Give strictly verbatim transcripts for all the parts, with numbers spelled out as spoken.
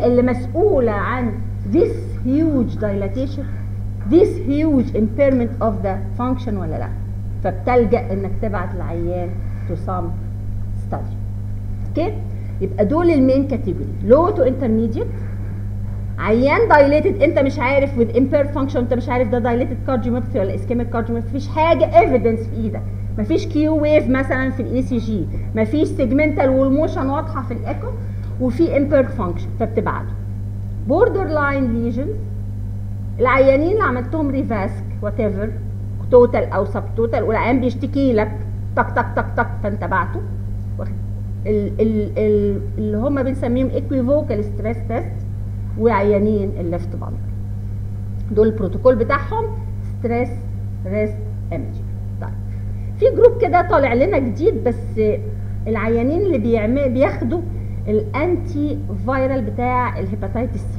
اللي مسؤوله عن this huge dilatation this huge impairment of the function ولا لا. فبتلجأ انك تبعت العيان to some study. اوكي؟ يبقى دول المين كاتيجوري، low to intermediate. عيان dilated انت مش عارف with impaired function، انت مش عارف ده dilated cardiomyopathy ولا ischemic cardiomyopathy، مفيش حاجه evidence في ايدك، مفيش كيو ويف مثلا في الاي سي جي، مفيش سيجمنتال والموشن واضحه في الايكو، وفي impaired function فبتبعته. border line lesions، العيانين اللي عملتهم ريفاسك وات ايفر توتال او سب توتال والعيان بيشتكي لك تك تك تك تك فانت بعته. ال ال ال اللي هم بنسميهم equivocal stress test وعيانين الليفت بانر، دول البروتوكول بتاعهم ستريس ريست ايمجنج. طيب في جروب كده طالع لنا جديد، بس العيانين اللي بيعمل بياخدوا الانتي فايرال بتاع الهيباتيتس سي.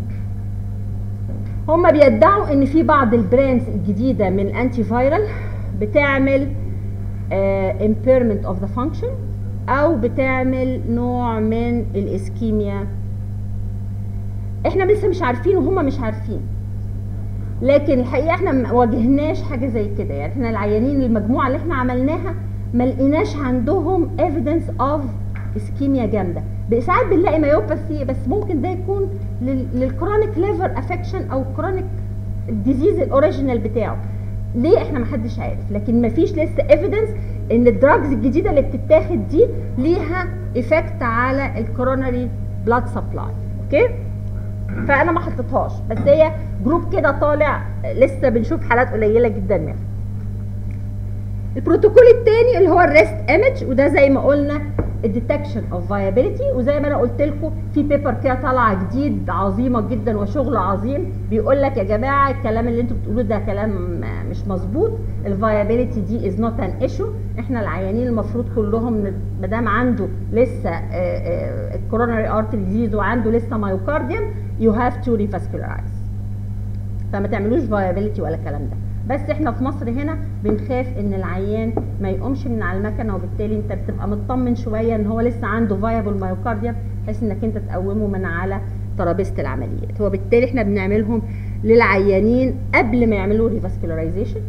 هم بيدعوا ان في بعض البراندز الجديده من الانتي فايرال بتعمل امبيرمنت اوف ذا فانكشن او بتعمل نوع من الاسكيميا. احنا لسه مش عارفين وهم مش عارفين، لكن الحقيقه احنا ما واجهناش حاجه زي كده. يعني احنا العيانين المجموعه اللي احنا عملناها ما لقيناش عندهم ايفيدنس اوف اسكيميا جامده. ساعات بنلاقي مايوباثي، بس ممكن ده يكون للكرونيك ليفر افكشن او كرونيك الديزيز الاوريجينال بتاعه. ليه احنا ما حدش عارف، لكن ما فيش لسه ايفيدنس ان الدراجز الجديده اللي بتتاخد دي ليها ايفكت على الكوروناري بلاد سبلاي. اوكي؟ فانا ما حطيتهاش، بس هي جروب كده طالع لسه بنشوف حالات قليله جدا منها. البروتوكول الثاني اللي هو الريست ايمج، وده زي ما قلنا الديتكشن اوف فايابيليتي. وزي ما انا قلت لكم في بيبر كده طالعه جديد عظيمه جدا وشغل عظيم بيقول لك يا جماعه الكلام اللي انتم بتقولوه ده كلام مش مظبوط، الفايابيليتي دي از نوت ان ايشو. احنا العيانين المفروض كلهم ما دام عنده لسه الكوروناري ارتري ديزيز وعنده لسه مايوكارديوم يو هاف تو ريفاسكولارايز، فما تعملوش فايابيليتي ولا الكلام ده. بس احنا في مصر هنا بنخاف ان العيان ما يقومش من على المكنه، وبالتالي انت بتبقى مطمن شويه ان هو لسه عنده فايبل مايوكارديوم بحيث انك انت تقومه من على ترابيزه العمليات. وبالتالي احنا بنعملهم للعيانين قبل ما يعملوا ريفاسكولارايزيشن.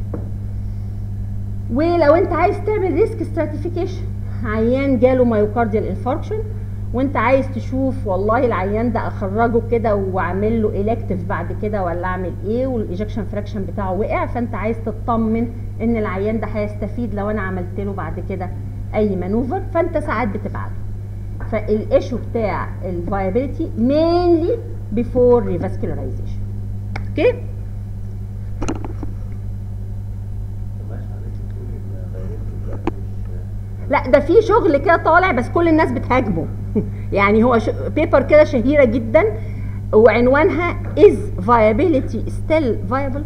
ولو انت عايز تعمل ريسك ستراتيفيكيشن، عيان جاله مايوكارديال انفاركشن وانت عايز تشوف والله العيان ده اخرجه كده واعمل له الكتيف بعد كده ولا اعمل ايه، والايجكشن فراكشن بتاعه وقع، فانت عايز تطمن ان العيان ده هيستفيد لو انا عملت له بعد كده اي مانوفر، فانت ساعات بتبعته. فالايشو بتاع الفايابيليتي mainly before revascularization. اوكي؟ لا ده في شغل كده طالع بس كل الناس بتهاجمه. يعني هو بيبر كده شهيره جدا وعنوانها is viability still viable.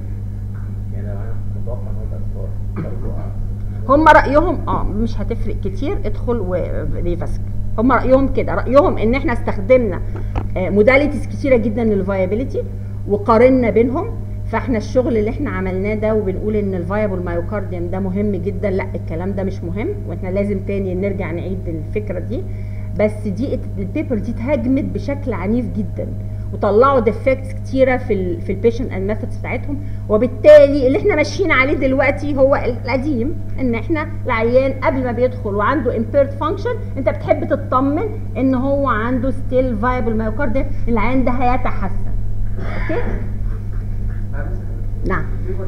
هم رايهم اه مش هتفرق كتير، ادخل وريفاسك. هم رايهم كده، رايهم ان احنا استخدمنا موداليتيز كتيره جدا للفايابيليتي وقارنا بينهم، فاحنا الشغل اللي احنا عملناه ده وبنقول ان الفايبل مايوكارديوم ده مهم جدا، لا الكلام ده مش مهم، واحنا لازم تاني نرجع نعيد الفكره دي. بس دي البيبر دي اتهاجمت بشكل عنيف جدا وطلعوا ديفكتس كتيره في ال في البيشنت اند ميثودز بتاعتهم. وبالتالي اللي احنا ماشيين عليه دلوقتي هو القديم، ان احنا العيان قبل ما بيدخل وعنده امبيرد فانكشن انت بتحب تطمن ان هو عنده ستيل فايبل مايوكارديوم، العيان ده هيتحسن. اوكي؟ نعم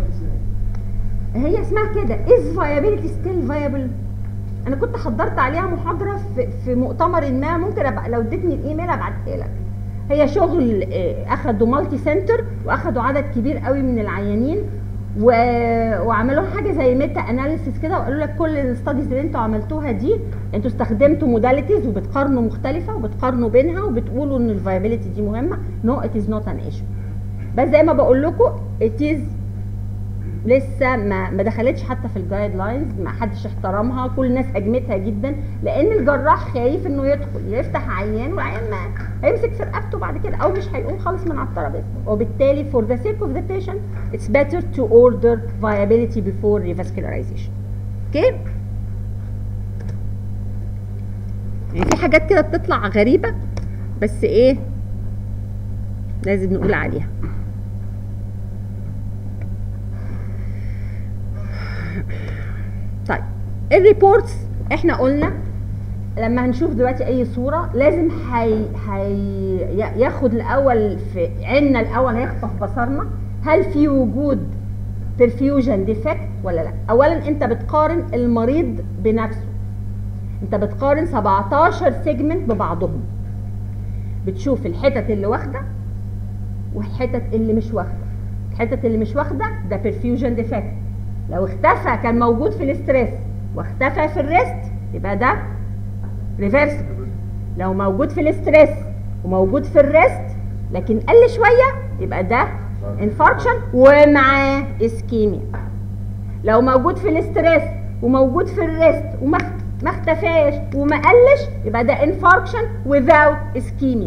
هي اسمها كده is viability still viable. انا كنت حضرت عليها محاضره في, في مؤتمر ما، ممكن ابقى لو ادتني الايميل ابعتها لك. هي شغل اخدوا مالتي سنتر واخدوا عدد كبير قوي من العيانين و... وعملوا حاجه زي ميتا اناليسيس كده، وقالوا لك كل الستاديز اللي انتوا عملتوها دي انتوا استخدمتوا موداليتيز وبتقارنوا مختلفه وبتقارنوا بينها وبتقولوا ان الفايبيليتي دي مهمه. نو ات از نوت ان ايشو. بس زي ما بقول لكم اتيز لسه ما ما دخلتش حتى في الجايد لاينز، ما حدش احترمها، كل الناس هاجمتها جدا، لان الجراح خايف انه يدخل يفتح عيان والعيان ما هيمسك في رقبته بعد كده او مش هيقوم خالص من على الترابيزه. وبالتالي for the sake of the patient it's better to order viability before revascularization. اوكي؟ يعني في حاجات كده بتطلع غريبه بس ايه لازم نقول عليها. طيب الريبورتس احنا قلنا لما هنشوف دلوقتي اي صوره لازم هي هي ياخد الاول في عيننا، الاول هيخطف بصرنا هل في وجود perfusion defect ولا لا. اولا انت بتقارن المريض بنفسه، انت بتقارن سبعتاشر سيجمنت ببعضهم، بتشوف الحتت اللي واخده والحتت اللي مش واخده. الحتت اللي مش واخده ده perfusion defect، لو اختفى كان موجود في الاستريس واختفى في الريست يبقى ده ريفرسبل. لو موجود في الاستريس وموجود في الريست لكن قل شويه يبقى ده انفاركشن ومعاه اسكيميا. لو موجود في الاستريس وموجود في الريست وما ما اختفاش وما قلش يبقى ده انفاركشن without اسكيميا.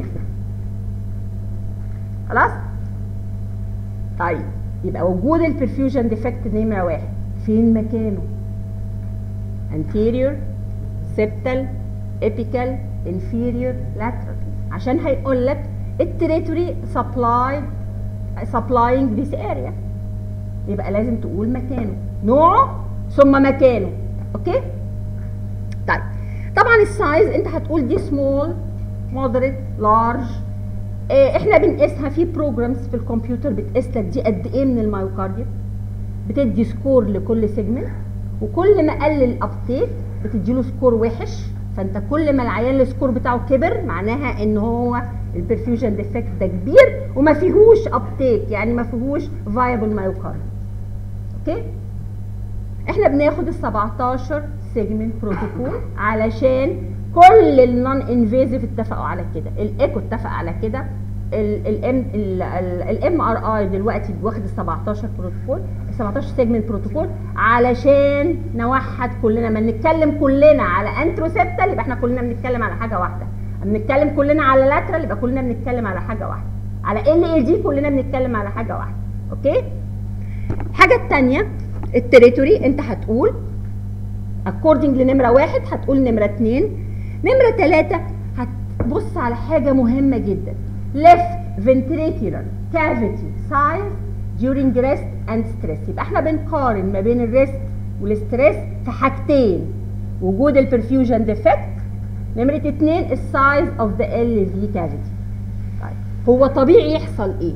خلاص؟ طيب يبقى وجود البرفيوجن ديفكت نمره واحد فين مكانه؟ anterior septal apical inferior lateral، عشان هيقول لك التريتوري سبلاي supplying this area، يبقى لازم تقول مكانه، نوعه ثم مكانه. اوكي؟ طيب طبعا السايز انت هتقول دي سمول مودريت لارج، اه احنا بنقيسها في بروجرامز في الكمبيوتر بتقيس لك دي قد ايه من المايوكارديوم، بتدي سكور لكل سيجمنت، وكل ما قل الابتيك بتدي له سكور وحش. فانت كل ما العيان السكور بتاعه كبر معناها ان هو البرفيوجن ديفكت ده كبير وما فيهوش ابتيك، يعني ما فيهوش فايبل مايوكارديوم. اوكي؟ احنا بناخد ال سبعتاشر سيجمنت بروتوكول علشان كل النون انفيزيف اتفقوا على كده، الايكو اتفق على كده، الام الام ار اي دلوقتي واخد ال سبعتاشر بروتوكول، ال سبعتاشر سيجمنت بروتوكول علشان نوحد كلنا. ما نتكلم كلنا على انتروسيبتال يبقى احنا كلنا بنتكلم على حاجه واحده، بنتكلم كلنا على لاترال يبقى كلنا بنتكلم على حاجه واحده، على ال اي دي كلنا بنتكلم على حاجه واحده. اوكي؟ الحاجه الثانيه التريتوري انت هتقول اكوردنج لنمره واحد، هتقول نمره اتنين، نمره تلاته هتبص على حاجه مهمه جدا، left ventricular cavity size during rest and stress. يبقى احنا بنقارن ما بين الريست والستريس في حاجتين، وجود البرفيوجن ديفكت، نمره اتنين السايز اوف ذا ال في كافيتي. طيب هو طبيعي يحصل ايه؟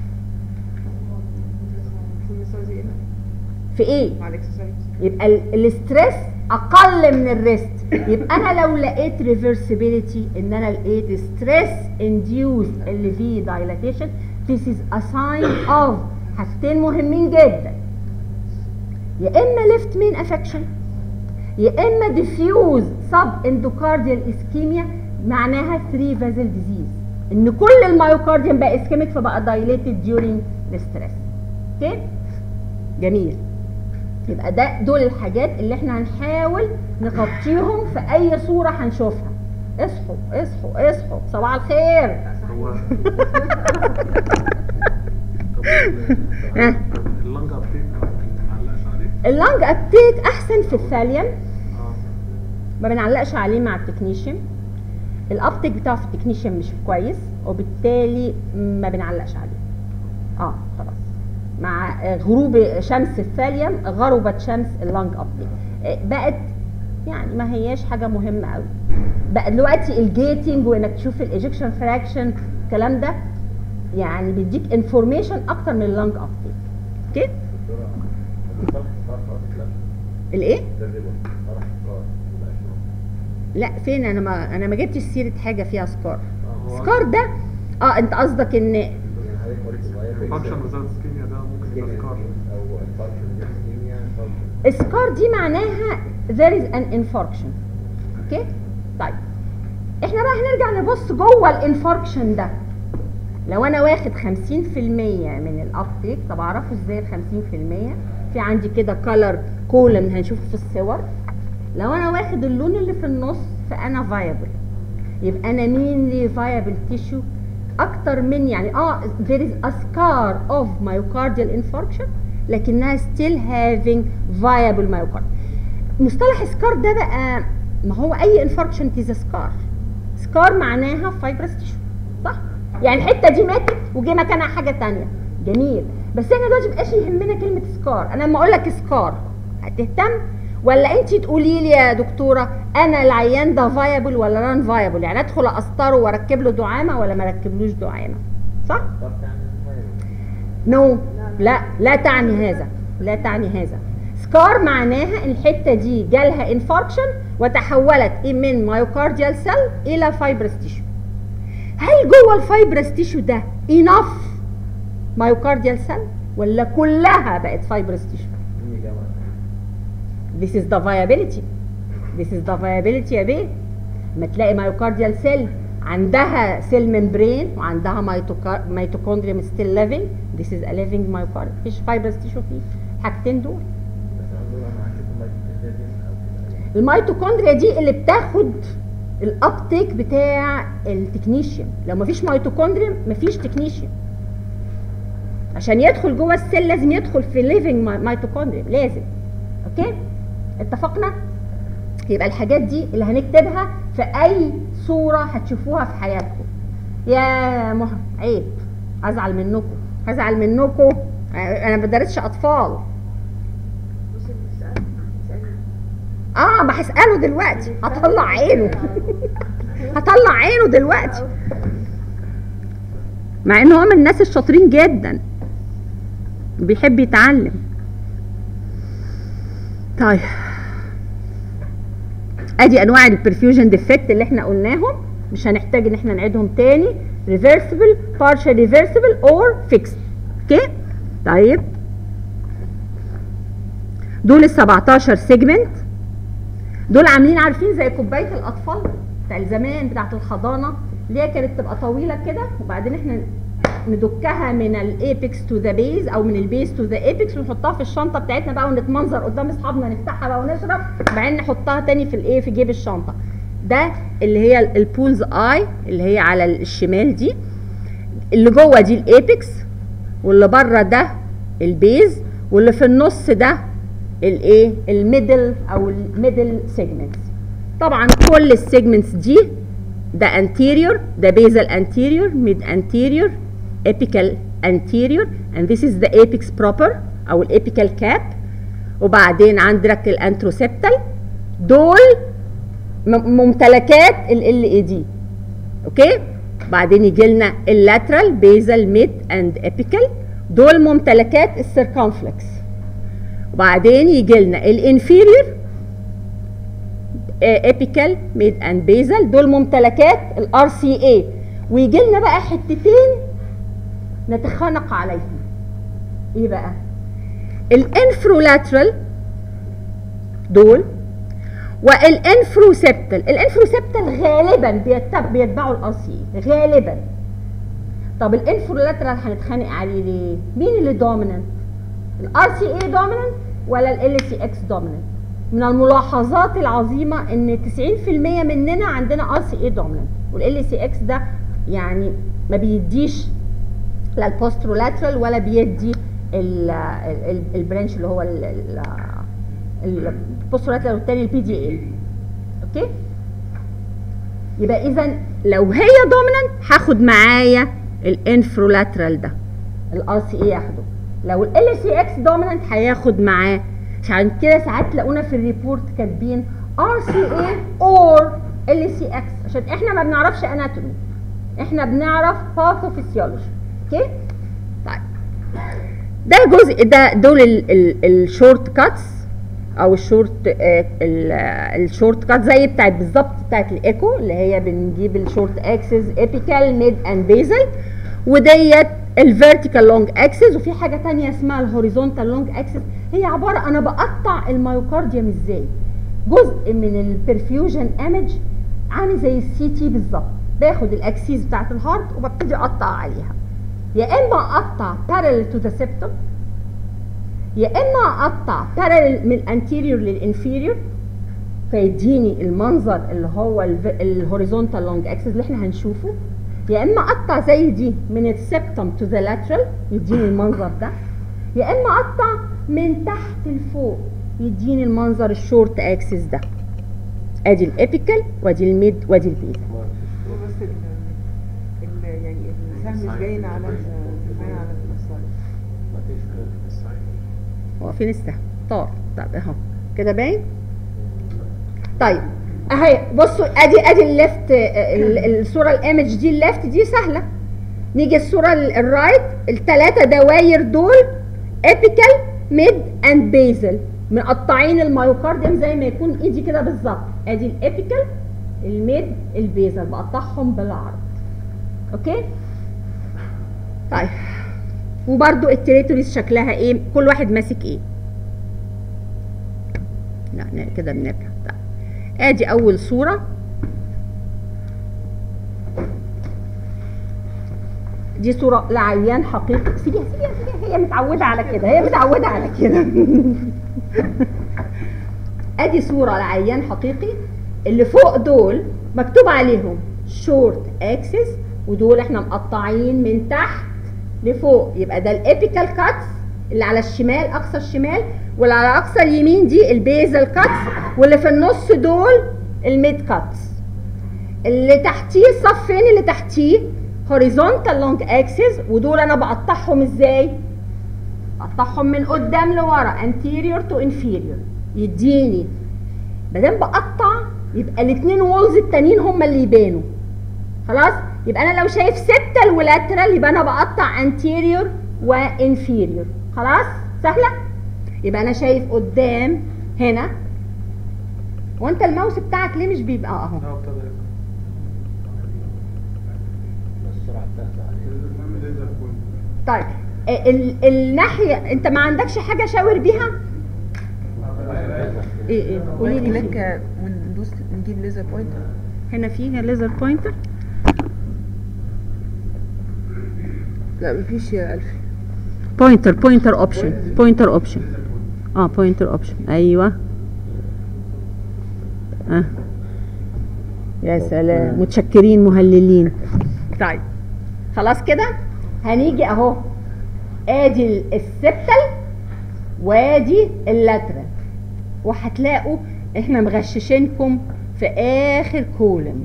في ايه؟ يبقى الاستريس اقل من الريست، يبقى انا لو لقيت ريفرسبيليتي ان انا لقيت ستريس انديوس ال في دايلاتيشن، this is a sign of حاجتين مهمين جدا، يا اما ليفت مين افكشن يا اما ديفيوز سب اندوكارديال اسكيميا، معناها ثري فازل ديزيز، ان كل المايوكارديوم بقى اسكيميك فبقى دايليتد ديورينج الستريس. اوكي؟ جميل. يبقى ده دول الحاجات اللي احنا هنحاول نغطيهم في اي صوره هنشوفها. اصحوا اصحوا اصحوا، صباح الخير. اللنج ابتيك ما بنعلقش عليه؟ اللنج ابتيك احسن في الثاليوم، ما بنعلقش عليه مع التكنيشن، الابتيك بتاعه في التكنيشن مش كويس وبالتالي ما بنعلقش عليه. اه خلاص، مع غروب شمس الثاليوم غربت شمس اللنج ابتيك، بقت يعني ما هياش حاجه مهمه قوي. بقى دلوقتي الجيتنج وانك تشوف الايجكشن فراكشن الكلام ده يعني بيديك انفورميشن اكتر من اللنج ابتيك. اوكي؟ الايه؟ لا فين؟ انا ما انا ما جبتش سيره حاجه فيها سكار. سكار ده اه انت قصدك ان فانكشن وزاد اسكيميا ده ممكن يبقى سكار او انفاركشن اسكيميا. السكار دي معناها there is an infarction. اوكي؟ طيب احنا بقى هنرجع نبص جوه الانفاركشن ده. لو انا واخد خمسين في المية من الابتيك، طب اعرفه ازاي ال خمسين في المية؟ في عندي كده كولر كولم هنشوفه في الصور. لو انا واخد اللون اللي في النص فانا فايبل، يبقى انا مين لي فايبل تيشو اكتر من يعني اه there is a scar of myocardial infarction لكنها still having viable myocardium. مصطلح سكار ده بقى ما هو اي انفاركشن is a scar. سكار معناها fibrous tissue، صح؟ يعني الحته دي ماتت وجه مكانها حاجه ثانيه. جميل. بس احنا دلوقتي مبقاش يهمنا كلمه سكار. انا لما اقول لك سكار هتهتم ولا انت تقولي لي يا دكتوره انا العيان ده فايبل ولا نون فايبل؟ يعني ادخل اسطره واركب له دعامه ولا ما اركبلوش دعامه؟ صح؟ نو no. لا لا تعني هذا، لا تعني هذا. سكار معناها ان الحته دي جالها انفاركشن وتحولت من مايوكارديال سيل الى فايبرس تيشو. هل جوه الفايبرس تيشو ده انف مايوكارديال سيل ولا كلها بقت فايبرس تيشو؟ This is the viability. This is the viability يا بيه. لما تلاقي مايوكارديال سيل عندها سيل ممبرين وعندها ميتوكوندريوم ستيل ليفنج، this is a living myocardium. مفيش فايبرس تيشو فيه الحاجتين دول. الميتوكوندريا دي اللي بتاخد الابتيك بتاع التكنيشيوم. لو مفيش ميتوكوندريوم مفيش تكنيشيوم. عشان يدخل جوه السيل لازم يدخل في ليفنج ميتوكوندريوم، لازم. اوكي؟ اتفقنا؟ يبقى الحاجات دي اللي هنكتبها في اي صوره هتشوفوها في حياتكم. يا مهم عيب، هزعل منكم، هزعل منكم. انا ما بدرسش اطفال. اه ما هساله دلوقتي، هطلع عينه. هطلع عينه دلوقتي. مع انه هو من الناس الشاطرين جدا بيحب يتعلم. طيب ادي انواع البرفيوجن ديفكت اللي احنا قلناهم، مش هنحتاج ان احنا نعيدهم تاني. ريفرسبل، بارشال ريفرسبل اور فيكسد. اوكي؟ طيب دول ال سبعتاشر سيجمنت دول عاملين عارفين زي كوبايه الاطفال بتاع زمان بتاعت الحضانه اللي هي كانت تبقى طويله كده وبعدين احنا ندكها من الايبكس تو ذا بيز او من البيز تو ذا ايبكس ونحطها في الشنطه بتاعتنا بقى ونتمنظر قدام اصحابنا، نفتحها بقى ونشرب وبعدين نحطها تاني في الايه في جيب الشنطه. ده اللي هي البولز اي اللي هي على الشمال دي، اللي جوه دي الايبكس واللي بره ده البيز واللي في النص ده الايه الميدل او الميدل سيجمنتس. طبعا كل السيجمنتس دي ده anterior، ده basal anterior، mid anterior، apical anterior and this is the apex proper او الapical cap. وبعدين عندك الانتروسبتال، دول ممتلكات ال ال اي دي. اوكي؟ بعدين يجي لنا اللاترال basal mid and apical، دول ممتلكات السيركمفلكس. وبعدين يجي لنا الانفيريور ابيكال ميد اند بيزل، دول ممتلكات الار سي اي. ويجي لنا بقى حتتين نتخانق عليهم. ايه بقى؟ الانفرولاترال دول والانفروسبتال. الانفروسبتال غالبا بيتبعوا الار سي اي غالبا. طب الانفرولاترال هنتخانق عليه ليه؟ مين اللي دوميننت؟ الار سي اي دوميننت ولا ال سي اكس دوميننت؟ من الملاحظات العظيمه ان تسعين في المية مننا عندنا ار سي اي دوميننت والال سي اكس ده يعني ما بيديش لا البوسترولاترال ولا بيدي البرانش اللي هو البوسترولاترال والتاني البي دي ال. اوكي؟ يبقى اذا لو هي دوميننت هاخد معايا الانفرولاترال ده الار سي اي ياخده. لو ال سي اكس دوميننت هياخد معاه. عشان كده ساعات تلاقونا في الريبورت كاتبين ار سي اي اور ال سي اكس عشان احنا ما بنعرفش اناتومي، احنا بنعرف باثوفيسيولوجي. اوكي؟ طيب ده جزء ده دول الشورت كاتس او الشورت الشورت كات زي بتاعت بالظبط بتاعت الايكو اللي هي بنجيب الشورت اكسس ابيكال ميد اند بيزل، وديت الفيرتيكال لونج اكسس. وفي حاجه ثانيه اسمها الهوريزونتال لونج اكسس، هي عباره انا بقطع الميوكارديوم ازاي. جزء من البرفيوجن ايمج عامل زي السي تي بالظبط، باخد الاكسيس بتاعت الهارت وببتدي اقطع عليها. يا اما اقطع بارلل تو ذا سيبتوم، يا اما اقطع بارلل من الانتيريور للانفيريور فيديني المنظر اللي هو الهوريزونتال لونج اكسس اللي احنا هنشوفه، يا اما اقطع زي دي من السبتم تو ذا لاترال يديني المنظر ده، يا اما اقطع من تحت لفوق يديني المنظر الشورت اكسس ده. ادي الابيكال وادي الميد وادي البيز. بس ال ال يعني بتاع مش باين على مش باين على السلايد. هو فين السهم؟ طار. طب اهو كده باين. طيب اهي بصوا ادي ادي الليفت، الصوره الايمج دي الليفت دي سهله. نيجي الصوره الرايت، الثلاثه دواير دول ابيكال ميد اند بيزل، مقطعين المايوكارديوم زي ما يكون ايدي كده بالظبط. ادي الابيكال الميد البيزل بقطعهم بالعرض. اوكي طيب، وبرده التريتوريز شكلها ايه؟ كل واحد ماسك ايه؟ لا كده بنرجع. طيب ادي اول صوره، دي صوره لعيان حقيقي. سيبيها سيبيها سيبيها، هي متعوده على كده، هي متعوده على كده. ادي صوره لعيان حقيقي. اللي فوق دول مكتوب عليهم شورت اكسس، ودول احنا مقطعين من تحت لفوق، يبقى ده الابيكال كاتس اللي على الشمال اقصى الشمال، واللي على اقصى اليمين دي البيزل كاتس، واللي في النص دول الميد كاتس. اللي تحتيه الصفين اللي تحتيه هوريزونتال لونج اكسس، ودول انا بقطعهم ازاي؟ بقطعهم من قدام لورا anterior to inferior، يديني مادام بقطع يبقى الاثنين وولز التانيين هم اللي يبانوا. خلاص؟ يبقى انا لو شايف سبتال ولاترال يبقى انا بقطع anterior وانفيريور. خلاص؟ سهله؟ يبقى انا شايف قدام هنا. وانت الماوس بتاعك ليه مش بيبقى اهو؟ اه ابتدى يبقى. السرعه بتاعته طيب ال الناحيه انت ما عندكش حاجه شاور بيها؟ ايه ايه قولي لي. كليك وندوس نجيب ليزر بوينتر. هنا فيه ليزر بوينتر؟ لا مفيش يا ألفي. بوينتر بوينتر اوبشن بوينتر اوبشن اه بوينتر اوبشن ايوه. اه يا سلام، متشكرين مهللين. طيب خلاص كده هنيجي اهو، ادي السبتال وادي اللاترال، وهتلاقوا احنا مغششينكم في اخر كولم،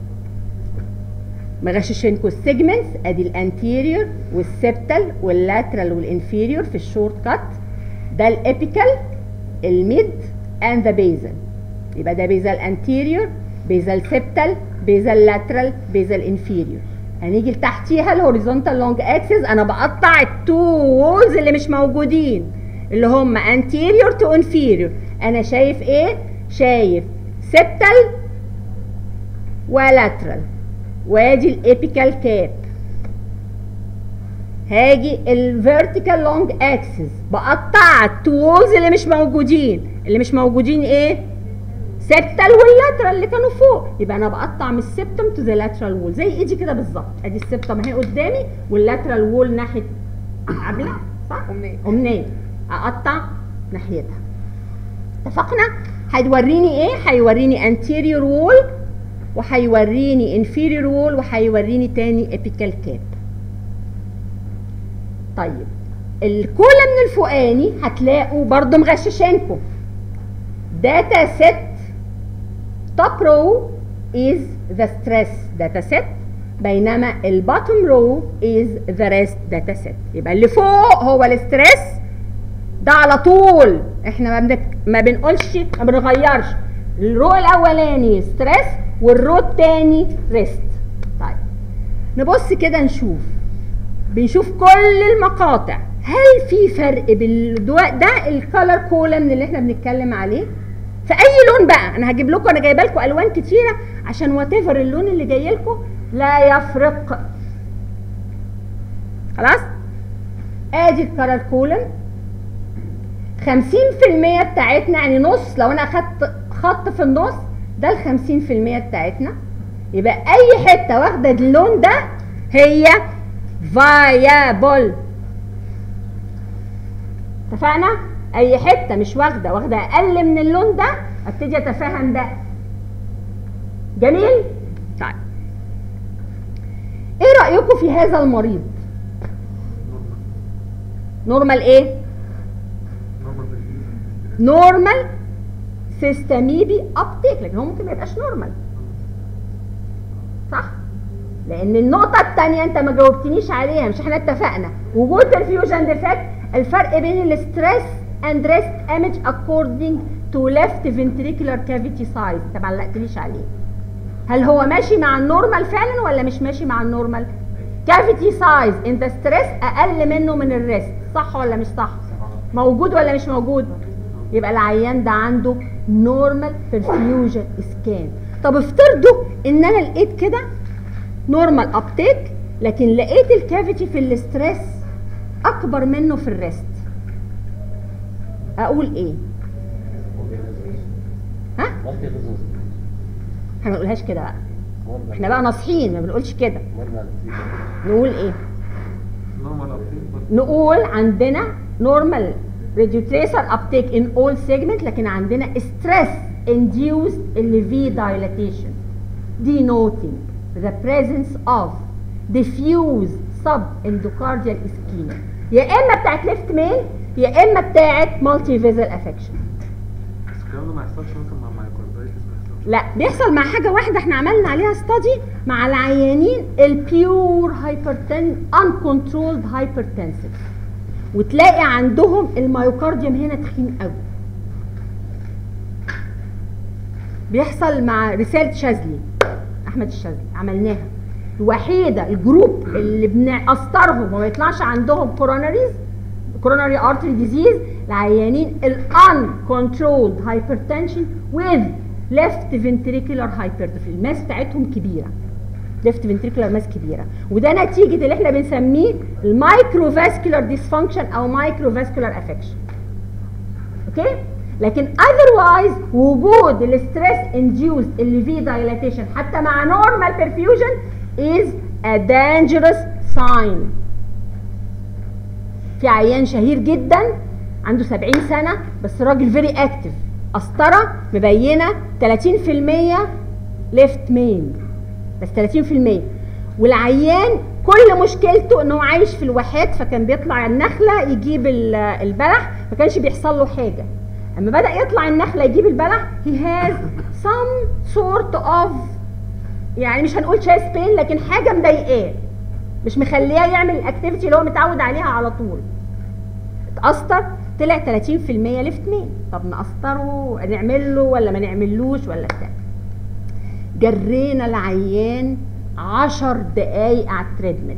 مغششينكم السيجمنتس. ادي الانتيريور والسبتال واللاترال والانفيريور في الشورت كات. ده الابيكال الميد اند ذا بيزل، يبقى ده بيزل انتيريور، بيزل سبتال، بيزل لاترال، بيزل انفيريور. هنيجي لتحتيها الهوريزونتال لونج اكسس، انا بقطع التو وولز اللي مش موجودين اللي هم anterior to inferior. انا شايف ايه؟ شايف سبتال ولاترال، وادي الابيكال كاب. هاجي الفيرتيكال لونج اكسس بقطع التو وولز اللي مش موجودين، اللي مش موجودين ايه؟ سبتال واللاترال اللي كانوا فوق. يبقى انا بقطع من السبتم تو ذا لاترال وول زي ايدي كده بالظبط. ادي السبتم اهي قدامي واللاترال وول ناحيه قبلها صح؟ أمنية امنيه اقطع ناحيتها. اتفقنا؟ هيوريني ايه؟ هيوريني anterior wall، وهيوريني inferior wall، وهيوريني تاني apical cap. طيب الكولم من الفوقاني هتلاقوا برضو مغششينكم data set top row is the stress data set، بينما ال bottom row is the rest data set. يبقى اللي فوق هو الستريس ده على طول، احنا ما, بنك... ما بنقولش ما بنغيرش. الرو الاولاني ستريس والرو الثاني ريست. طيب نبص كده نشوف، بنشوف كل المقاطع. هل في فرق بالدواء ده الكالر كولم اللي احنا بنتكلم عليه في اي لون بقى؟ انا هجيب لكم، انا جايبه لكم الوان كتيره عشان وات ايفر اللون اللي جاي لكم لا يفرق. خلاص؟ ادي الكالر كولم خمسين في المية بتاعتنا، يعني نص. لو انا اخدت خط في النص ده ال خمسين في المية بتاعتنا، يبقى اي حته واخده اللون ده هي فايابل. اتفقنا؟ اي حته مش واخده واخده اقل من اللون ده ابتدي اتفهم ده. جميل؟ طيب ايه رايكم في هذا المريض؟ نورمال ايه؟ نورمال سيستميبي ابتيك، لكن هو ممكن ما يبقاش نورمال. صح؟ لان النقطه الثانيه انت ما جاوبتنيش عليها، مش احنا اتفقنا وجود perfusion defect الفرق بين الستريس and rest image according to left ventricular cavity size، انت ما علقتليش عليه. هل هو ماشي مع النورمال فعلا ولا مش ماشي مع النورمال؟ cavity size in the stress اقل منه من الريست، صح ولا مش صح؟ موجود ولا مش موجود؟ يبقى العيان ده عنده normal perfusion scan. طب افترضوا ان انا لقيت كده نورمال ابتيك لكن لقيت الكافيتي في الاستريس اكبر منه في الريست، اقول ايه؟ ها؟ احنا ما نقولهاش كده بقى، احنا بقى ناصحين ما بنقولش كده. نقول ايه؟ نقول عندنا نورمال ريديوتريسر ابتيك ان اول سيجمنت لكن عندنا ستريس induced اللي في dilatation denoting the presence of diffuse subendocardial ischemia، يا اما بتاعت ليفت مين يا اما بتاعت مالتي فيزل افكشن. بس الكلام ده ما يحصلش مثلا مع مايكاردايتس؟ ما يحصلش. لا بيحصل مع حاجه واحده احنا عملنا عليها ستادي مع العيانين البيور هايبرتن uncontrolled hypertensive، وتلاقي عندهم الميوكارديوم هنا تخين قوي. بيحصل مع رسالة شاذلي، احمد الشاذلي عملناها، الوحيده الجروب اللي بنقسطرهم وما يطلعش عندهم كوروناريز كوروناري ارتري ديزيز العيانين الان كنترولد هايبرتنشن وذ ليفت فنتريكولار هايبرتروفي، الماس بتاعتهم كبيره، ليفت فنتريكولار ماس كبيره، وده نتيجه اللي احنا بنسميه المايكرو فاسكولار ديسفانكشن او مايكرو فاسكولار افكشن. اوكي؟ لكن otherwise وجود الستريس انديوز اللي فيه دايلاتيشن حتى مع نورمال perfusion is a dangerous sign. في عيان شهير جدا عنده سبعين سنه بس راجل فيري اكتف، قسطره مبينه ثلاثين في المية ليفت مين بس ثلاثين في المية، والعيان كل مشكلته انه عايش في الواحات فكان بيطلع النخله يجيب البلح ما كانش بيحصل له حاجه. اما بدأ يطلع النخله يجيب البلح he has some sort of يعني مش هنقول chest pain لكن حاجه مضايقاه مش مخليه يعمل الاكتيفيتي اللي هو متعود عليها على طول. اتقسطر طلع ثلاثين في المية ليفت مين، طب نقسطره نعمل له ولا ما نعملوش ولا بتاع. جرينا العيان عشر دقايق على التريدميل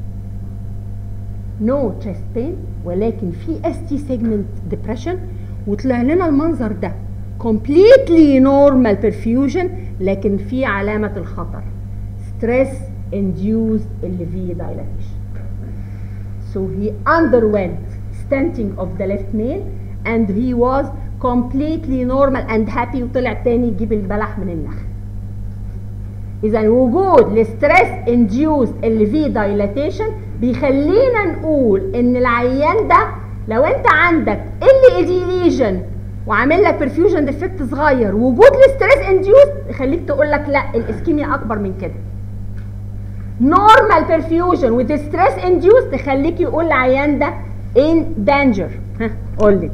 نو no chest pain ولكن في اس تي سيجمنت ديبريشن، وطلع لنا المنظر ده completely normal perfusion لكن في علامة الخطر stress induced اللي فيه dilatation. So he underwent stenting of the left main and he was completely normal and happy وطلع تاني يجيب البلح من النخل. إذا وجود الستريس induced اللي فيه dilatation بيخلينا نقول إن العيان ده لو انت عندك ال اي دي ليجن وعامل لك برفيوجن ديفكت صغير وجود الستريس انديوس يخليك تقول لك لا الاسكيميا اكبر من كده. نورمال برفيوجن وذ ستريس انديوس تخليك يقول العيان ده ان دانجر. ها قول لي.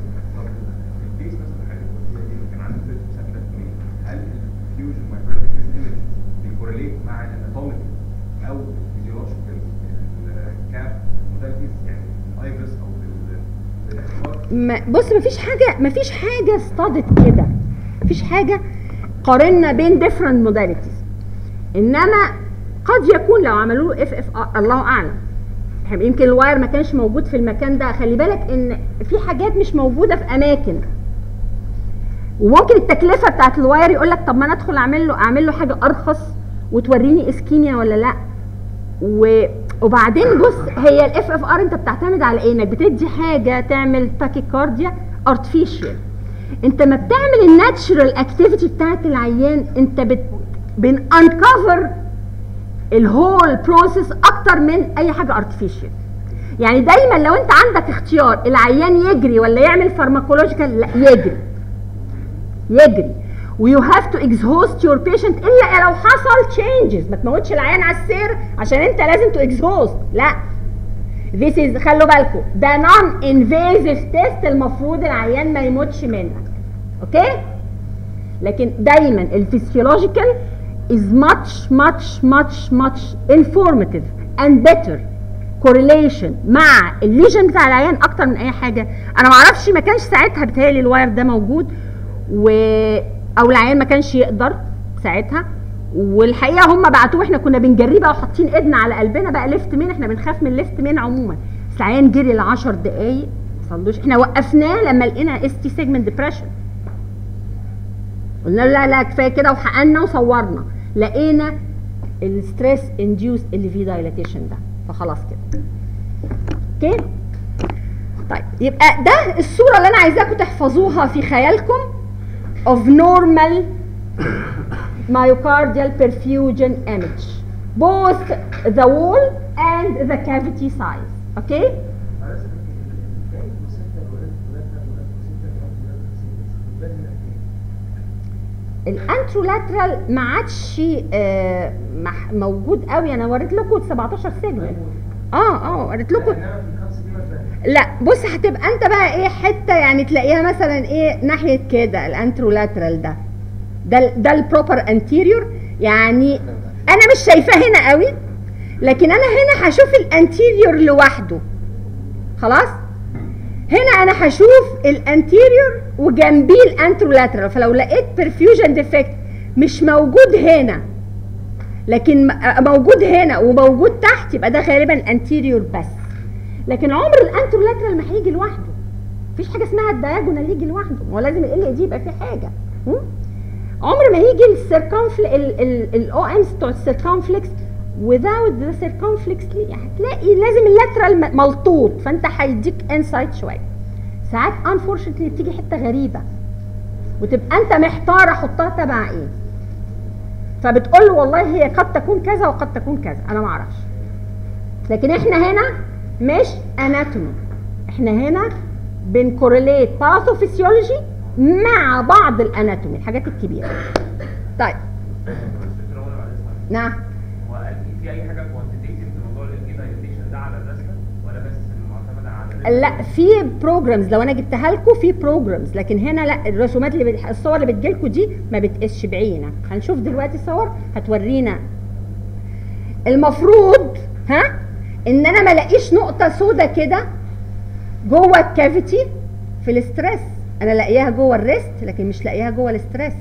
هل الفيوجن مايكروفيوجن بيكورليت مع الاناتوميك او فيزيولوجيكال كاف موداليتيز يعني الايبس او ما بص مفيش حاجه مفيش حاجه استادت كده، مفيش حاجه قارنا بين ديفرنت موداليتيز، انما قد يكون لو عملوا له اف اف ار الله اعلم، يمكن الواير ما كانش موجود في المكان ده. خلي بالك ان في حاجات مش موجوده في اماكن، وممكن التكلفه بتاعت الواير يقول لك طب ما انا ادخل اعمل له اعمل له حاجه ارخص وتوريني اسكيميا ولا لا. و وبعدين بص هي الاف اف ار انت بتعتمد على ايه؟ انك بتدي حاجه تعمل تاكيكارديا ارتفيشال. انت ما بتعمل الناتشرال اكتيفيتي بتاعت العيان انت بت بن انكفر الهول بروسيس اكتر من اي حاجه ارتفيشال. يعني دايما لو انت عندك اختيار العيان يجري ولا يعمل فارماكولوجيكال، لا يجري يجري ويو هاف تو اكزهوست يور بيشنت الا لو حصل تشينجز. ما تموتش العيان على السير عشان انت لازم تو اكزهوست، لا. This is خلوا بالكم ده نون انفيزيف تيست المفروض العيان ما يموتش منك. اوكي؟ لكن دايما الفسيولوجيكال is much much much much informative and better correlation مع الليجن بتاع العيان اكتر من اي حاجه. انا ما اعرفش، ما كانش ساعتها بيتهيألي الواير ده موجود و او العيان ما كانش يقدر ساعتها، والحقيقه هم بعتوه واحنا كنا بنجريه بقى وحاطين ايدنا على قلبنا بقى ليفت مين، احنا بنخاف من الليفت مين عموما، بس العيان جري ل عشر دقايق ما وصلوش، احنا وقفناه لما لقينا اس تي سيجمنت ديبريشن، قلنا لا لا كفايه كده وحقنا وصورنا، لقينا الستريس انديوس اللي فيه دايلاتيشن ده، فخلاص كده. اوكي؟ طيب يبقى ده الصوره اللي انا عايزاكم تحفظوها في خيالكم of normal myocardial perfusion image both the wall and the cavity size. اوكي؟ الانترولاترال ما عادش آه موجود قوي، انا وريت لكم سبعتاشر سيجمنت. اه اه وريت لكم. لا بص هتبقى انت بقى ايه حته يعني تلاقيها مثلا ايه ناحيه كده الانترولاترال ده ده ده البروبر انتيريور، يعني انا مش شايفاه هنا قوي، لكن انا هنا هشوف الانتيريور لوحده. خلاص؟ هنا انا هشوف الانتيريور وجنبيه الانترولاترال، فلو لقيت برفيوجن ديفكت مش موجود هنا لكن موجود هنا وموجود تحت، يبقى ده غالبا انتيريور بس. لكن عمر الانترولاترال ما هيجي لوحده، مفيش حاجه اسمها الدايجونال يجي لوحده، هو لازم ال دي يبقى فيه حاجه. عمر ما هيجي السيركمفل الاو امز بتوع السيركمفلكس without the circumflex، هتلاقي لازم اللاترال ملطوط، فانت هيديك انسايت شويه. ساعات unfortunately بتيجي حته غريبه وتبقى انت محتار احطها تبع ايه، فبتقول له والله هي قد تكون كذا وقد تكون كذا، انا ما اعرفش. لكن احنا هنا مش اناتومي، احنا هنا بنكورليت باثوفيسيولوجي مع بعض الاناتومي الحاجات الكبيره. طيب نعم، هو في اي حاجه كوانتيتيف في موضوع الانفيتيشن ده على الرسمه ولا بس معتمده على لا في بروجرامز، لو انا جبتها لكم في بروجرامز، لكن هنا لا، الرسومات اللي بت... الصور اللي بتجيلكم دي ما بتقيسش بعينك. هنشوف دلوقتي صور هتورينا. المفروض ها ان انا ما الاقيش نقطه سودا كده جوه الكافيتي في الاسترس، انا لاقيها جوه الريست لكن مش لاقيها جوه الاسترس.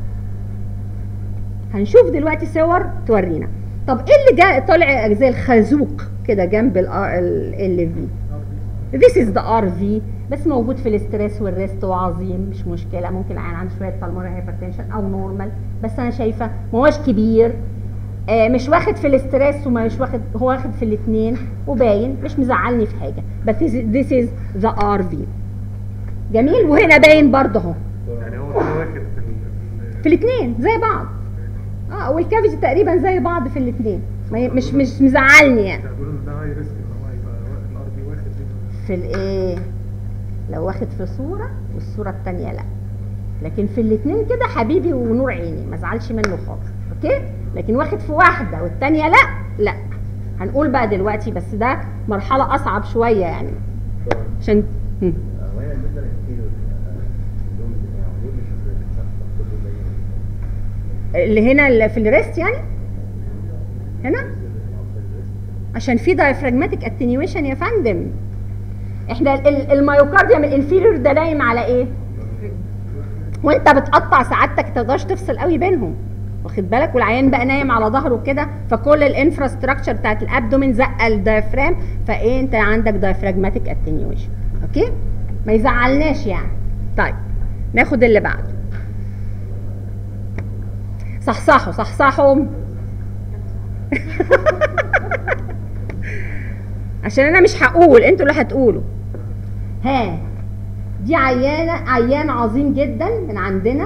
هنشوف دلوقتي صور تورينا. طب ايه اللي جا طالع زي الخازوق كده جنب ال في؟ This is the ار في، بس موجود في الاسترس والريست وعظيم، مش مشكله، ممكن العيان عنده شويه بالمونري هايبرتنشن او نورمال، بس انا شايفه ما هوش كبير، آه مش واخد في الاسترس ومش واخد، هو واخد في الاثنين وباين، مش مزعلني في حاجه، بس this is the ار في. جميل. وهنا باين برضه اهو، يعني هو كده واخد في في الاثنين زي بعض. اه والكافيتي تقريبا زي بعض في الاثنين، مش مش مزعلني يعني. بيقولوا ان ده هاي ريسك ان هو يبقى الار بي واخد في الايه؟ لو واخد في صوره والصوره الثانيه لا، لكن في الاثنين كده حبيبي ونور عيني ما ازعلش منه خالص. اوكي؟ لكن واخد في واحده والثانيه لا لا، هنقول بقى دلوقتي، بس ده مرحله اصعب شويه يعني عشان هم. اللي هنا اللي في الريست يعني هنا عشان في دايفراجماتيك اتنيويشن يا فندم. احنا المايوكارديوم الانفيريور ده نايم على ايه؟ وانت بتقطع سعادتك ما تقدرش تفصل قوي بينهم، واخد بالك؟ والعيان بقى نايم على ظهره كده، فكل الانفراستراكشر بتاعت الابدومين زقه الدايفرام، فايه انت عندك دايفراجماتيك اتنيويشن. اوكي؟ ما يزعلناش يعني. طيب ناخد اللي بعده. صحصحوا صحصحوا عشان انا مش هقول، انتوا اللي هتقولوا. ها دي عيانه، عيان عظيم جدا من عندنا،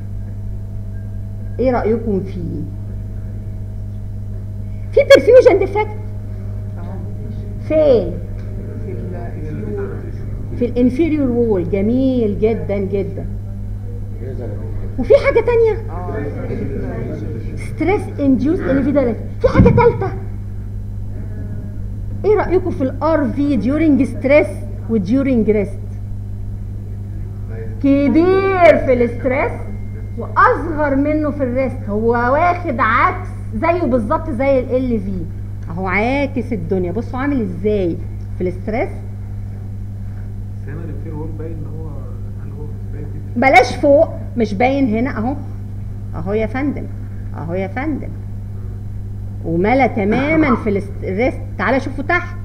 ايه رايكم فيه؟ في برفيوجن ديفكت فين؟ في الانفيريور وول. جميل جدا جدا. وفي حاجه تانية ستريس انديوس انفيداليت. في حاجه ثالثه، ايه رايكم في الار في ديورنج ستريس وديورنج ريست؟ كبير في الاستريس واصغر منه في الريست، هو واخد عكس زيه بالظبط زي ال في اهو، عاكس الدنيا. بصوا عامل ازاي في الاستريس. بس هنا الانفير وول باين ان هو هل هو باين دي بلاش فوق، مش باين هنا اهو اهو يا فندم، اهو يا فندم، وملا تماما في الريست. تعالى شوفوا تحت،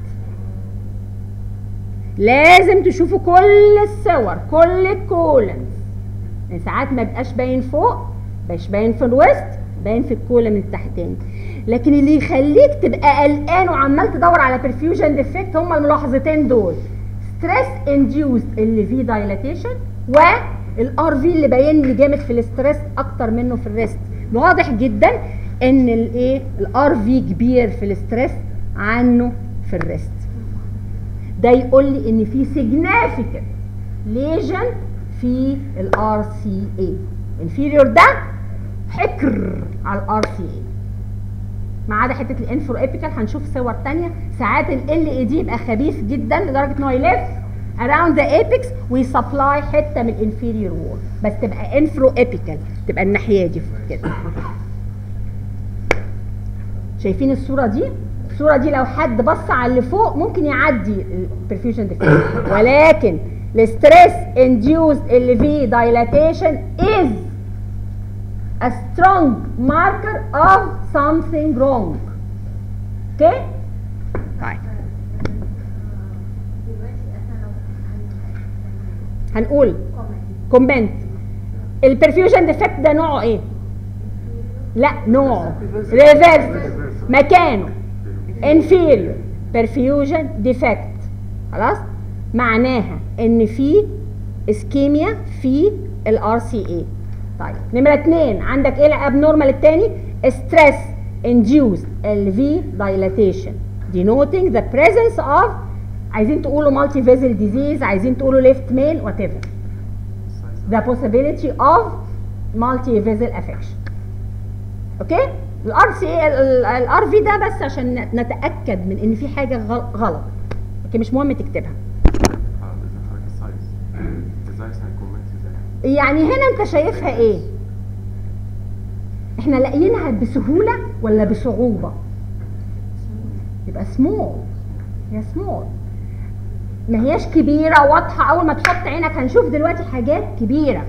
لازم تشوفوا كل الصور كل الكولمز، يعني ساعات ما يبقاش باين فوق، مش باين في الوسط، باين في الكولم التحتاني. لكن اللي يخليك تبقى قلقان وعمال تدور على perfusion defect هما الملاحظتين دول، stress induced اللي فيه dilatation، والار في اللي باين لي جامد في الاستريس اكتر منه في الريست. واضح جدا ان الايه الار في كبير في الاستريس عنه في الريست. ده يقول لي ان في significant lesion في الار سي اي. inferior ده حكر على الار سي اي، ما عدا حته الانفرو ابيكال. هنشوف صور ثانيه. ساعات ال اي دي يبقى خبيث جدا لدرجه ان هو يلف around the apex ويسبلاي حته من الانفيريور وول، بس تبقى انفرو ابيكال، تبقى الناحيه دي كده. شايفين الصوره دي؟ الصوره دي لو حد بص على اللي فوق ممكن يعدي البرفيوجن ديفكت، ولكن الستريس induced اللي فيه dilatation is a strong marker of something wrong. اوكي؟ طيب هنقول كومنت. البرفيوجن ديفكت ده نوعه ايه؟ لا نوعه ريفرس، مكانه inferior perfusion defect. خلاص؟ معناها ان في اسكيميا في الار سي اي. طيب نمره اتنين، عندك ايه الابنورمال التاني؟ stress induced ال في dilatation denoting the presence of، عايزين تقولوا multi vessel disease، عايزين تقولوا left mail whatever، the possibility of multi vessel affection. اوكي؟ الار سي الار في ده بس عشان نتاكد من ان في حاجه غلط، لكن مش مهم تكتبها. يعني هنا انت شايفها ايه؟ احنا لاقيينها بسهوله ولا بصعوبه؟ يبقى سمول، هي سمول، ما هياش كبيره واضحه. اول ما تحط عينك هنشوف دلوقتي حاجات كبيره.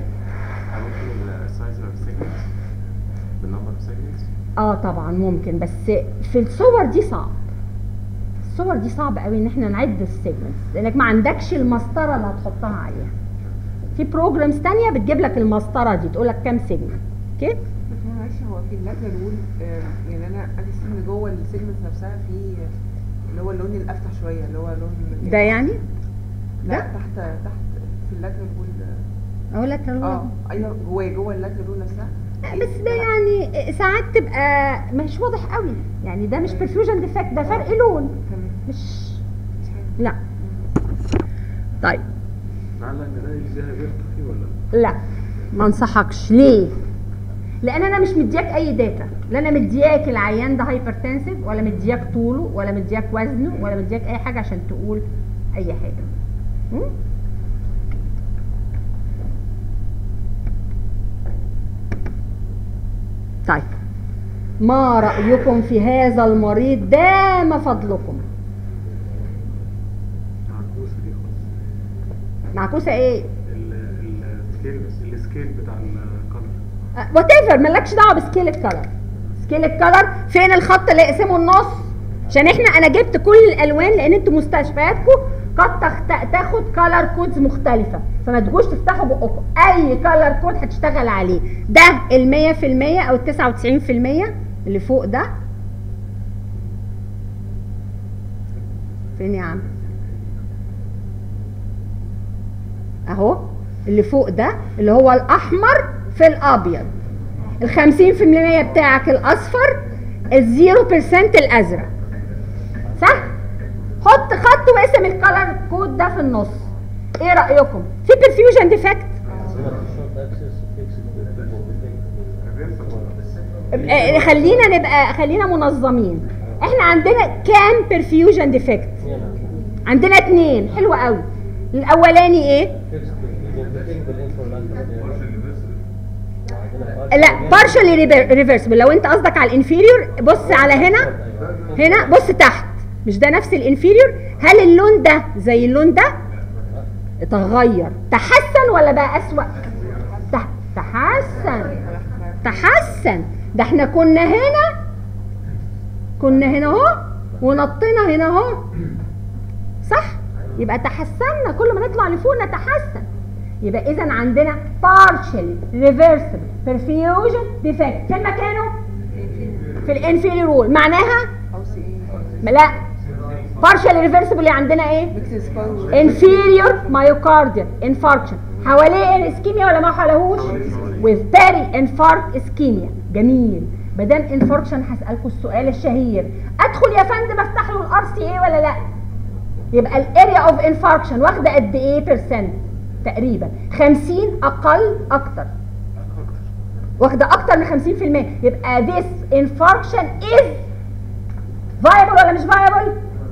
اه طبعا ممكن، بس في الصور دي صعب. الصور دي صعب قوي ان احنا نعد السيجمنتس، لانك ما عندكش المسطره اللي هتحطها عليها. في بروجرامز ثانيه بتجيب لك المسطره دي تقول لك كام سيجمنت. اوكي؟ معلش، هو في اللاترال وول يعني انا ادي ان جوه السيجمنت نفسها في اللي هو اللون الافتح شويه، اللي هو لون ده يعني؟ لا ده؟ تحت تحت في اللاترال وول. اهو لاترال اه ايوه جوه جوه اللاترال وول نفسها. بس ده يعني ساعات تبقى مش واضح قوي، يعني ده مش برفيوجن ديفكت، ده فرق لون، مش مش حاجه. لا. طيب لعل ان ده يجيها فيرتيكي ولا لا، ما انصحكش. ليه؟ لان انا مش مدياك اي داتا، لا انا مدياك العيان ده هايبرتنسيف، ولا مدياك طوله، ولا مدياك وزنه، ولا مدياك اي حاجه عشان تقول اي حاجه. م? طيب ما رايكم في هذا المريض ده؟ ما فضلكم؟ معكوسه دي خالص. معكوسه ايه؟ السكيل بس السكيل بتاع الكلر وات ايفر، مالكش دعوه بسكيل الكلر. سكيل الكلر فين الخط اللي يقسمه النص؟ عشان احنا انا جبت كل الالوان لان انتوا مستشفياتكم قد تاخد كلر كودز مختلفه، فما تجوش تفتحوا بقكم اي كلر كود هتشتغل عليه. ده ال مية في المية او ال تسعة وتسعين في المية اللي فوق ده. فين يا عم؟ اهو اللي فوق ده اللي هو الاحمر في الابيض. ال خمسين في المية بتاعك الاصفر، الزيرو بيرسنت الازرق. صح؟ حط خط واسم الكلر كود ده في النص. ايه رايكم؟ في برفيوجن ديفكت؟ خلينا نبقى خلينا منظمين. احنا عندنا كام برفيوجن ديفكت؟ عندنا اتنين. حلو قوي. الاولاني ايه؟ لا partially reversible. لو انت قصدك على الانفيريور بص على هنا، هنا بص تحت، مش ده نفس الانفيريور؟ هل اللون ده زي اللون ده؟ اتغير، تحسن ولا بقى اسوأ؟ تحسن تحسن. ده احنا كنا هنا، كنا هنا اهو ونطينا هنا اهو، صح؟ يبقى تحسنا، كل ما نطلع لفوق نتحسن. يبقى اذا عندنا partially reversible perfusion defect في مكانه في الانفيريور وول، معناها لا partially reversible اللي عندنا ايه؟ inferior myocardial infarction. حواليه اسكيميا ولا ما حواليهوش؟ with peri infarct ischemia. جميل. ما دام انفاركشن هسألكوا السؤال الشهير، ادخل يا فندم افتح له الار سي اي ولا لا؟ يبقى الاريا اوف انفاركشن واخده قد ايه بيرسنت؟ تقريبا خمسين، اقل اكتر؟ واخده اكتر من خمسين في المية. يبقى this infarction is viable ولا مش viable؟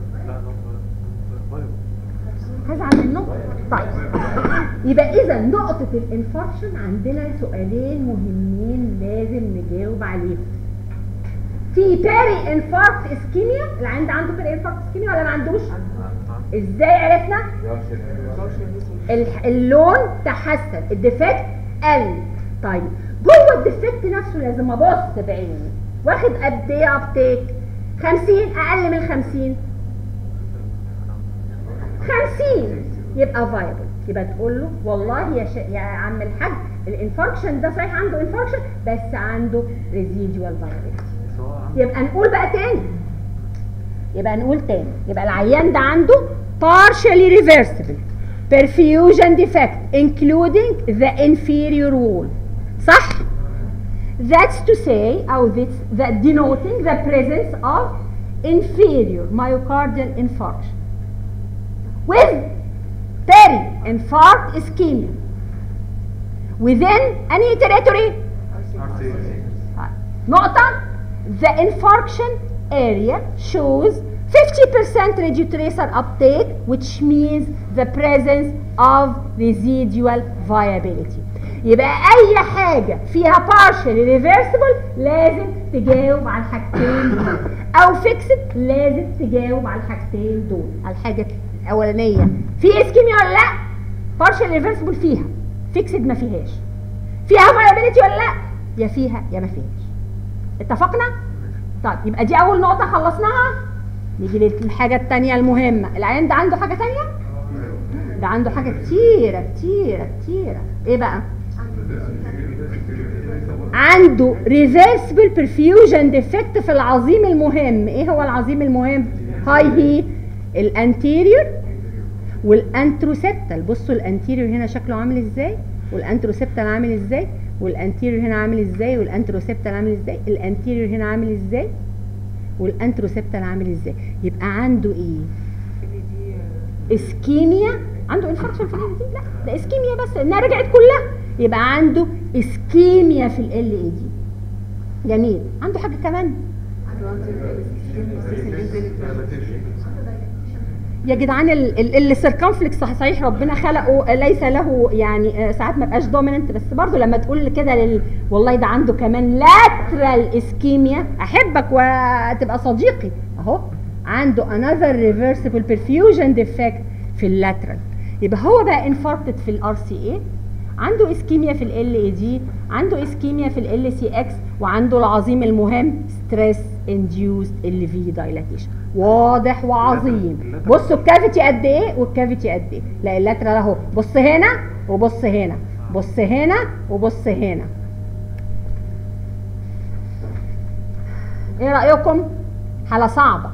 هزعل منه. طيب يبقى اذا نقطه الانفاركشن عندنا سؤالين مهمين لازم نجاوب عليهم. في بيري انفاركت اسكيميا، العيان عنده بيري انفاركت اسكيميا ولا ما عندوش؟ ازاي عرفنا؟ اللون تحسن، الديفكت قل. طيب جوه الديفكت نفسه لازم ابص بعيني، واخد قد ايه ابتيك؟ خمسين، اقل من خمسين؟ خمسين، يبقى فايبل. يبقى تقول له والله يا, ش... يا عم الحاج الانفاركشن ده صحيح عنده انفاركشن بس عنده ريزيديوال فايبلتي. يبقى نقول بقى تاني، يبقى نقول تاني، يبقى العيان ده عنده partially reversible perfusion defect including the inferior wall، صح؟ That's to say أو that's that denoting the presence of inferior myocardial infarction with peri-infarct ischemia within any territory. نقطة. The infarction area shows fifty percent redutracer uptake, which means the presence of residual viability. يبقى أي حاجة فيها partially reversible لازم تجاوب على الحاجتين دول، أو fixed لازم تجاوب على الحاجتين دول. الحاجة الأولانية في اسكيميا ولا لا؟ partially reversible فيها، fixed ما فيهاش. فيها viability ولا لا؟ يا فيها يا ما فيهاش. اتفقنا؟ طيب يبقى دي أول نقطة خلصناها. نيجي للحاجة التانية المهمة. العيان ده عنده حاجة تانية؟ ده عنده حاجة كتيرة كتيرة كتيرة. إيه بقى؟ عنده reversible perfusion defect في العظيم المهم. إيه هو العظيم المهم؟ هاي هي الانتيريور والانتروسيبتال. بصوا الانتيريور هنا شكله عامل ازاي، والانتروسيبتال عامل ازاي، والانتيريور هنا عامل ازاي، والانتروسيبتال عامل ازاي، الانتيريور هنا عامل ازاي، والانتروسيبتال عامل ازاي. يبقى عنده ايه؟ اسكيميا. عنده انفاركشن في ال دي؟ لا ده اسكيميا بس انها رجعت كلها. يبقى عنده اسكيميا في ال ال اي دي. جميل. عنده حاجه كمان يا جدعان، السيركمفلكس صحيح ربنا خلقه ليس له يعني ساعات ما بقاش دوميننت، بس برضه لما تقول كده لل... والله ده عنده كمان لاترال اسكيميا احبك وتبقى صديقي. اهو عنده another reversible perfusion defect في اللاترال. يبقى هو بقى انفاركتد في الار سي اي، عنده اسكيميا في ال اي دي، عنده اسكيميا في ال سي اكس، وعنده العظيم المهم ستريس انديوست ال في دايلاتيشن. واضح وعظيم. بصوا الكافيتي قد ايه والكافيتي قد ايه. لا اللاترال اهو، بص هنا وبص هنا، بص هنا وبص هنا. ايه رايكم؟ حاله صعبه.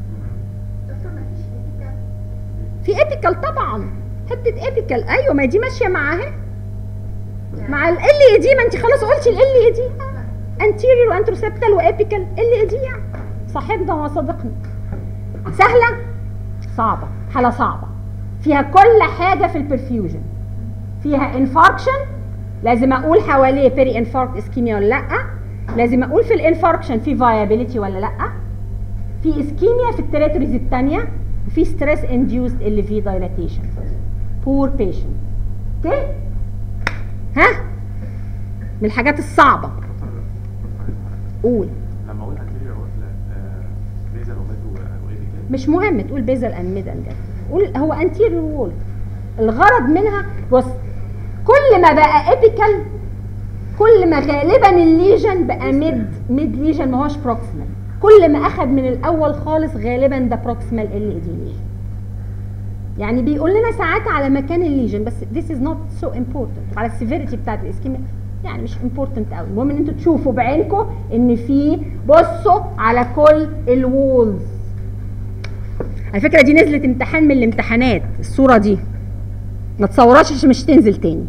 في ايبيكال طبعا، حته ايبيكال. ايوه ما دي ماشيه معاها مع ال اي دي. ما انت خلاص قلتي ال اي دي انتيريور وانتروسيبتال وابيكال ال اي دي، يعني صاحبنا وصديقنا. سهله؟ صعبه. حاله صعبه فيها كل حاجه في البرفيوجن. فيها انفاركشن، لازم اقول حواليه بيري انفاركت اسكيميا ولا لا، لازم اقول في الانفاركشن في فايابيليتي ولا لا، في اسكيميا في التريتوريز الثانيه، وفي ستريس انديوست ال في دايلاتيشن. بور بيشنت. اوكي؟ ها؟ من الحاجات الصعبه. قول. لما اقول انتيريور بيزل وميد وايبيكال مش مهم تقول بيزل ان ميد ان قول هو انتيريور وول. الغرض منها بص، كل ما بقى ايبيكال كل ما غالبا الليجن بقى ميد ميد ليجن، ما هوش بروكسيمال. كل ما اخد من الاول خالص غالبا ده بروكسيمال ال اي دي ليجن. يعني بيقول لنا ساعات على مكان الليجن، بس this is not so important. على السيفيريتي بتاعت الاسكيميا يعني مش امبورتنت قوي. المهم ان انتوا تشوفوا بعينكم ان في، بصوا على كل الوولز. على فكره دي نزلت امتحان من الامتحانات، الصوره دي ما تصوراش عشان مش تنزل تاني.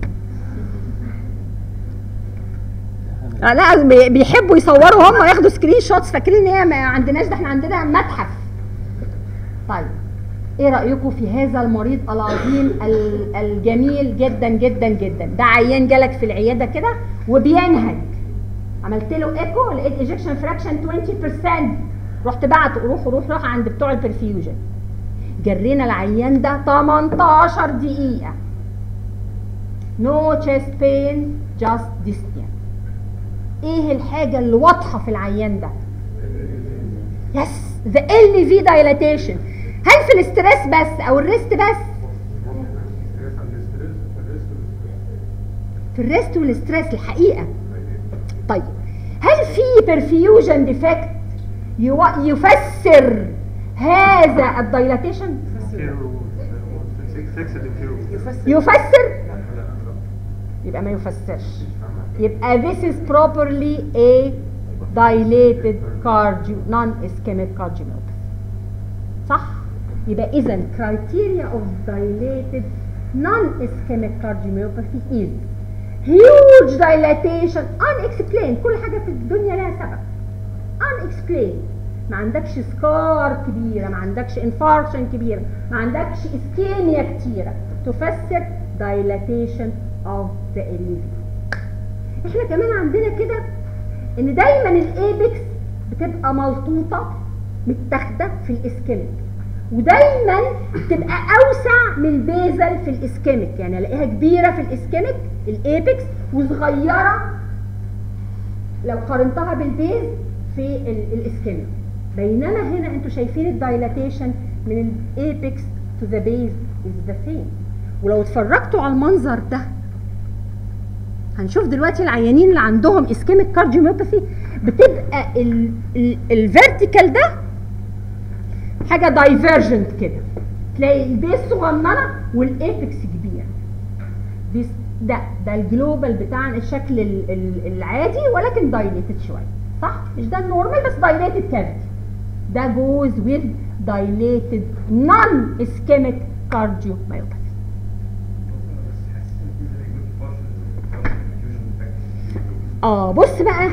لا بيحبوا يصوروا هم ياخدوا سكرين شوتس، فاكرين ان هي ما عندناش، ده احنا عندنا متحف. طيب ايه رايكم في هذا المريض العظيم الجميل جدا جدا جدا؟ ده عيان جالك في العياده كده وبينهج، عملت له ايكو لقيت ايجكشن فراكشن عشرين بالمية، رحت بعته روح روح روح عند بتوع البرفيوجن. جرينا العيان ده تمنتاشر دقيقه، نو تشيست بين جاست ديسنيا. ايه الحاجه اللي واضحه في العيان ده؟ يس ذا ال في دايلاتيشن. هل في الاسترس بس او الريست بس؟ في الريست والاسترس الحقيقه. طيب هل في برفيوجن ديفكت يفسر هذا الدايلاتيشن؟ يفسر؟ يبقى ما يفسرش. يبقى this is properly a dilated cardio non-ischemic cardiomyopathy. صح؟ يبقى إذا criteria of dilated non-ischemic cardiomyopathy is huge dilatation unexplained. كل حاجة في الدنيا لها سبب. unexplained. ما عندكش سكار كبيرة، ما عندكش انفاركشن كبيرة، ما عندكش اسكيميا كتيرة تفسر dilatation of the area. احنا كمان عندنا كده ان دايما الايبكس بتبقى ملطوطه متاخده في الاسكيميك، ودايما تبقى اوسع من البيزل في الاسكيميك. يعني الاقيها كبيره في الاسكيميك الايبكس وصغيره لو قارنتها بالبيز في الاسكيميك. بينما هنا انتوا شايفين الدايلاتيشن من الايبكس تو ذا بيز از ذا سيم. ولو اتفرجتوا على المنظر ده هنشوف دلوقتي العيانين اللي عندهم اسكيميك كارديوميوباثي بتبقى الفيرتيكال ده حاجه دايفيرجنت كده، تلاقي البيس صغننه والايبكس كبير. ده ده الجلوبال بتاعنا الشكل العادي ولكن دايليتد شويه، صح؟ مش ده النورمال بس دايليتد كافيتي. ده جوز ويز دايليتد نون اسكيميك كارديوميوباثي. اه بص بقى،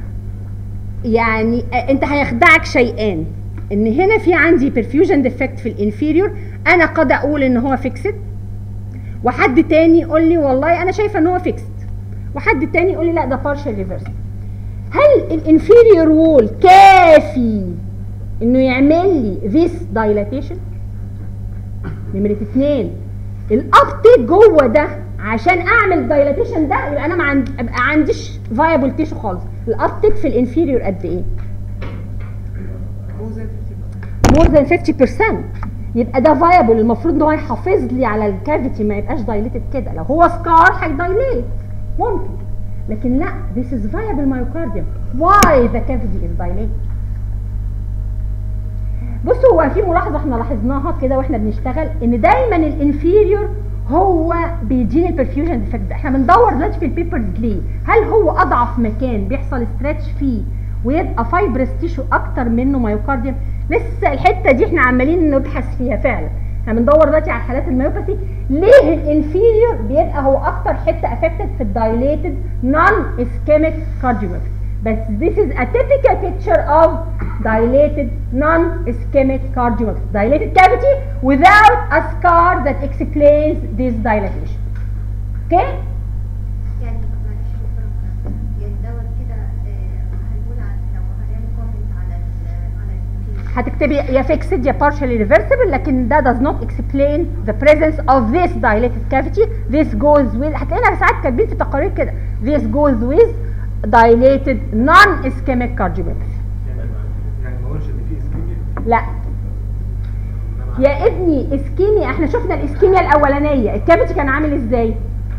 يعني انت هيخدعك شيئان، ان هنا في عندي perfusion defect في الانفيريور، انا قد اقول ان هو فيكسد، وحد تاني يقول لي والله انا شايفه ان هو فيكسد، وحد تاني يقول لي لا ده partial reversal. هل الانفيريور وول كافي انه يعمل لي this dilatation؟ نمرة اتنين، الابتيك جوه ده عشان اعمل دايلاتيشن ده يبقى انا ما عند... ابقى عنديش فايبل تيشو خالص. الابتيك في الانفيريور قد ايه؟ مور ذان خمسين بالمية. يبقى ده فايبل، المفروض ان هو يحافظ لي على الكافيتي ما يبقاش دايليتد كده. لو هو سكار هيدايليت ممكن، لكن لا this is viable myocardium. why the cavity is dilated؟ بصوا هو في ملاحظه احنا لاحظناها كده واحنا بنشتغل، ان دايما الانفيريور هو بيديني البرفيوجن ديفكت. احنا بندور دلوقتي في البيبرز ليه؟ هل هو اضعف مكان بيحصل ستريتش فيه ويبقى فايبرس تيشو اكتر منه مايوكارديوم؟ لسه الحته دي احنا عمالين نبحث فيها فعلا. احنا بندور دلوقتي على حالات الميوباثي ليه الانفيريور بيبقى هو اكتر حته افكتد في الدايليتد نون اسكيميك كارديوميوباثي. بس this is a typical picture of dilated non-ischemic cardiomyopathy. Dilated cavity without a scar that explains this dilatation. Okay? يعني معلش يعني دوت كده هنقول لو هنعمل كومنت على ال على هتكتبي يا فيكسد يا partially reversible، لكن ده does not explain the presence of this dilated cavity. This goes with، هتلاقينا ساعات كاتبين في تقارير كده this goes with dilated non-ischemic cardiomyopathy. يعني ما اقولش ان في اسكيميا. لا يا ابني اسكيميا، احنا شفنا الاسكيميا الاولانيه الكافيتي كان عامل ازاي؟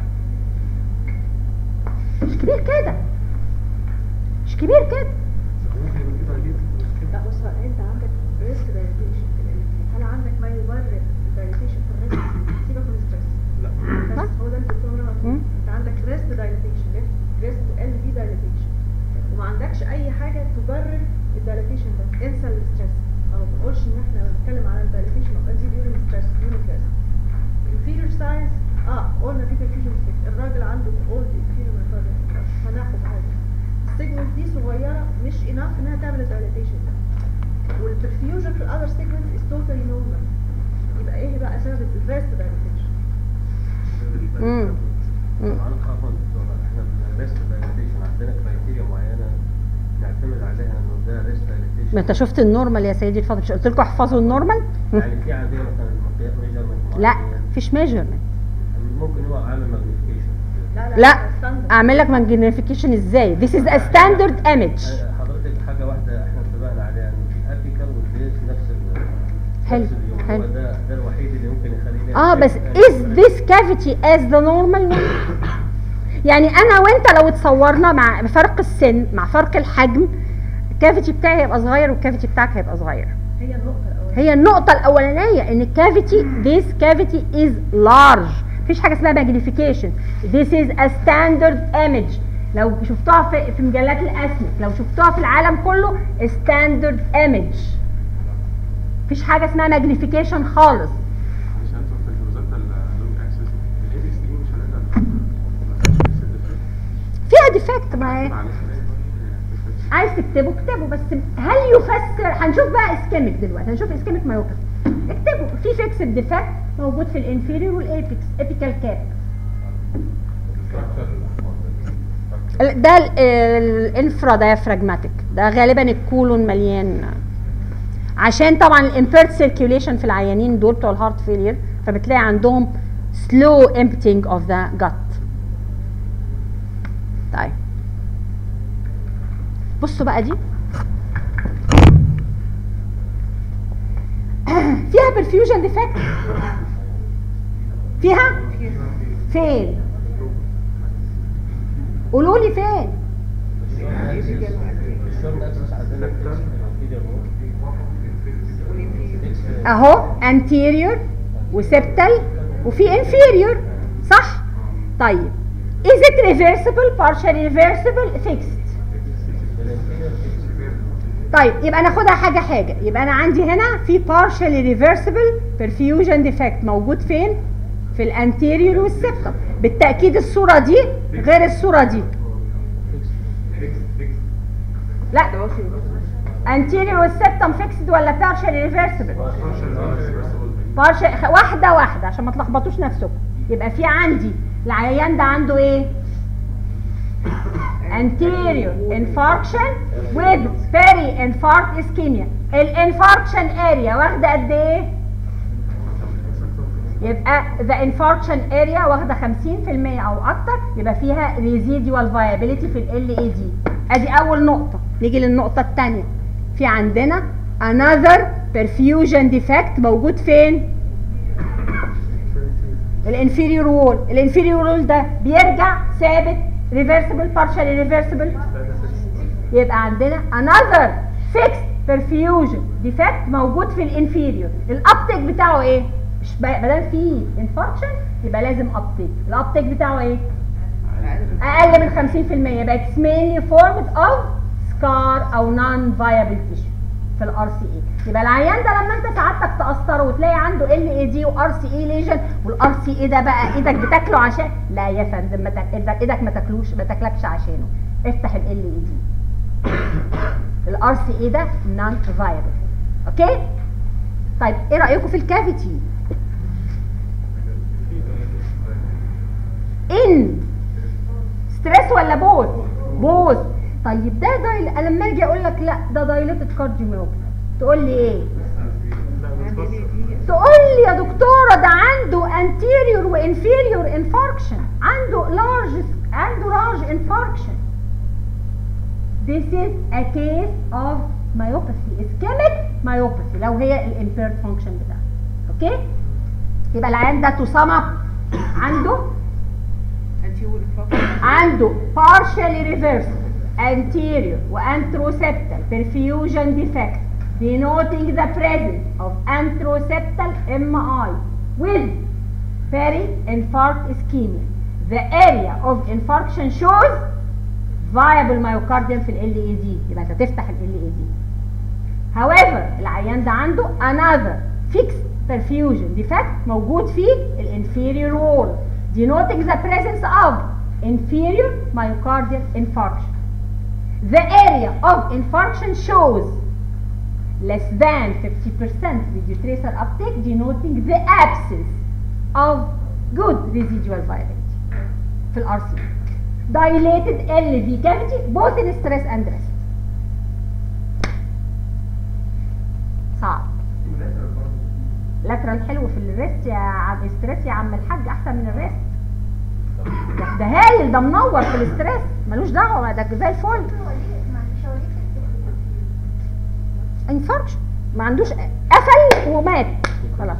مش كبير كده، مش كبير كده. ممكن يبقى في دايليت لا بص بقى، انت عندك ريست دايليتيشن في القلب، هل عندك ما يبرر الدايليتيشن في الريست؟ سيبك من الستريس. لا. بس هو ده اللي الدكتور هنا مم. انت عندك ريست دايليتيشن، ريست ال في دايليتيشن، وما عندكش اي حاجه تبرر الدايليتيشن ده. انسى الستريس، او ما تقولش ان احنا بنتكلم على الدايليتيشن او ال في ديورنج ستريس ديورنج ريست. الانفيريور ساينس اه قلنا في perfusion defect، الراجل عنده اولد انفيريور مايوكارديال infarction، هناخد عادي. السيجمنت دي صغيره مش اناف انها تعمل الدايليتيشن ده، والبرفيوجن في الاذر سيجمنت از توتالي نورمال. يبقى ايه بقى سبب الريست دايليتيشن؟ امم طبعا خطوه دكتور، احنا الريست دايليتيشن عندنا كرايتيريا معينه نعتمد عليها انه ده ريست دايليتيشن. ما انت شفت النورمال يا سيدي الفاضل، مش قلت لكم احفظوا النورمال؟ يعني في عندنا مثلا ميجرمنت لا مفيش ميجرمنت. ممكن هو عامل ماجنيفيكيشن. لا لا standard. اعمل لك ماجنيفيكيشن ازاي؟ This is a standard image. حضرتك حاجه واحده احنا اتفقنا عليها انه في ابيكال والبيز نفس ال حلو، نفس اليوم. حلو. هو ده ده الوحيد اللي ممكن يخليني اه بس is this cavity as the normal one؟ يعني انا وانت لو اتصورنا مع فرق السن مع فرق الحجم، الكافيتي بتاعي هيبقى صغير والكافيتي بتاعك هيبقى صغير. هي النقطه الاولانيه، هي النقطة الأولانية إن الكافيتي this cavity is large. مفيش حاجة اسمها magnification. This is a standard image. لو شفتوها في في مجلات الأسمك، لو شفتوها في العالم كله standard image. مفيش حاجة اسمها magnification خالص. مش انتوا في الوزاره اللونج اكسس الاي بي سي مش هنقدر ما فيهاش فيكس ديفكت. فيها ديفكت، ما هي معلش عايز تكتبه اكتبه، بس هل يفسر؟ هنشوف بقى اسكيميك دلوقتي، هنشوف اسكيميك مايوباثي. اكتبه في فيكس ديفكت موجود في الانفيريور والابيكس ابيكال كاب. ده الانفرا دايفراجماتيك، ده غالبا الكولون مليان، عشان طبعا الامبيرد سيركيوليشن في العيانين دول بتوع الهارت فيلير، فبتلاقي عندهم سلو emptying اوف ذا gut. طيب بصوا بقى دي فيها perfusion defect؟ فيها؟ فين؟ قولوا لي فين؟ الشورت اكسس عندنا اهو anterior وسبتال وفي inferior، صح؟ طيب is it reversible partially reversible fixed؟ طيب يبقى ناخدها حاجه حاجه. يبقى انا عندي هنا في partially reversible perfusion defect موجود فين؟ في الانتيريور والسبتم. بالتاكيد الصوره دي غير الصوره دي. لا anterior والسبتم فيكسد ولا partially reversible؟ partially. واحده واحده عشان ما تلخبطوش نفسكم. يبقى في عندي العيان ده عنده ايه؟ anterior infarction with peri-infarct ischemia. الانفاركشن اريا واخده قد ايه؟ يبقى the infarction area واخده خمسين في المية او اكتر، يبقى فيها residual viability في ال إل إيه دي. ادي اول نقطه. نيجي للنقطه الثانيه. في عندنا another perfusion defect موجود فين؟ الانفيريور وول. الانفيريور وول ده بيرجع ثابت reversible partially reversible، يبقى عندنا another fixed perfusion defect موجود في الانفيريور. الابتيك بتاعه ايه؟ مش ما دام فيه انفاركشن يبقى لازم ابتيك. الابتيك بتاعه ايه؟ اقل من خمسين في المية، يبقى it's mainly formed of scar او non viable tissue في الار سي اي. يبقى العيان ده لما انت سعادتك تقسطره وتلاقي عنده ال اي دي وار سي اي ليجن، والار سي اي ده بقى ايدك بتاكله عشان، لا يا فندم ما تاك... ايدك ما تاكلوش ما تاكلكش عشانه. افتح ال ال اي دي. الار سي اي ده نون فايبل. اوكي؟ طيب ايه رايكم في الكافيتي؟ ان ستريس ولا بوز؟ بوز. طيب ده دايل، لما اجي اقول لك لا ده دايليتد كارديوميوباثي، تقول لي ايه؟ عندي ال دي تقول لي يا دكتوره ده عنده anterior و inferior infarction، عنده large عنده large infarction. This is a case of myopathy، ischemic myopathy لو هي ال impaired function بتاعته. اوكي؟ يبقى العيان ده to sum up عنده anterior infarction عنده partially reversible anterior و anteroseptal perfusion defect denoting the presence of anteroseptal M I with peri-infarct ischemia. The area of infarction shows viable myocardium في ال L A D، يبقى انت تفتح ال L A D. However العيان ده عنده another fixed perfusion defect موجود في ال inferior wall denoting the presence of inferior myocardial infarction. The area of infarction shows less than fifty percent radiotracer uptake denoting the absence of good residual viability في ال R C. Dilated L V cavity both in stress and rest. صعب. lateral حلو في الريست يا عم ستريس يا عم الحاج، احسن من الريست. ده, ده هايل، ده منور في الاستريس، ملوش دعوه، ده زي الفل. انفاركشن ما عندوش، قفل ومات خلاص.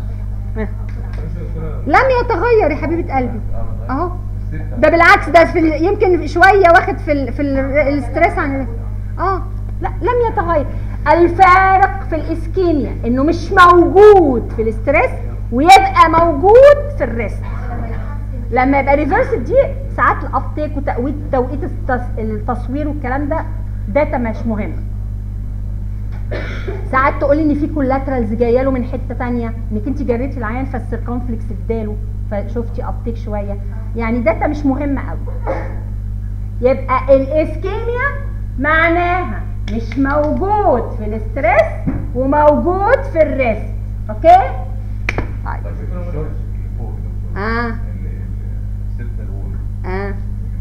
لم يتغير يا حبيبه قلبي اهو. ده بالعكس، ده في ال... يمكن شويه واخد في ال... في ال... الاستريس عن اه لا لم يتغير. الفارق في الاسكيميا انه مش موجود في الاستريس ويبقى موجود في الريست. لما يبقى ريفرس دي ساعات الابتيك وتوقيت توقيت التصوير والكلام ده داتا مش مهم. ساعات تقولي ان في كولاترالز جايه له من حته ثانيه، انك انت جريتي العيان فالسيركمفلكس اداله فشفتي ابتيك شويه، يعني داتا مش مهمه قوي. يبقى الاسكيميا معناها مش موجود في الاستريس وموجود في الريست. اوكي؟ طيب اه اه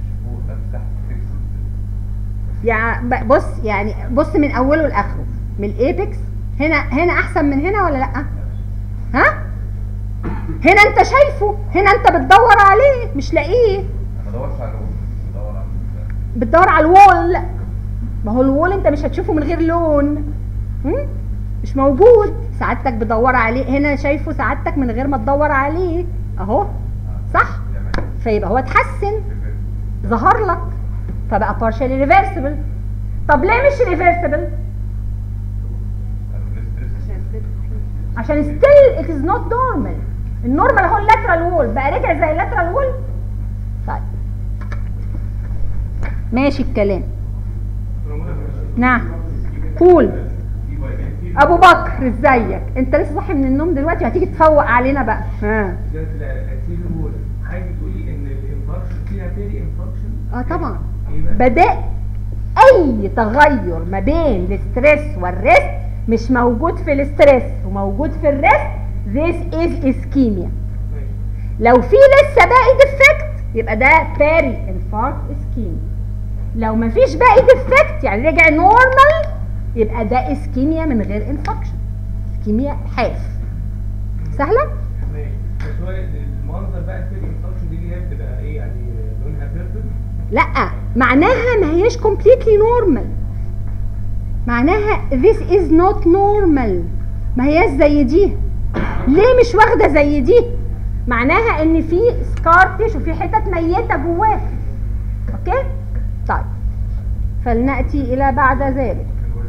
يعني بص، يعني بص من اوله لاخره، من الايبكس هنا هنا احسن من هنا ولا لا؟ ها؟ هنا انت شايفه، هنا انت بتدور عليه مش لاقيه. ما بدورش على الوول، بدور على بتدور على الوول. ما هو الوول انت مش هتشوفه من غير لون، مش موجود. سعادتك بتدور عليه، هنا شايفه سعادتك من غير ما تدور عليه اهو، صح؟ فيبقى هو اتحسن، ظهر لك، فبقى partially reversible. طب ليه مش reversible؟ عشان still it is not normal. النورمال هو اللاترال وول، بقى رجع زي اللاترال وول. طيب ماشي الكلام. نعم قول. ابو بكر ازيك؟ انت لسه صاحي من النوم دلوقتي وهتيجي تفوق علينا بقى. ها حاجه تقولي ان الانفاركشن فيها بيري انفاركشن؟ اه طبعا. بدأ اي تغير ما بين الاستريس والريست مش موجود في الاستريس وموجود في الريست، this is ischemia. لو في لسه باقي ديفكت يبقى ده بيري انفاركت ischemia. لو مفيش باقي ديفكت يعني رجع نورمال يبقى ده اسكيميا من غير انفكشن، اسكيميا حاف. سهله؟ ماشي. بس هو المنظر بقى البيري انفكشن دي اللي هي بتبقى ايه يعني، لونها بيربل؟ لا، معناها ما هيش completely normal، معناها this is not normal، ما هياش زي دي. ليه مش واخده زي دي؟ معناها ان في سكارتش وفي حتت ميته جواه. اوكي؟ طيب فلنأتي الى بعد ذلك.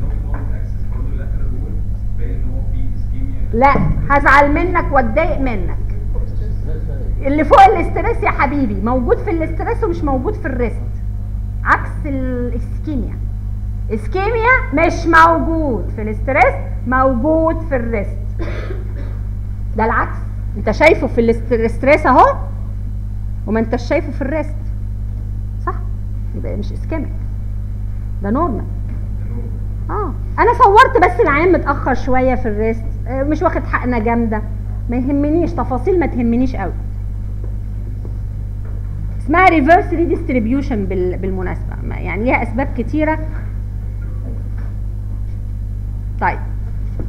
لا هزعل منك واتضايق منك. اللي فوق الاستريس يا حبيبي موجود في الاستريس ومش موجود في الريست، عكس الاسكيميا. اسكيميا مش موجود في الاستريس، موجود في الريست. ده العكس، انت شايفه في الاستريس اهو وما انتش شايفه في الريست، صح؟ يبقى مش اسكيميك، ده نورمال. اه انا صورت بس العيان متاخر شويه في الريست، مش واخد حقنه جامده، ما يهمنيش تفاصيل، ما تهمنيش قوي. اسمها ريفرس ريديستريبيوشن بالمناسبه، يعني ليها اسباب كتيره. طيب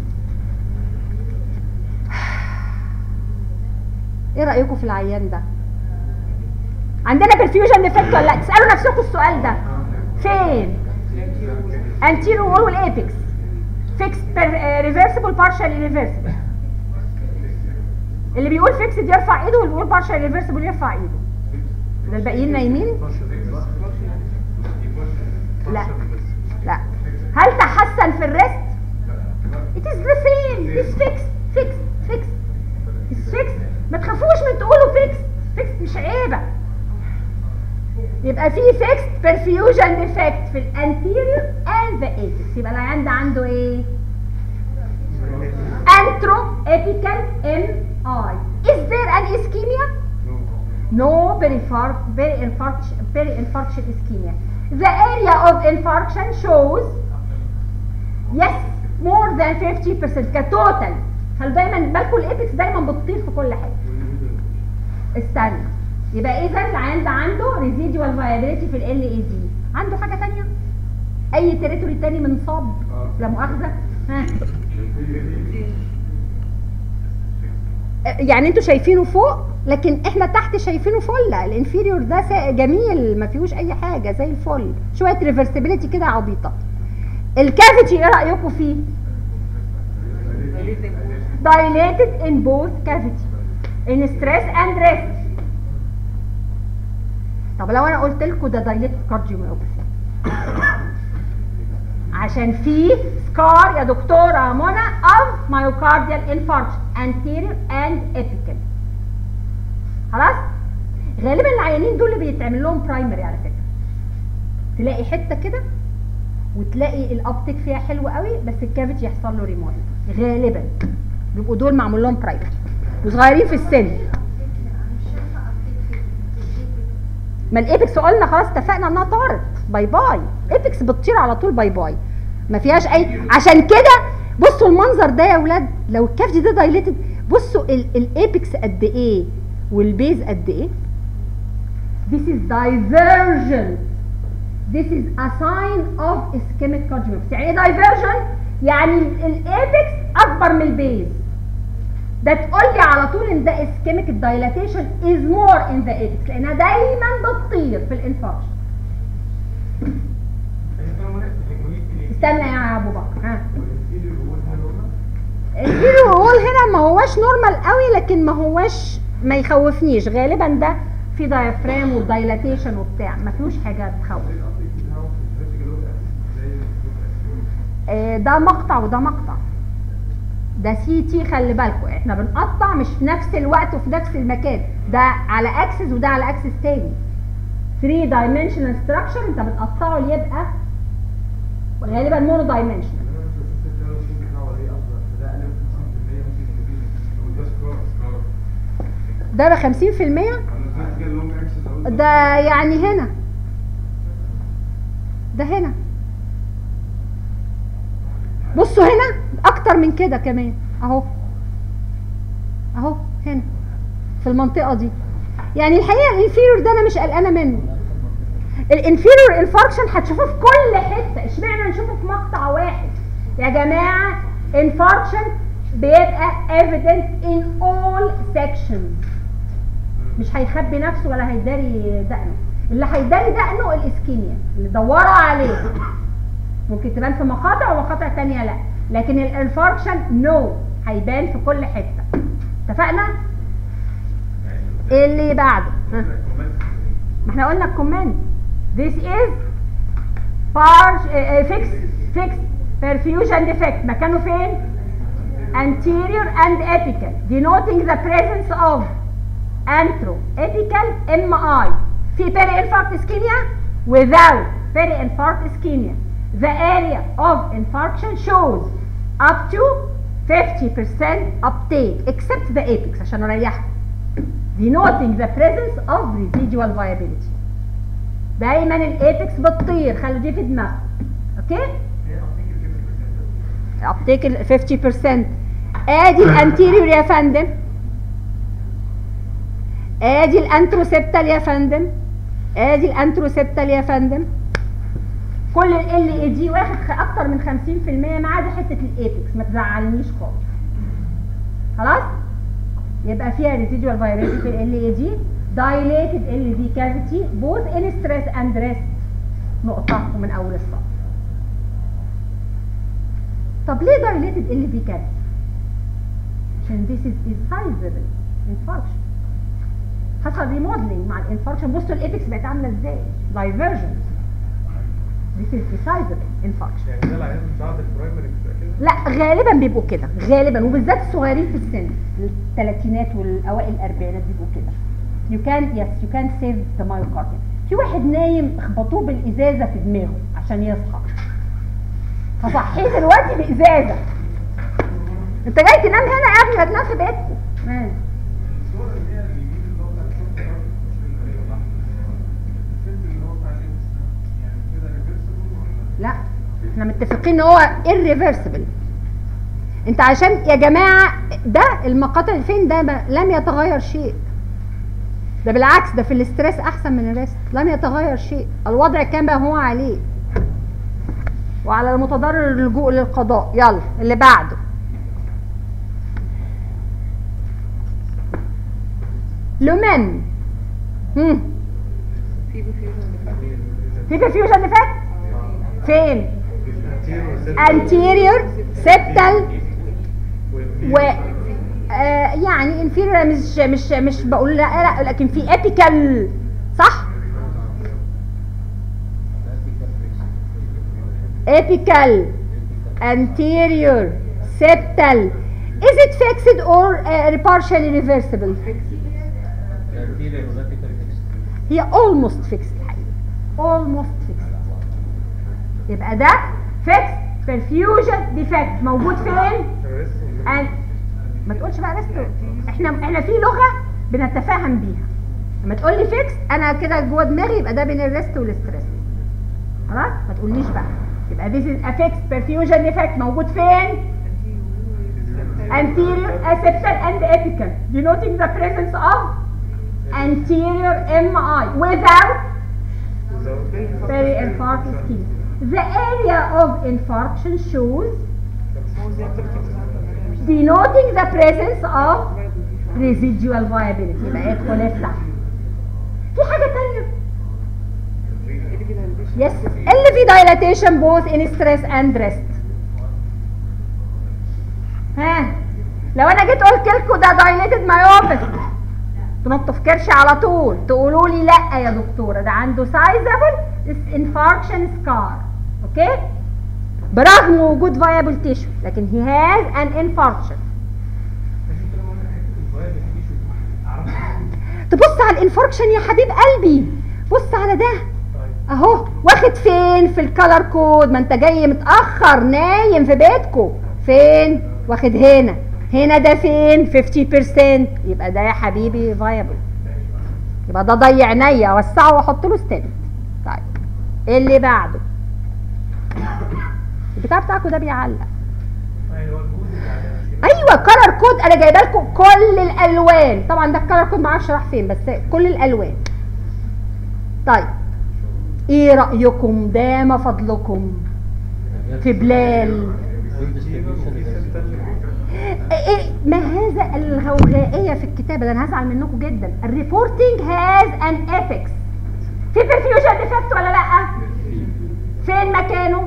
ايه رايكم في العيان ده؟ عندنا برفيوجن ديفكت ولا لا؟ تسالوا نفسكم السؤال ده. فين؟ انتيرو وول والايبكس فيكس ريفرسبل بارشال ريفرسبل. اللي بيقول فيكس يرفع ايده واللي بيقول بارشال ريفرسبل يرفع ايده. ده الباقيين نايمين؟ لا لا. هل تحسن في الريست؟ It is the same. It's fixed fixed fixed. It's fixed. ما تخافوش من تقولوا fixed fixed مش عيبة. يبقى في fixed perfusion defect في الانتيريور and the apex. يبقى العيان ده عنده ايه؟ anteroapical M I. Is there an ischemia? No peri-infarction peri-infarction ischemia. The area of infarction shows yes more than fifty percent كتوتال. خلوا دايما بالكم الابكس دايما بتطير في كل حاجه. استنى. يبقى اذا العيان ده عنده residual viability في ال إل إيه دي. عنده حاجه ثانيه؟ اي تريتوري تاني منصاب؟ لا مؤاخذه. ها يعني انتوا شايفينه فوق لكن احنا تحت شايفينه فله. الانفيريور ده جميل ما فيهوش اي حاجه زي الفل. شويه ريفرسبيليتي كده عبيطه. الكافيتي ايه رايكم فيه؟ dilated in both cavity in stress and rest. طب لو انا قلت لكم ده dilated cardiomyopathy عشان فيه سكار يا دكتوره منى of myocardial infarction anterior and apical. خلاص؟ غالبا العيانين دول اللي بيتعمل لهم برايمري على فكره. تلاقي حته كده وتلاقي الابتك فيها حلو قوي بس الكافيتي يحصل له ريمويل. غالبا بيبقوا دول معمول لهم برايمري وصغيرين في السن. ما الايبكس قلنا خلاص اتفقنا انها طارت باي باي. ايبكس بتطير على طول باي باي ما فيهاش اي. عشان كده بصوا المنظر ده يا اولاد. لو الكافيتي ده دايليتد بصوا الايبكس قد ايه والبيز قد ايه. This is divergent. This is a sign of ischemic cardiomyopathy. يعني ايه divergent؟ يعني الايبكس اكبر من البيز. ده تقول لي على طول ان ده ischemic dilatation is more in the apex لانها دايما بتطير في الانفاركشن. استنى يا ابو بكر. ها الانفيريور وول هنا ما هواش نورمال قوي لكن ما هواش ما يخوفنيش. غالبا ده في دايفرام ودايلاتيشن وبتاع ما فيهوش حاجه تخوف. آه ده مقطع وده مقطع. ده سي تي خلي بالكم احنا بنقطع مش في نفس الوقت وفي نفس المكان. ده على اكسس وده على اكسس تاني. ثري دايمنشنال ستراكشر انت بتقطعه ليبقى غالبا مونو دايمنشنال. ده ب خمسين في المية. ده يعني هنا ده هنا بصوا هنا اكتر من كده كمان اهو اهو هنا في المنطقه دي. يعني الحقيقه الانفيريور ده انا مش قلقانه منه. الانفيريور انفاركشن هتشوفوه في كل حته. اشمعنى نشوفه في مقطع واحد يا جماعه؟ انفاركشن بيبقى evident in all sections. مش هيخبي نفسه ولا هيداري دقنه. اللي هيداري دقنه الاسكيميا اللي دوروا عليه. ممكن تبان في مقاطع ومقاطع تانية لا. لكن الانفاركشن نو هيبان في كل حته. اتفقنا؟ اللي بعده ها. ما احنا قلنا الكومنت. This is part uh, fixed fixed perfusion defect. مكانه فين؟ anterior and apical denoting the presence of anteroapical M I. في peri-infarct ischemia without peri-infarct ischemia. The area of infarction shows up to fifty percent uptake except the apex عشان اريحكم. denoting the presence of residual viability. دايما الايبكس بتطير خلوا دي في دماغكم. اوكي؟ uptake ال fifty percent. ادي الانتيريور يا فندم. ادي الانتروسبتال يا فندم. ادي الانتروسبتال يا فندم. كل ال إل إيه دي واخد اكتر من خمسين في المية ما عدا حته الايبكس ما تزعلنيش خالص. خلاص؟ يبقى فيها residual viability في ال اي دي. dilated ال في cavity both in stress and rest نقطة ومن أول السطر. طب ليه dilated ال في cavity؟ عشان this is sizable infarction. حصل ريموديلنج مع الانفاركشن. بصوا الابيكس بقت عاملة ازاي؟ divergence. this is sizable infarction. يعني ده العيان بعد البرايمري بيبقى كده؟ لا غالبا بيبقوا كده، غالبا وبالذات الصغيرين في السن الثلاثينات والاوائل الاربعينات بيبقوا كده. you can yes you can save the myocardium. في واحد نايم اخبطوه بالازازه في دماغه عشان يصحى، فصحيه دلوقتي بازازه. انت جاي تنام هنا يا ابني، ما تنام في بيتكم. ماشي. الصورة اللي هي اليمين اللي هو بتاع الشوط مش اللي هو الفيلم اللي هو بتاع الابس ده يعني كده ريفرسبل ولا؟ لا احنا متفقين ان هو irreversible. انت عشان يا جماعه ده المقاطع اللي فين ده لم يتغير شيء، ده بالعكس ده في الاستريس احسن من الريست، لم يتغير شيء، الوضع كما هو عليه وعلى المتضرر اللجوء للقضاء. يلا اللي بعده. لومن هم في بفيوجن في بفيوجن ديفكت فين؟ anterior septal و آه يعني inferior مش مش مش بقول لا لا لكن في apical صح؟ apical anterior septal. is it fixed or uh, partially reversible؟ هي almost fixed الحقيقة almost fixed. يبقى ده fixed perfusion defect موجود فين؟ and ما تقولش بقى ريست. احنا احنا في لغه بنتفاهم بيها. لما تقول لي فيكس انا كده جوه دماغي يبقى ده بين الريست والستريس. خلاص؟ ما تقوليش بقى. يبقى this is a fixed perfusion defect موجود فين؟ anterior septal and apical denoting the presence of anterior M I without peri-infarct ischemia. The area of infarction shows denoting the presence of residual viability. يبقى ادخل افتح. في حاجة تانية. Yes اللي في dilatation both in stress and rest. ها لو انا جيت قلت لكم ده dilated myopathy تنطوا في كرشي على طول تقولوا لي لا يا دكتورة ده عنده sizable infarction scar. اوكي برغم وجود viable tissue لكن he has an infarction. تبص على الانفاركشن يا حبيب قلبي، بص على ده اهو واخد فين في الكالر كود. ما انت جاي متاخر نايم في بيتكو فين؟ واخد هنا. هنا ده فين؟ خمسين بالمية. يبقى ده يا حبيبي viable. يبقى ده ضيع عينيا اوسعه واحط له ستنت. طيب ايه اللي بعده؟ البتاع بتاعكم ده بيعلق. ايوه كلر كود انا جايبه لكم كل الالوان. طبعا ده الكلر كود معرفش راح فين بس كل الالوان. طيب ايه رايكم ده ما فضلكم في بلال؟ ايه ما هذا الغوغائيه في الكتابه ده؟ انا هزعل منكم جدا. الريبورتنج هاز ان افكس. في برفيوجن ديفكت ولا لا؟ فين مكانه؟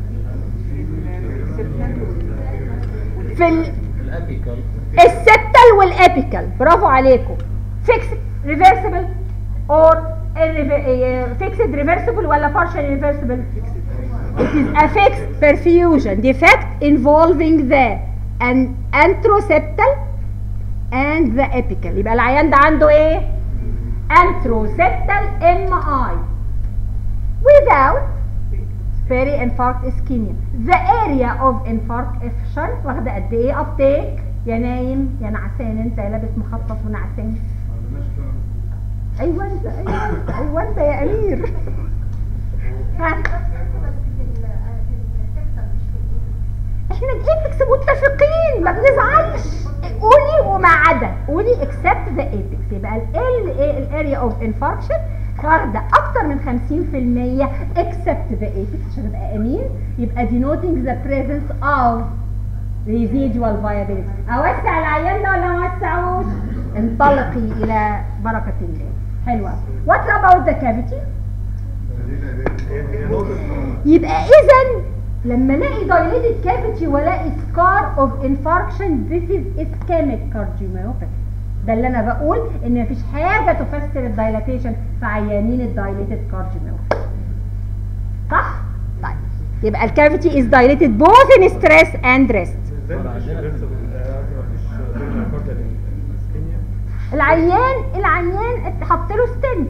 في الابيكال السبتال والابيكال. برافو عليكم. فيكس ريفرسبل اور فيكسد ريفرسبل ولا بارشال ريفرسبل؟ It is a fixed perfusion defect involving the anteroseptal and the apical. يبقى العيان ده عنده ايه؟ anteroseptal M I without peri-infarct ischemia. The area of infarction واخده قد ايه uptake؟ يا نايم يا نعسان. انت يا لابس مخطط ونعسان. ايوه انت ايوه انت ايوه انت يا امير. ها احنا الايبكس متفقين ما بنزعلش. قولي وما عدا قولي اكسبت ذا ايبكس. يبقى ال الاريا اوف انفاركشن واخده اكتر من خمسين بالمية اكسبت ذا ايبكس عشان ابقى امين. يبقى denoting the presence of residual viability. اوسع العيان ده ولا ما اوسعوش؟ انطلقي الى بركه الله. حلوه. what about the cavity؟ يبقى اذا لما الاقي dilated cavity والاقي scar of infarction this is ischemic cardiomyopathy. ده اللي انا بقول ان مفيش حاجه تفسر الدايلاتيشن في عيانين الدايليتد cardiomyopathy. صح؟ طيب يبقى الكافيتي is dilated both in stress and rest. العيان العيان اتحط له ستنت،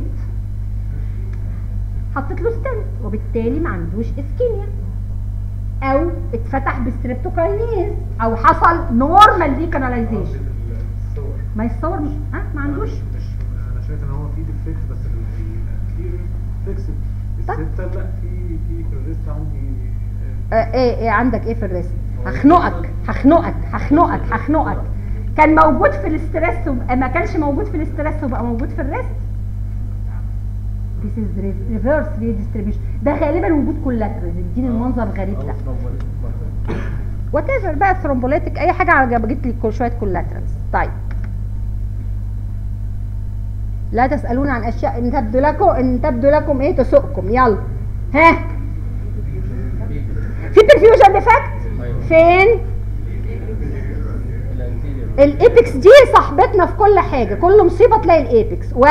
حطيت له ستنت وبالتالي ما عندوش اسكيميا، او اتفتح بالستريبتوكاينيز، او حصل نورمال ديكاناليزيشن. ما يتصور مش ها ما عندوش. انا شايف ان هو في ديفكت بس الاخير فيكسد. السته لا في في في الريست عندي آه ايه ايه عندك ايه في الريست؟ هخنقك هخنقك هخنقك هخنقك كان موجود في الاسترس ما كانش موجود في الاسترس وبقى موجود في الريست. This is reverse redistribution. ده غالبا وجود كولاترال، يديني المنظر الغريب ده. وات ايفر بقى ثرومبوليتك اي حاجه على جبت لي شويه كولاترالز. طيب لا تسالون عن اشياء ان تبدو لكم ان تبدو لكم ايه تسؤكم. يلا ها في perfusion defect فين؟ الابيكس دي صاحبتنا في كل حاجه، كل مصيبه تلاقي الابيكس و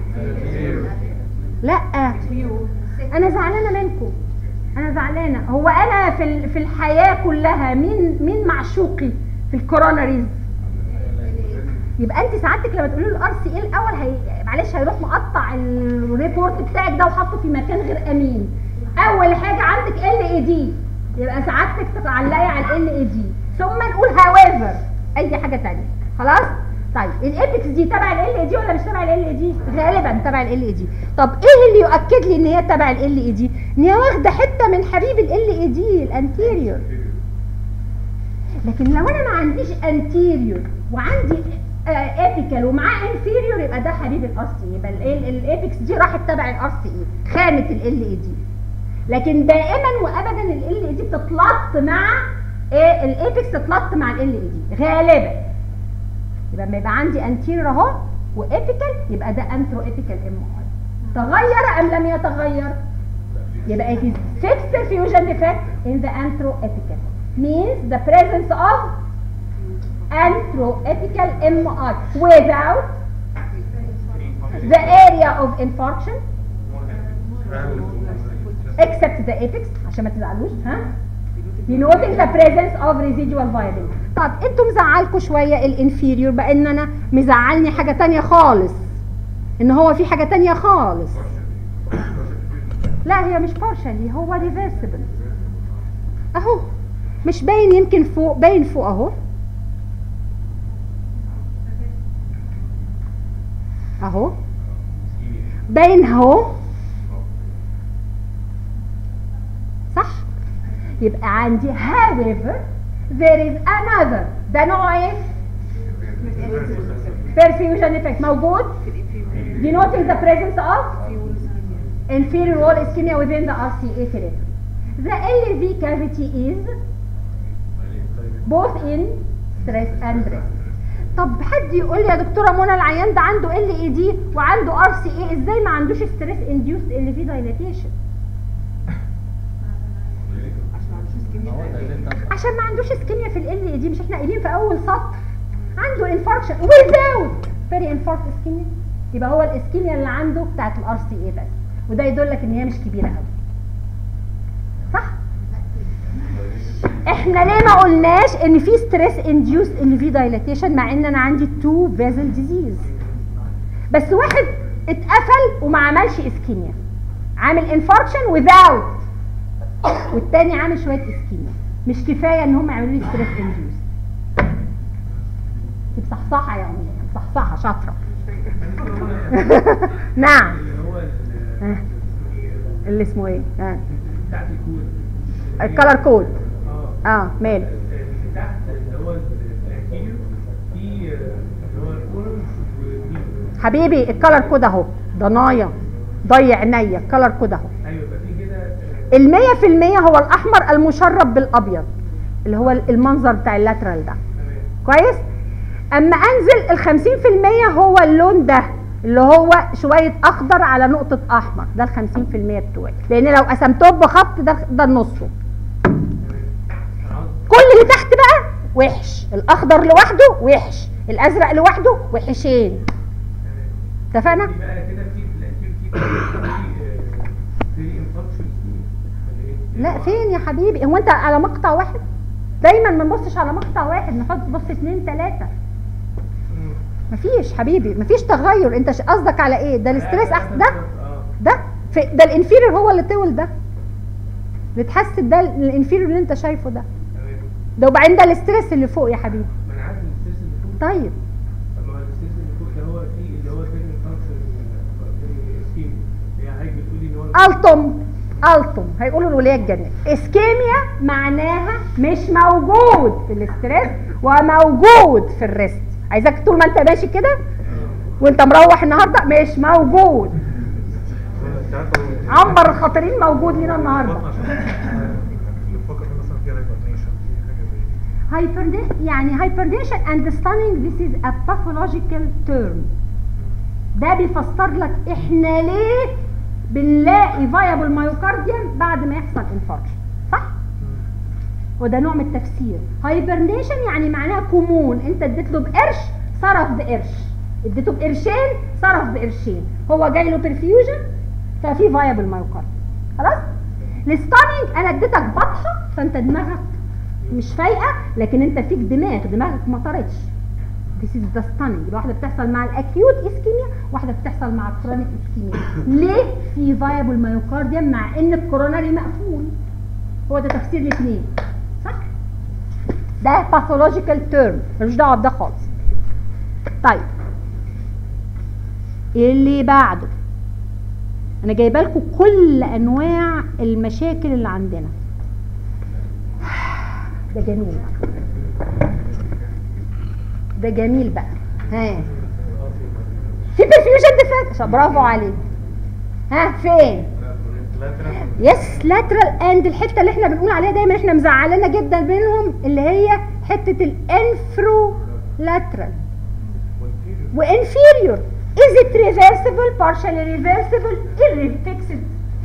لا انا زعلانه منكم، انا زعلانه. هو انا في في الحياه كلها مين مين معشوقي في الكوروناريز؟ يبقى انت سعادتك لما تقولي له الار سي اي الاول هي معلش هيروح مقطع الريبورت بتاعك ده وحاطه في مكان غير امين. اول حاجه عندك ال اي دي، يبقى سعادتك تعلقي على ال اي دي ثم نقول هاويفر اي حاجه ثانيه. خلاص؟ طيب الابيكس دي تبع ال اي دي ولا مش تبع ال اي دي؟ غالبا تبع ال اي دي. طب ايه اللي يؤكد لي ان هي تبع ال اي دي؟ ان هي واخده حته من حبيب ال اي دي الانتيريور. لكن لو انا ما عنديش انتيريور وعندي ابيكال ومعاه انفيريور يبقى ده حبيب الار سي، يبقى الابيكس دي راحت تبع الار سي اي، خانه ال اي دي. لكن دائما وابدا ال اي دي بتتلط مع ايه؟ الابيكس تتلط مع ال اي دي غالبا. يبقى لما يبقى عندي انتيريور اهو وابيكال يبقى ده انترو ابيكال ام اي. تغير ام لم يتغير؟ يبقى it is fixed perfusion defect in the anteroapical means the presence of anteroapical M I without the area of infarction except the apex عشان ما تزعلوش ها denoting the presence of residual viability. طب انتوا مزعلكوا شويه الانفيريور بقى ان انا مزعلني حاجه تانية خالص، ان هو في حاجه تانية خالص. لا هي مش partially، هو reversible اهو. مش باين يمكن فوق، باين فوق اهو اهو باين اهو صح. يبقى عندي however there is another، ده نوع ايه؟ perfusion effect موجود denoting the presence of inferior wall ischemia within the R C A territory. The L V cavity is both in stress and rest. طب حد يقول لي يا دكتوره منى العيان ده عنده ال اي دي وعنده ار سي اي ازاي ما عندوش ستريس انديوسد ال في دايلاتيشن؟ عشان ما عندوش اسكيميا في ال اي دي. مش احنا قايلين في اول سطر عنده انفاركشن without بيري انفاركت اسكيميا؟ يبقى هو الاسكيميا اللي عنده بتاعت الار سي اي بس، وده يدلك ان هي مش كبيره قوي. صح؟ احنا ليه ما قلناش ان في ستريس انديوسد ال في دايلاتيشن مع ان انا عندي تو فيزل ديزيز، بس واحد اتقفل وما عملش اسكيميا عامل انفاركشن without، والتاني عامل شويه اسكيميا. مش كفايه ان هم يعملوا لي ستريس انديوسد. دي بصحصحه يعني، بصحصحه شاطره. نعم اللي اسمه ايه؟ ها الكالر كود. اه ماله؟ تحت اللي هو الانتيريور في اللي هو الاورنج والبينك. حبيبي الكالر كود اهو، ضنايا ضيع عينيا، الكالر كود اهو. ايوه يبقى في كده المية في المية هو الاحمر المشرب بالابيض، اللي هو المنظر بتاع اللاترال ده. كويس؟ اما انزل ال خمسين في المية هو اللون ده اللي هو شويه اخضر على نقطه احمر، ده ال خمسين في المية بتوعي، لان لو قسمتهم بخط ده ده نصه. كل اللي تحت بقى وحش، الاخضر لوحده وحش، الازرق لوحده وحشين. اتفقنا؟ لا فين يا حبيبي؟ هو انت على مقطع واحد؟ دايما ما نبصش على مقطع واحد، نحط بص اتنين تلاته. مفيش حبيبي، مفيش تغير. انت قصدك على ايه؟ ده الاستريس احسن، ده ده في ده الانفيريور هو اللي طول، ده بتحسب، ده الانفيريور اللي انت شايفه ده. ده وبعدين ده الاستريس اللي فوق يا حبيبي. ما انا عارف الاستريس اللي فوق. طيب طب ما الاستريس اللي فوق ده هو فيه اللي هو سيجنال فانكشن سكيم، هي حضرتك بتقولي ان هو التم التم هيقولوا الوليه الجنة. اسكيميا معناها مش موجود في الاستريس وموجود في الريست. عايزاك طول ما انت ماشي كده وانت مروح النهارده مش موجود. عنبر الخطرين موجود لنا النهارده. Hypertension يعني hypertension and stunning this is a pathological term. ده بيفسر لك احنا ليه بنلاقي viable myocardium بعد ما يحصل infarction، صح؟ وده نوع من التفسير. Hypertension يعني معناها كومون، انت اديت له بقرش صرف بقرش، اديته بقرشين صرف بقرشين، هو جاي له perfusion ففي viable myocardium. خلاص؟ الستانينج انا اديتك بطحه فانت دماغك مش فايقه، لكن انت فيك دماغ، دماغك ما طارتش. This is the stunning. واحده بتحصل مع الاكيوت اسكيميا، واحده بتحصل مع الكرونيك اسكيميا. ليه؟ في فايبل مايوكارديوم مع ان الكوروناري مقفول. هو ده تفسير الاثنين، صح؟ ده باثولوجيكال تيرم، ملوش دعوه بده خالص. طيب اللي بعده انا جايبه لكم كل انواع المشاكل اللي عندنا. ده جميل بقى. ده جميل بقى. ها في perfusion defect، برافو عليك. ها فين؟ يس لاترال اند، الحته اللي احنا بنقول عليها دايما احنا مزعلانا جدا منهم اللي هي حته الانفرو لاترال وانفيريور. Is it reversible, partially reversible, irreversible؟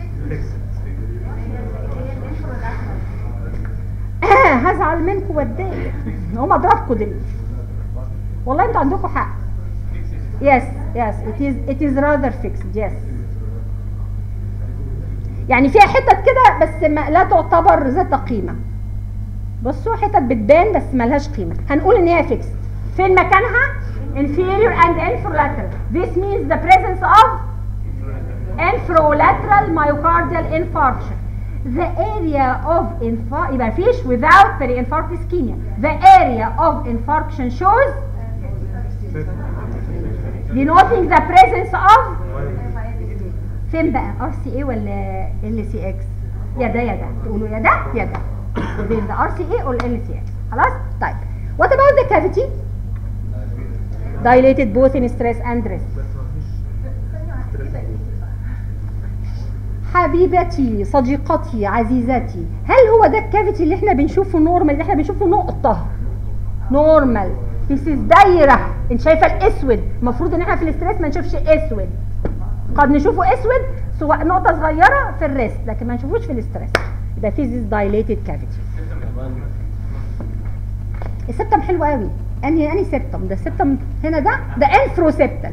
آه هزعل منكم واتضايق، هقوم اضربكم دلوقتي. والله انتوا عندكم حق. Yes, yes, it is it is rather fixed, yes. يعني فيها حتت كده بس ما لا تعتبر ذات قيمة. بصوا حتت بتبان بس ما لهاش قيمة. هنقول ان هي fixed. فين مكانها؟ inferior and infralateral. This means the presence of infralateral myocardial infarction. The area of infarction يبقى فيش without peri-infarct ischemia. The area of infarction shows denoting the presence of فين بقى؟ ار سي اي ولا ال سي اكس؟ يا ده يا ده، تقولوا يا ده يا ده. بين the ار سي اي وال ال سي اكس. خلاص؟ طيب. What about the cavity? Dilated both in stress and rest. حبيبتي صديقتي عزيزتي، هل هو ده الكافيتي اللي احنا بنشوفه نورمال؟ اللي احنا بنشوفه نقطه نورمال. This is دايره. انت شايفه الاسود، المفروض ان احنا في الاستريس ما نشوفش اسود، قد نشوفه اسود سواء نقطه صغيره في الريست لكن ما نشوفوش في الاستريس. يبقى في this dilated cavity. السبتم حلو قوي. انهي انهي سبتم؟ ده السبتم هنا، ده ده انفروسبتال.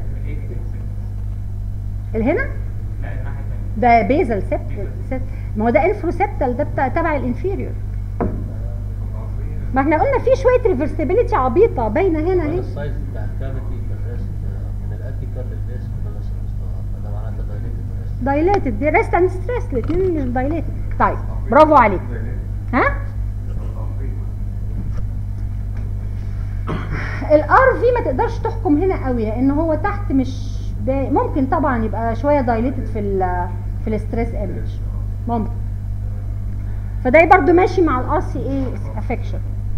الهنا ده بيزل سبت، ما هو ده انفروسبتال، ده بتاع تبع الانفيريور. ما احنا قلنا في شويه ريفرسيبيليتي عبيطه باينه هنا اهي. السايز بتاع الكافيتي في الريست من الاتيكال للديسك ولا لسه مستوى؟ ده معناته دايليتد. دايليتد دي ريست اند ستريس الاثنين مش دايليتد. طيب برافو عليك. ها الار في ما تقدرش تحكم هنا قوي لان هو تحت مش ممكن طبعا يبقى شويه دايليتد في ال في الاستريس ايمج ممكن، فده برضو ماشي مع الار سي اي افكشن.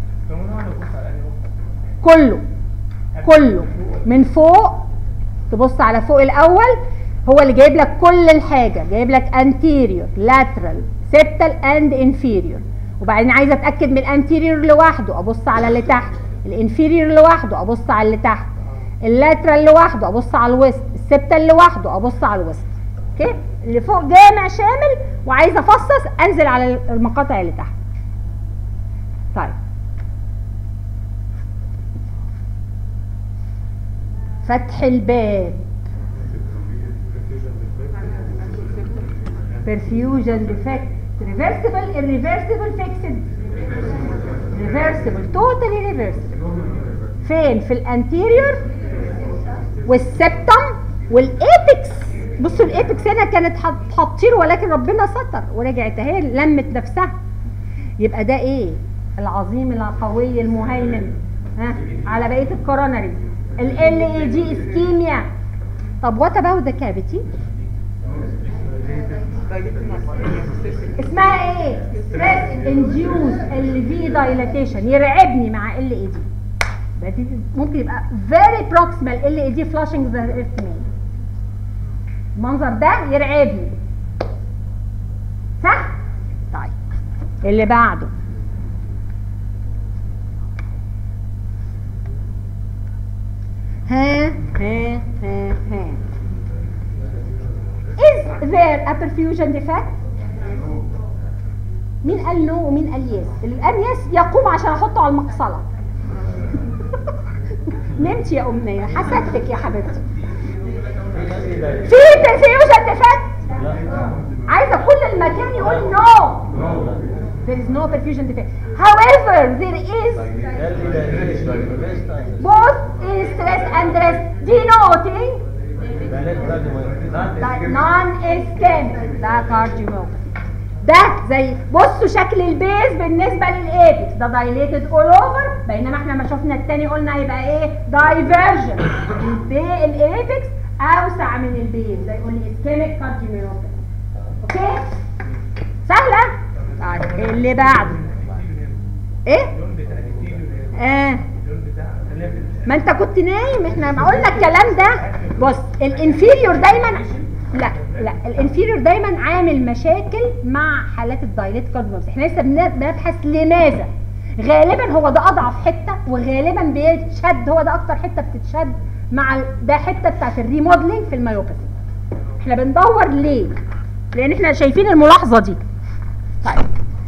كله كله من فوق، تبص على فوق الاول هو اللي جايب لك كل الحاجه، جايب لك anterior lateral septal and inferior، وبعدين عايزه اتاكد من الانتيريور لوحده ابص على اللي تحت، الانفيريور لوحده ابص على اللي تحت، اللاترال لوحده ابص على الوسط، السبتال لوحده ابص على الوسط. اوكي؟ اللي فوق جامع شامل وعايزه افصص انزل على المقاطع اللي تحت. طيب فتح الباب، perfusion defect reversible irreversible fixed reversible totally reversible. فين؟ في الانتيريور والسبتم والايبكس. بصوا الايبكس هنا كانت هتطير ولكن ربنا ستر ورجعت اهي لمت نفسها. يبقى ده ايه؟ العظيم القوي المهيمن ها على بقيه الكوروناري. ال اي دي اسكيميا. طب وات اباوت ذا كافيتي؟ اسمها ايه؟ ستريس انديوز ال في دايلاتيشن. يرعبني مع ال اي دي. ممكن يبقى فيري بروكسيمال ال اي دي فلاشنج ذا ارثمين. المنظر ده يرعبني. صح؟ طيب اللي بعده ها ها ها ها Is there a perfusion defect؟ مين قال نو ومين قال يس؟ اللي قال يس يقوم عشان احطه على المقصله. نمت يا امنيه، حسدتك يا حبيبتي. في perfusion defect؟ عايزه كل المكان يقول نو. There is no perfusion defect. However, there is both stress and rest denoting non-ischemic. ده cardiomyopathy. ده زي بصوا شكل البيز بالنسبه للايبكس ده dilated all over، بينما احنا ما شفنا التاني قلنا هيبقى ايه؟ diversion. الايبكس اوسع من البيز، ده يقول لي ischemic cardiomyopathy. اوكي؟ سهله؟ طيب اللي بعده ايه؟ اه ما انت كنت نايم. احنا ما قلنا الكلام ده. بص الانفيريور دايما لا لا الانفيريور دايما عامل مشاكل مع حالات الدايليت كارديوميوباثي. احنا لسه بنبحث لماذا. غالبا هو ده اضعف حته وغالبا بيتشد، هو ده اكتر حته بتتشد مع ده حته بتاعت الريموديلنج في الميوباثي. احنا بندور ليه؟ لان احنا شايفين الملاحظه دي. طيب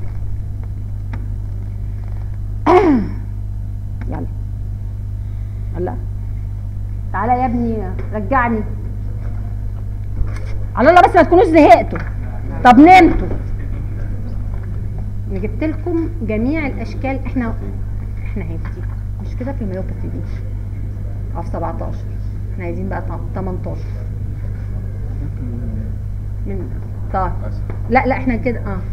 يلا يلا تعالى يا ابني رجعني على الله، بس ما تكونوش زهقتوا. طب نمتوا. انا جبت لكم جميع الاشكال. احنا احنا هيفتي مش كده في الميوباثي دي اه في سبعتاشر. احنا عايزين بقى تمنتاشر من طيب لا لا احنا كده اه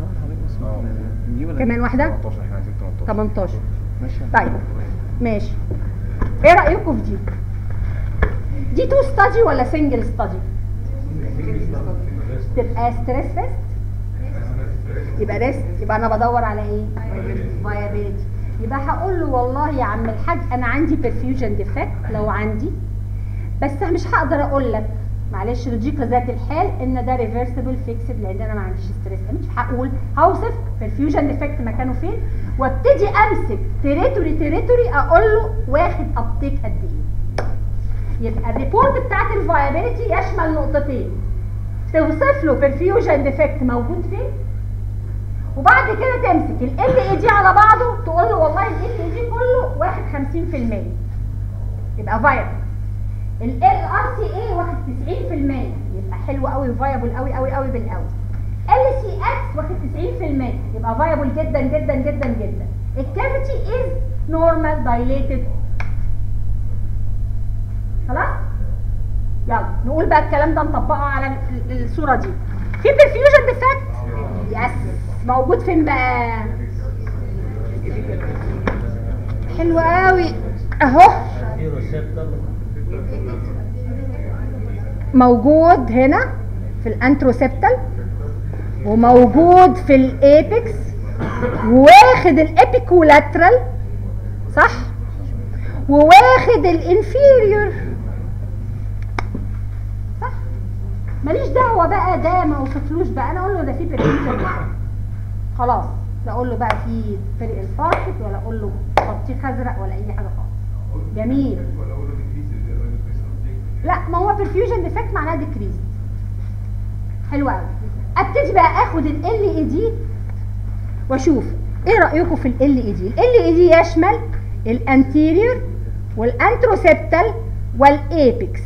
كمان واحده تمنتاشر. طيب ماشي. ايه رايكم في دي؟ دي تو ستادي ولا سنجل ستادي؟ تبقى ستريس ريست. يبقى ريست، يبقى انا بدور على ايه؟ فايابيليتي. يبقى هقول له والله يا عم الحاج انا عندي perfusion defect لو عندي، بس مش هقدر اقول لك معلش لوجيك ذات الحال ان ده ريفرسبل فيكسد لان انا ما عنديش ستريس. مش هقول، هوصف perfusion defect مكانه فين وابتدي امسك تريتوري تريتوري اقول له واخد ابتيك قد ايه. يبقى الريبورت بتاعت الفايابيليتي يشمل نقطتين، توصف له perfusion defect موجود فين، وبعد كده تمسك ال اي دي على بعضه تقول له والله ال اي دي كله واخد خمسين في المية يبقى فايبل. ال ار سي اي واخد تسعين في المية يبقى حلو قوي فايبل قوي قوي قوي بالقوي. ال سي اكس واخد تسعين في المية يبقى فايبل جدا جدا جدا جدا. الكافيتي از نورمال دايليتد. خلاص؟ يلا نقول بقى الكلام ده نطبقه على الصوره دي. في perfusion defect يس موجود فين بقى؟ حلو قوي اهو موجود هنا في الانتروسبتال وموجود في الايبكس واخد الابيكولاترال صح وواخد الانفيريور صح. ماليش دعوه بقى ده ما اوصفلوش بقى، انا اقول له ده في perfusion خلاص لا اقول له بقى في فرق الفاركت ولا اقول له بطيخ ازرق ولا اي حاجه خالص. جميل. ولا اقول له decrease. لا ما هو perfusion defect معناها decrease. حلو قوي. ابتدي بقى اخد ال ال اي دي واشوف ايه رايكم في ال ال اي دي. ال ال اي دي يشمل الانتيريور والانتروسبتال والايبكس.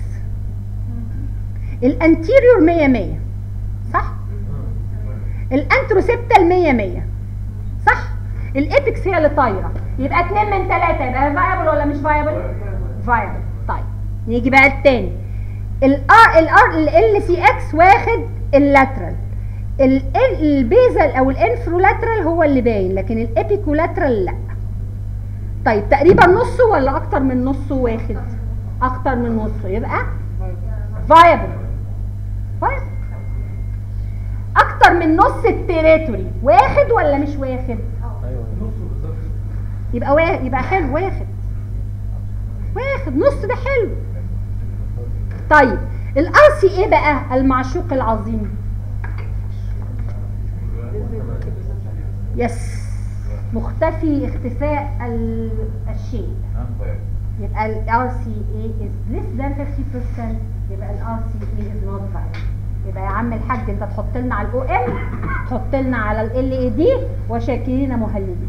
الانتيريور مية مية صح؟ الانتروسبتال مية مية صح؟ الايبكس هي اللي طايره. يبقى اتنين من تلاتة يبقى فايبل ولا مش فايبل؟ فايبل. طيب نيجي بقى التاني. الار الار ال سي اكس واخد اللاترال، البيزل او الانفرولاترال هو اللي باين، لكن الابيكولاترال لا. طيب تقريبا نصه ولا اكتر من نصه واخد؟ اكتر من نصه، يبقى فايبل. فايبل اكتر من نص التريتوري واخد ولا مش واخد؟ يبقى واخد، يبقى حلو، واخد واخد نص، ده حلو. طيب الار سي ايه بقى المعشوق العظيم؟ يس، مختفي اختفاء الشيء. يبقى الار سي ايه is less than fifty percent، يبقى الار سي ايه is not viable. يبقى يا عم الحاج انت تحط لنا على الاو ام، تحط لنا على ال اي دي، وشاكرين مهللين.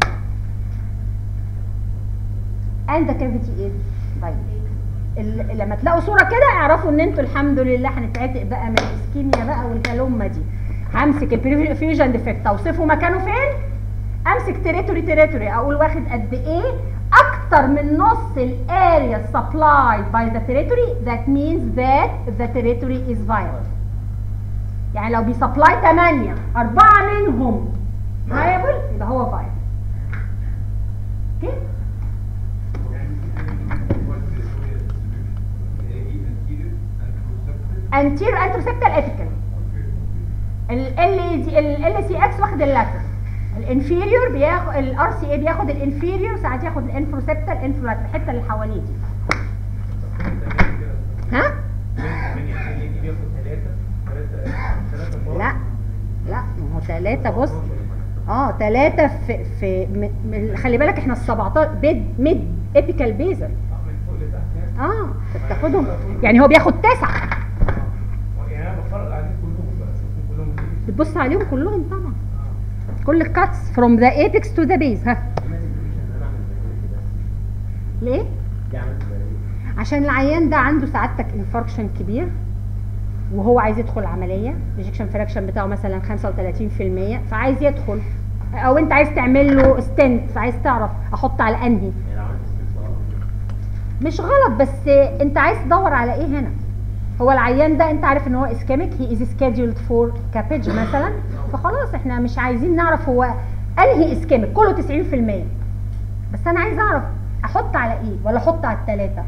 and the cavity is viable. لما تلاقوا صوره كده اعرفوا ان انتوا الحمد لله هنتعتق بقى من الاسكيميا بقى والكلومه دي. همسك البرفيوجن ديفكت اوصفه مكانه فين، امسك تريتوري تريتوري اقول واخد قد ايه، اكتر من نص الاريا supplied by the territory that means that the territory is viable. يعني لو بيسبلاي تمانية أربعة منهم viable يبقى هو viable. اوكي؟ anterior anteroseptal apical. ال ال سي اكس واخد اللاترال، الانفيريور بياخد الار سي اي بياخد الانفيريور، ساعات ياخد الانفروسبتال انفرولاترال، الحته اللي حواليه دي. ها؟ لا لا ما هو ثلاثة، بص اه ثلاثة في في م... خلي بالك احنا ال سبعتاشر بيد ميد ابيكال بيزر. اه بتاخدهم يعني هو بياخد تسعة. يعني انا بتفرج عليهم كلهم بقى، كلهم بتبص عليهم كلهم طبعا. كل الكاتس from the apex to the base. ها ليه؟ عشان العيان ده عنده سعادتك انفاركشن كبير وهو عايز يدخل عمليه، الانجكشن فراكشن بتاعه مثلا خمسة وتلاتين في المية، فعايز يدخل، او انت عايز تعمل له ستنت فعايز تعرف احط على انهي. مش غلط، بس انت عايز تدور على ايه هنا. هو العيان ده انت عارف ان هو اسكيميك، هي از سكيدولد فور كابيج مثلا، فخلاص احنا مش عايزين نعرف هو انهي اسكيميك، كله تسعين في المية، بس انا عايز اعرف احط على ايه ولا احط على الثلاثه.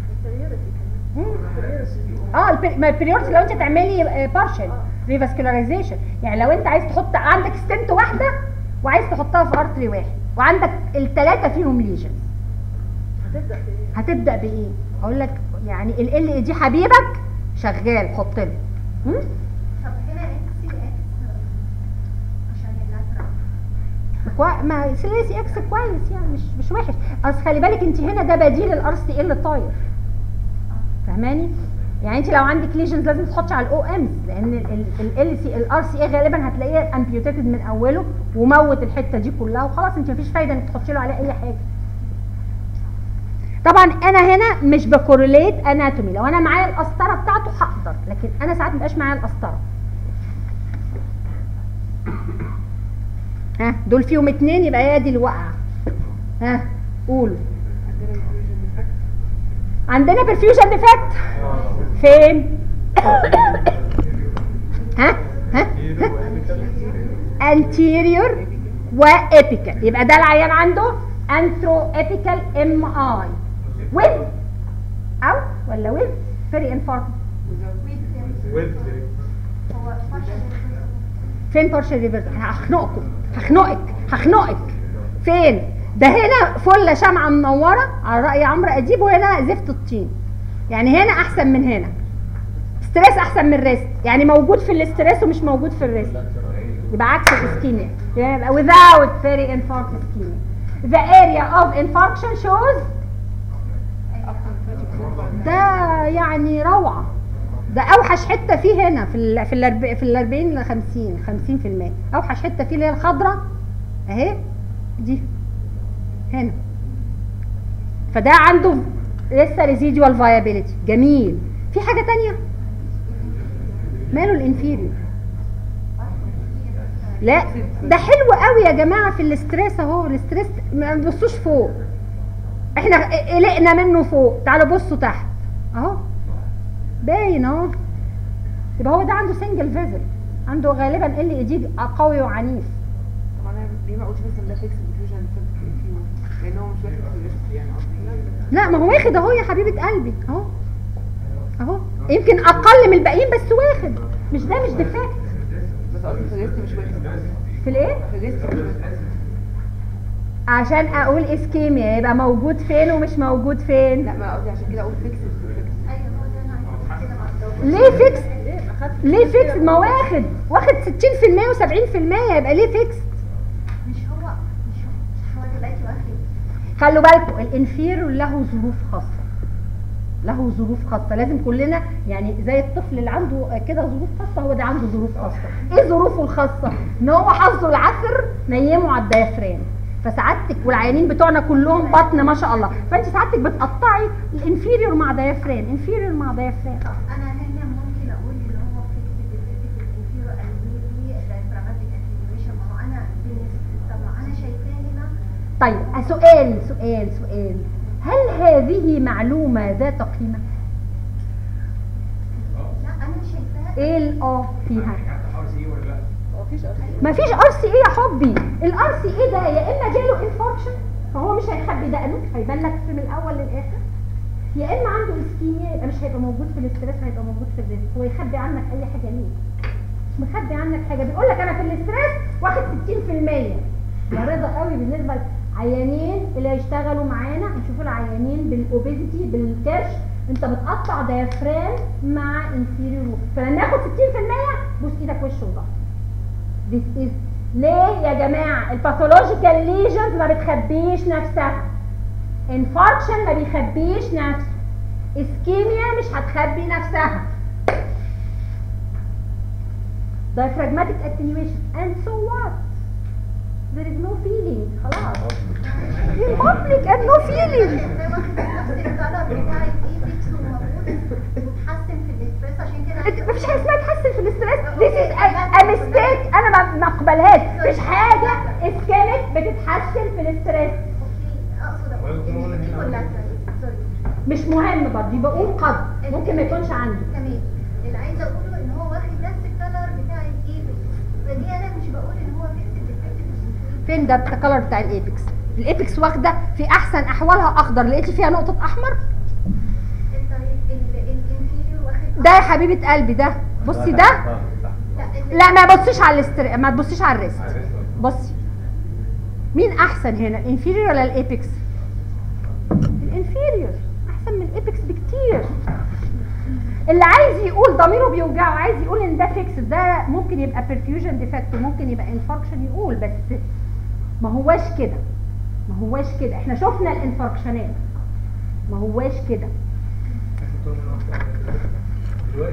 اه البريورتي لو انت تعملي بارشل ريفاسكولاريزيشن، يعني لو انت عايز تحط عندك ستنت واحده وعايز تحطها في ارتري واحد وعندك الثلاثه فيهم ليجنز، هتبدا بايه؟ هتبدا بايه؟ اقول لك يعني ال ال دي حبيبك شغال، حط له. طب هنا اكس اكس عشان اللاترال ما سي اكس كويس يعني، مش مش وحش. اصل خلي بالك انت هنا ده بديل الار سي ال طاير، فاهماني؟ يعني انت لو عندك ليجنز لازم تحطي على الاو امز، لان ال سي الار سي اي غالبا هتلاقيه امبيوتيتد من اوله وموت الحته دي كلها وخلاص، انت مفيش فايده انك تحطي له عليه اي حاجه. طبعا انا هنا مش بكورليت اناتومي، لو انا معايا القسطره بتاعته هقدر، لكن انا ساعات مبقاش معايا القسطره. ها دول فيهم اتنين يبقى هي دي الوقعه. ها قولوا. عندنا برفيوجن ديفكت فين؟ ها ها anterior وابيكال، يبقى ده العيان عنده انترو ابيكال ام اي with او ولا with very infarct. هو فين partial reversal؟ هخنقكم هخنقك هخنقك فين؟ ده هنا فله شمعه منوره على راي عمرو اديب، وهنا زفت الطين. يعني هنا احسن من هنا، ستريس احسن من ريست، يعني موجود في الاستريس ومش موجود في الريست. يبقى عكس الاسكيميا، يبقى without peri-infarct ischemia. The area of infarction shows ده يعني روعة، ده اوحش حته فيه هنا في ال في ال في ال أربعين ل خمسين خمسين في المية. اوحش حته فيه اللي هي الخضراء اهي دي هنا، فده عنده لسه ريزيدوال فايابيليتي. جميل. في حاجه تانية ماله الانفيريور؟ لا ده حلو قوي يا جماعه في الاستريس اهو. الاستريس ما تبصوش فوق، احنا قلقنا منه فوق، تعالوا بصوا تحت اهو باين اهو. يبقى هو ده عنده سنجل فيزل، عنده غالبا ال اي دي قوي وعنيف. طب انا ليه ما اقولش مثلا ده فيكس ديفيوجن فيو، لان هو مش واخد في الريسك يعني قصدي. لا ما هو واخد اهو يا حبيبه قلبي اهو اهو، يمكن اقل من الباقيين بس واخد، مش ده مش ديفكت. بس قصدي في الريسك مش واخد. في الايه؟ في الريسك مش واخد. عشان اقول اسكيميا يبقى موجود فين ومش موجود فين؟ لا ما قصدي عشان كده اقول فيكس فيكس. ايوه هو ده انا عايزه كده برضه. ليه فيكس؟ ليه فيكس؟ ما واخد واخد ستين في المية وسبعين في المية، يبقى ليه فيكس؟ مش هو مش هو هو دلوقتي واخد. خلوا بالكم الانفيرور له ظروف خاصه، له ظروف خاصه، لازم كلنا يعني زي الطفل اللي عنده كده ظروف خاصه، هو ده عنده ظروف خاصه. ايه ظروفه الخاصه؟ ان هو حظه العثر نيمه على الديافرام، فسعادتك والعيانين بتوعنا كلهم بطن ما شاء الله، فانت سعادتك بتقطعي الانفيريور مع ديافرام، انفيريور مع ديافرام. طب انا هنا ممكن اقول ان هو فيكس ديفكتيف الانفيرو الفيري دايفراغماتيك اتنيويشن. ما هو انا بالنسبه طب ما انا شايفاه هنا. طيب سؤال سؤال سؤال هل هذه معلومه ذات قيمه؟ لا انا شايفاها. ايه الاه فيها؟ مفيش ار سي. مفيش ار سي ايه يا حبي. الار سي ايه ده يا اما جاله انفاركشن فهو مش هيخبي دقنه، هيبان لك من الاول للاخر، يا اما عنده اسكيميا يبقى مش هيبقى موجود في الاستريس، هيبقى موجود في الريسك. هو يخبي عنك اي حاجه ليه؟ مش مخبي عنك حاجه، بيقول لك انا في الاستريس واخد ستين في المية. ده رضا قوي بالنسبه للعيانين اللي هيشتغلوا معانا. هنشوف العيانين بالاوبيزيتي بالكرش، انت بتقطع ديافرام مع انفيريور، فلما ناخد ستين في المية بوس ايدك وش وظهر. This is ليه يا جماعه؟ الباثولوجيكال ليجنز ما بتخبيش نفسها، انفاركشن ما بيخبيش نفسه، اسكيميا مش هتخبي نفسها. diaphragmatic attenuation and so what? There is no feeling. خلاص. in public and no feeling. نفس الكلر بتاع الايبكس وموجود وتحسن في الاستريس، عشان كده مفيش حاجه اسمها تحسن في الاستريس. This is a, a mistake انا ما ما اقبلهاش. مفيش حاجه اسكيميك بتتحسن في الاستريس. اوكي اقصد اقول ان دي كولاترال سوري مش مهم برضه، بقول قد ممكن ما يكونش عندي. تمام. اللي عايزه اقوله ان هو واخد نفس الكلر بتاع الايبكس، فدي انا مش بقول ان هو فيكس ديفكتيف. فين ده الكلر بتاع الايبكس؟ الايبكس واخده في احسن احوالها اخضر، لقيتي فيها نقطه احمر؟ الانفيريور واخد ده يا حبيبه قلبي ده، بصي ده. لا ما تبصيش على الاستر... ما تبصيش على الريست، بصي مين احسن هنا، الانفيريور ولا الايبكس؟ الانفيريور احسن من الايبكس بكتير. اللي عايز يقول ضميره بيوجعه عايز يقول ان ده فيكس، ده ممكن يبقى perfusion defect وممكن يبقى انفاركشن يقول، بس ما هواش كده، ما هواش كده. احنا شفنا الانفاركشنات ما هواش كده. دلوقتي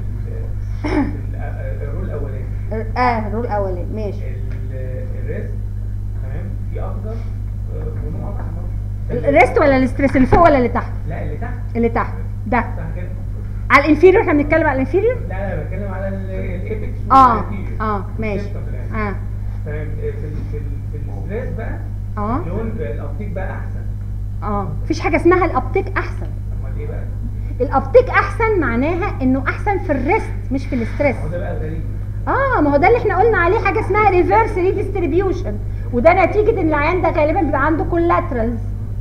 الرول الاولاني اه الرول الاولاني ماشي. الريست تمام في اخضر ونوع احمر. الريست ولا الاستريس اللي فوق ولا اللي تحت؟ لا اللي تحت. اللي تحت ده صح كده. على الانفيريور، احنا بنتكلم على الانفيريور. لا لا بتكلم على الايبكس. اه اه ماشي اه تمام. في ال في ال في الاستريس بقى اه اللون الابتيك بقى احسن. اه مفيش حاجه اسمها الابتيك احسن. امال ايه بقى؟ الابتيك احسن معناها انه احسن في الريست مش في الاستريس. هو ده بقى غريب. اه ما هو ده اللي احنا قلنا عليه حاجه اسمها ريفرس ريديستريبيوشن، وده نتيجه ان العيان ده غالبا بيبقى عنده كولاترالز،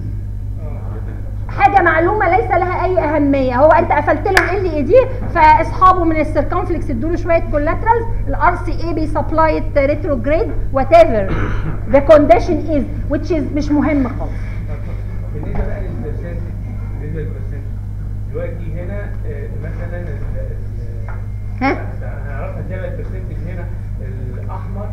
حاجه معلومه ليس لها اي اهميه. هو انت قفلت له ال اي دي فاصحابه من السيركمفلكس ادوا له شويه كولاترالز، الار سي اي بيسبلاي ريتروجريد وات ايفر ذا كونديشن از which is مش مهم خالص. بالنسبه بقى للبرسنت، بالنسبه للبرسنت دلوقتي هنا آه، مثلا ال- ال- ها هنعرفها ازاي بقى البرسنت هنا الاحمر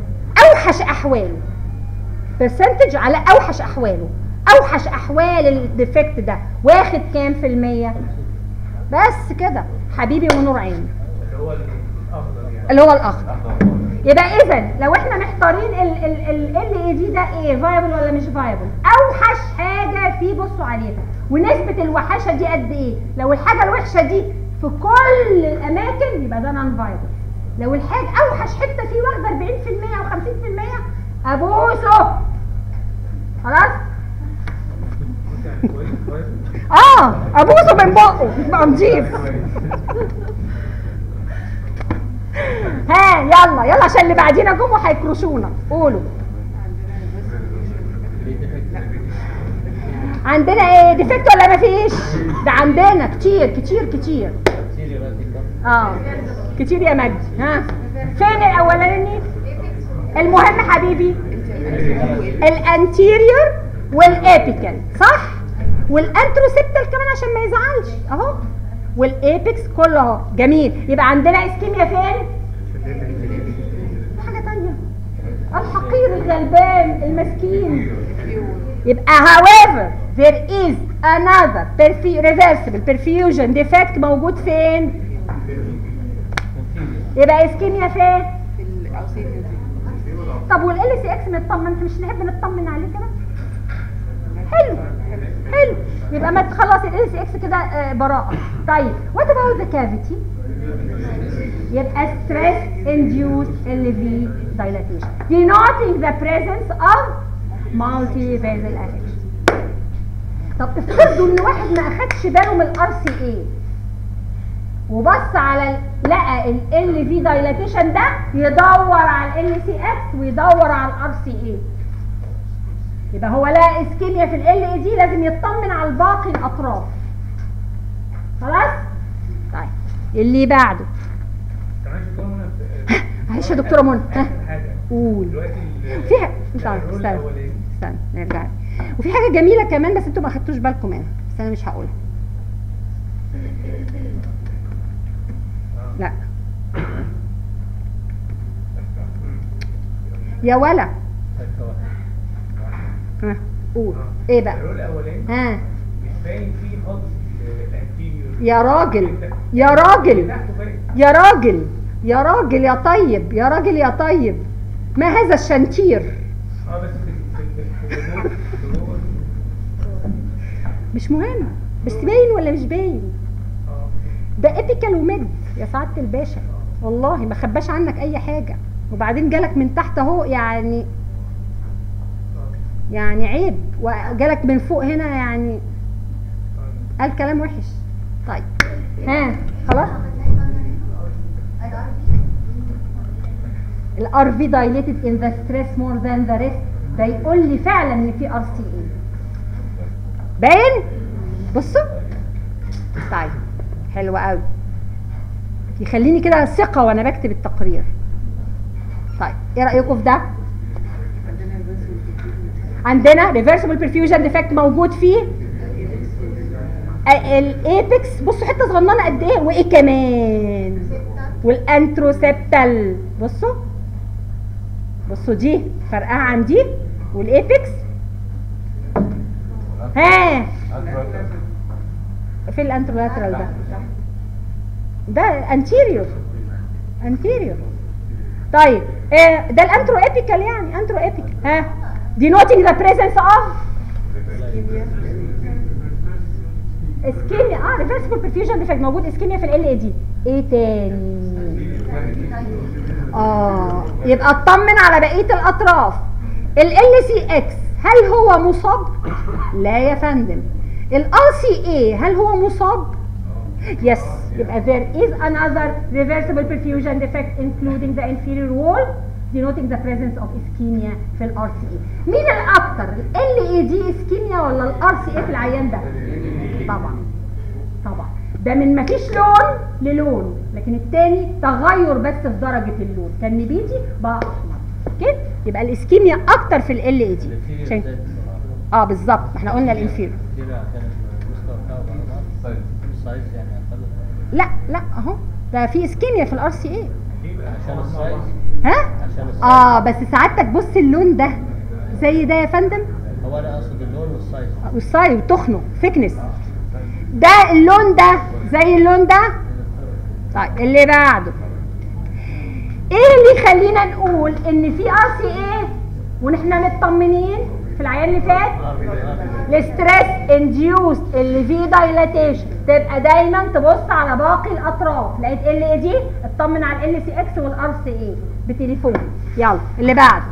احواله، برسنتج على اوحش احواله. اوحش احوال الديفكت ده واخد كام في المية؟ بس كده حبيبي ونور عيني، اللي هو الاخضر يعني. اللي هو الاخضر. يبقى اذا لو احنا محتارين ال اي دي ده ايه، فايبل ولا مش فايبل، اوحش حاجه فيه بصوا عليها، ونسبه الوحشه دي قد ايه. لو الحاجه الوحشه دي في كل الاماكن يبقى ده نون فايبل. لو الحاجه اوحش حته فيه واخده أربعين في المية او خمسين في المية ابوسه خلاص. اه ابوسه من بقه يبقى نضيف. ها يلا يلا عشان اللي بعدينا جم وهيكرشونا. قولوا عندنا ايه ديفكت ولا مفيش؟ ده عندنا كتير كتير كتير اه كتير يا مجدي. ها فين الاولاني؟ المهم حبيبي الانتيريور والابيكال صح، والانتروسيبتال كمان عشان ما يزعلش اهو، والايبكس كله اهو. جميل. يبقى عندنا اسكيميا فين؟ في حاجه ثانيه الحقير الغلبان المسكين. يبقى however there is another reversible perfusion defect موجود فين؟ يبقى اسكيميا فين؟ في الاوسيل. طب والال سي اكس نطمن؟ مش نحب نطمن عليه كده؟ حلو حلو. يبقى ما تخلص ال سي اكس كده آه براءه. طيب what about the cavity؟ يبقى stress induced ال في dilatation denoting the presence of multi-vessel affection. طب افترضوا ان واحد ما اخدش باله من الار سي اي وبص على لقى ال في dilatation ده، يدور على ال سي اكس ويدور على الار سي اي. يبقى هو لقى اسكيميا في ال اي دي، لازم يطمن على باقي الاطراف. خلاص؟ طيب اللي بعده. معلش يا دكتوره منى. ها قول. فيها استنى استنى استنى نرجع. وفي حاجه جميله كمان بس انتوا ما خدتوش بالكم منها، بس انا مش هقولها. لا يا ولا. ها قول ايه بقى؟ ها مش باين فيه خالص الانتيريور. يا راجل يا راجل يا راجل يا راجل يا طيب يا راجل يا طيب، ما هذا الشنتير؟ اه بس في الجوه مش مهم، بس باين ولا مش باين؟ ده ابيكال وميد يا سعاده الباشا، والله ما خباش عنك اي حاجه. وبعدين جالك من تحت اهو، يعني يعني عيب، وجالك من فوق هنا يعني قال كلام وحش. طيب ها خلاص. الار في dilated in the stress more than the rest، ده يقول لي فعلا ان في ار سي اي باين. بصوا طيب حلو قوي، يخليني كده ثقه وانا بكتب التقرير. طيب ايه رايكم في ده؟ عندنا reversible perfusion defect موجود فيه الايبكس، بصوا حته صغننه قد ايه، وايه كمان؟ والانتروسيبتال. بصوا بصوا دي فرقها عن دي، والايبكس ها في الانترولاترال ده ده انتيريور انتيريور. طيب آه ده الانترو ابيكال، يعني انترو ابيكال. ها denoting the presence of اسكيميا. اه reversible perfusion defect موجود اسكيميا في ال اي دي. ايه تاني؟ اه يبقى اطمن على بقيه الاطراف. ال سي اكس هل هو مصاب؟ لا يا فندم. الار سي اي هل هو مصاب؟ يس. يبقى there is another reversible perfusion defect including the inferior wall denoting the presence of ischemia في الار سي اي. مين الاكتر، ال اي دي ischemia ولا الار سي اي في العيان ده؟ طبعا طبعا ده من مفيش لون للون، لكن الثاني تغير بس في درجه اللون، كان نبيتي بقى احمر كده. يبقى الاسكيميا اكتر في ال اي دي. عشان اه بالظبط ما احنا قلنا الانفيريور. لا لا اهو ده في اسكيميا في الار سي اي عشان السايز. ها عشان السايز. اه بس سعادتك بص اللون ده زي ده يا فندم، هو انا اقصد اللون والسايز. والسايز وتخنه ثيكنس، ده اللون ده زي اللون ده. طيب اللي بعده ايه اللي يخلينا نقول ان في ار سي ايه ونحن مطمنين في العيان اللي فات؟ الستريس انديوست اللي فيه دايلاتيشن، تبقى دايما تبص على باقي الاطراف، لقيت ال اي دي اطمن على ال سي اكس والار سي اي بتليفون. يلا اللي بعده.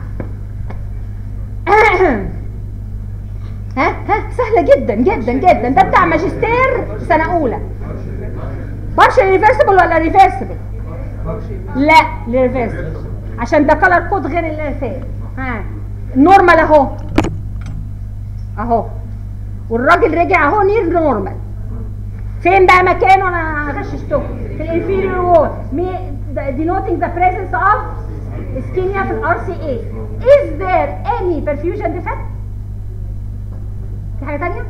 ها ها سهله جدا جدا جدا، ده بتاع ماجستير سنه اولى. بارشل ريفرسبل ولا ريفرسبل؟ لا ريفرسبل عشان ده كلر كود غير الاساس. ها نورمال اهو اهو، والراجل رجع اهو نير نورمال. فين بقى مكانه؟ انا غششته في الانفيريور وول، denoting the presence of ischemia في الار سي اي. is there any perfusion defect؟ في حاجه ثانيه؟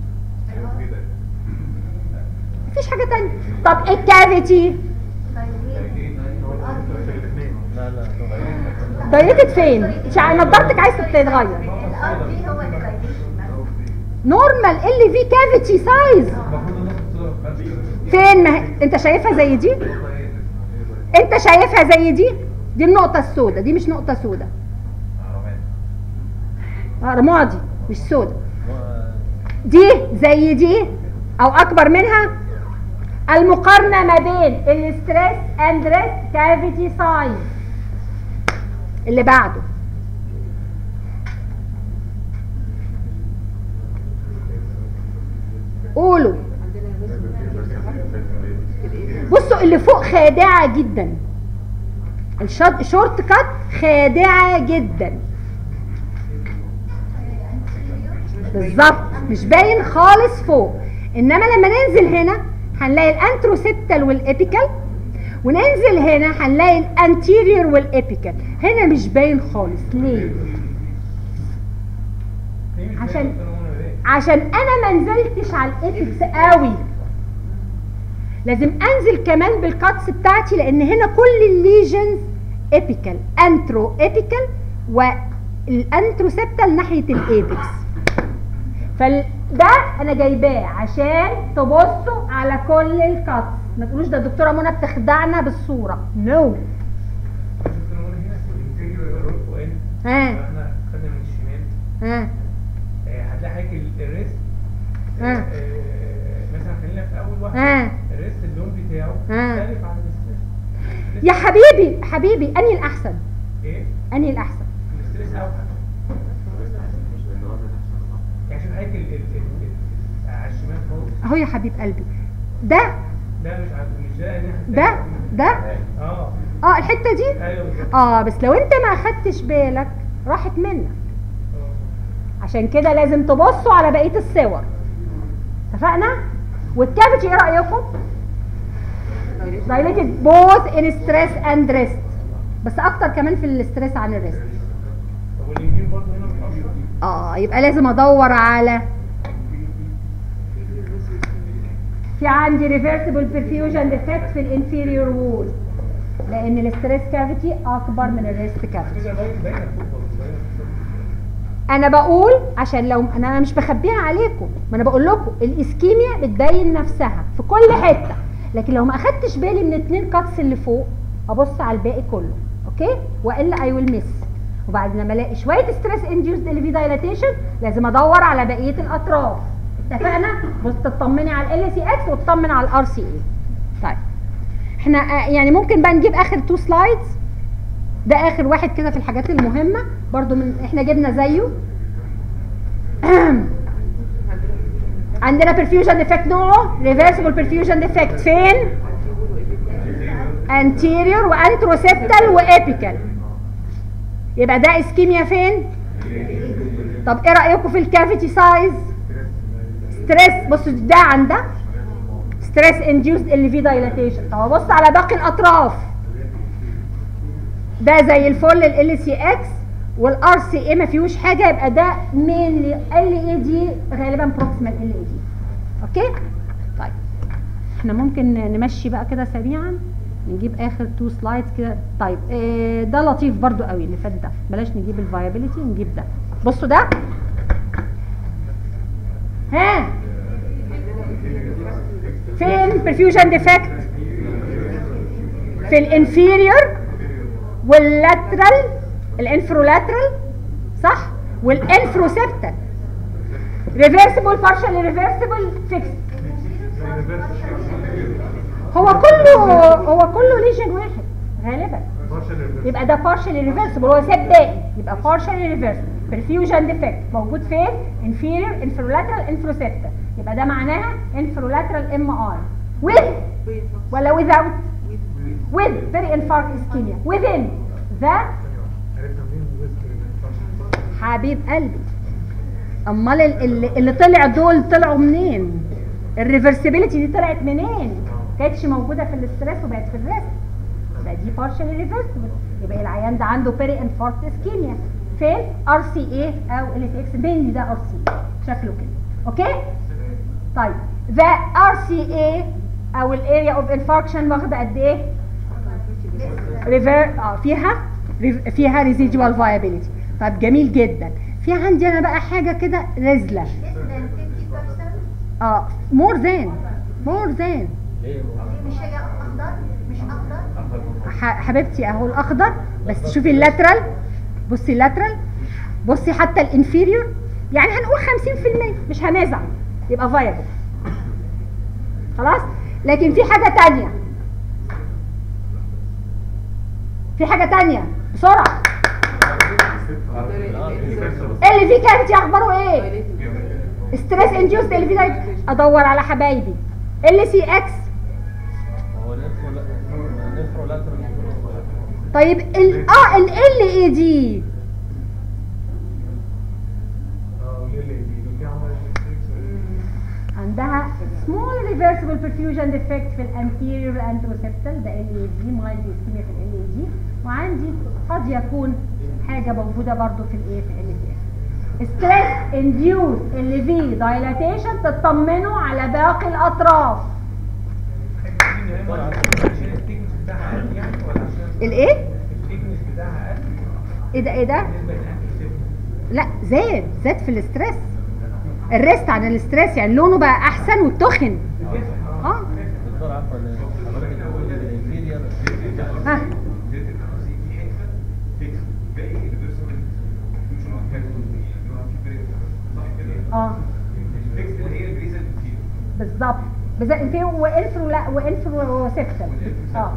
مفيش حاجه ثانيه. طب الكافيتي لا لا دايركت فين؟ نضارتك عايز تتغير. الار دي هو اللي دايليشن نورمال اللي فيه كافيتي سايز فين؟ ما هي- انت شايفها زي دي؟ انت شايفها زي دي؟ دي النقطة السوداء، دي مش نقطة سوداء، رمادي مش سوداء. دي زي دي او اكبر منها. المقارنة ما بين الستريس اند ريست كافيتي سايز. اللي بعده قولوا. بصوا اللي فوق خادعة جدا، الشورت كات خادعة جدا بالظبط، مش باين خالص فوق. انما لما ننزل هنا هنلاقي الانتروسيبتال والابيكال، وننزل هنا هنلاقي الانتيريور والابيكال. هنا مش باين خالص. ليه؟ عشان عشان انا ما نزلتش على الابيكس قوي، لازم انزل كمان بالكاتس بتاعتي، لان هنا كل الليجنز ابيكال، انترو ابيكال والانتروسيبتال ناحيه الايبكس. فده انا جايباه عشان تبصوا على كل الكاتس، ما تقولوش ده الدكتوره منى بتخدعنا بالصوره. نو no. ها احنا خدنا من الشمال. ها آه، هتلاقي حضرتك ال- الريست ها. آه، مثلا خلينا في اول واحد. ها. الريست اللون بتاعه ها. مختلف عن الستريس. يا حبيبي حبيبي انهي الاحسن؟ ايه؟ انهي الاحسن؟ الستريس اوحش. يعني شوف حضرتك ال- ال- ال- ال- على الشمال خالص. اهو يا حبيب قلبي، ده لا مش عارف مش ده يعني ده ده اه اه الحته دي ايوه بالظبط. اه، بس لو انت ما اخدتش بالك راحت منك، عشان كده لازم تبصوا على بقيه الصور. اتفقنا؟ والكافيتي ايه رايكم؟ dilated both in stress and rest، بس اكتر كمان في الاستريس عن الريست. طب واليمين برضه هنا متقشر. اه يبقى لازم ادور على، في عندي reversible perfusion defect في الانفيريور وول، لان الاستريس كافيتي اكبر من الريست كافيتي. كده باين باينه فوق برضه باينه في الصورة. انا بقول عشان لو انا مش بخبيها عليكم، ما انا بقول لكم الاسكيميا بتبين نفسها في كل حته، لكن لو ما اخدتش بالي من اتنين كاتس اللي فوق ابص على الباقي كله، اوكي؟ والا اي ويل مس. وبعد لما الاقي شويه ستريس انديوسد اللي فيه دايلاتيشن لازم ادور على بقيه الاطراف. اتفقنا؟ بص تطمني على ال سي اكس وتطمن على الار سي اي. طيب احنا آه، يعني ممكن بقى نجيب اخر تو سلايدز، ده اخر واحد كده في الحاجات المهمه برضو، من احنا جبنا زيه. عندنا perfusion defect نوعه reversible perfusion defect فين؟ anterior وانتروسيبتال وابيكال. يبقى ده اسكيميا فين؟ طب ايه رايكم في الكافيتي سايز؟ ستريس، بصوا ده عندها ستريس انديوسد اللي فيه دايلاتيشن. طب ابص على باقي الاطراف، ده زي الفل ال سي اكس والار سي اي ما فيهوش حاجه، يبقى ده مينلي ال اي دي غالبا بروكسيمال ال اي دي. اوكي؟ طيب احنا ممكن نمشي بقى كده سريعا. نجيب اخر تو سلايدز كده. طيب آه ده لطيف برضو قوي اللي فات ده، بلاش نجيب الفايابيليتي، نجيب ده. بصوا ده، ها فين perfusion defect؟ في الانفيريور واللاترال، الانفرولاترال صح، والانفروسبتال. ريفرسبل بارشال ريفرسبل فيكس. هو كله هو كله ليجن واحد غالبا، يبقى ده بارشال ريفرسبل، هو ساب باقي، يبقى بارشال ريفرسبل perfusion defect موجود فين؟ inferior انفرولاترال انفروسبتال، يبقى ده معناها انفرولاترال ام ار with ولا without؟ with peri-infarct ischemia within the. حبيب قلبي، امال اللي, اللي طلع دول طلعوا منين؟ الريفرسبيليتي دي طلعت منين؟ كانتش موجوده في الاستريس وبقت في الريست، يبقى دي بارشال ريفرسبل، يبقى العيان ده عنده peri-infarct ischemia فين؟ ار سي اي او ال اس اكس، بيني ده ار سي شكله كده. اوكي؟ طيب the ار سي اي او الاريا اوف انفاركشن واخده قد ايه؟ ريفر اه فيها فيها ريزيدوال فايابيليتي. طب جميل جدا. في عندي انا بقى حاجه كده رزله، اه مور ذان مور ذان مش هي اخضر مش اخضر حبيبتي اهو الاخضر، بس شوفي اللاترال، بصي اللاترال، بصي حتى الانفيريور، يعني هنقول خمسين في المية مش هنزعل، يبقى فايبل خلاص. لكن في حاجه تانية، في حاجه تانية بسرعه. اللي فيه كانت اخباره ايه؟ ستريس انديوست اللي فيه، ادور على حبايبي ال سي اكس. هو الانفرولاترال. طيب ال اه ال ال اي دي عندها small reversible perfusion defect في الانتيريور انتروسبتال، ده ال اي دي مايلد اسكيميا في ال اي دي، وعندي قد يكون حاجه موجوده برضو في الايه في ال سي اف. ستريس انديوس اللي فيه دايلاتيشن، تطمنوا على باقي الاطراف. الايه؟ ايه ده ايه ده؟ لا زاد زاد في الاستريس، الريست عن الاستريس، يعني لونه بقى احسن وتخن. اه دكتور عفوا حضرتك بتقول الانفيريور ها اه بالظبط، بالذات في وانفرو لا وانفرو سيبتال. اه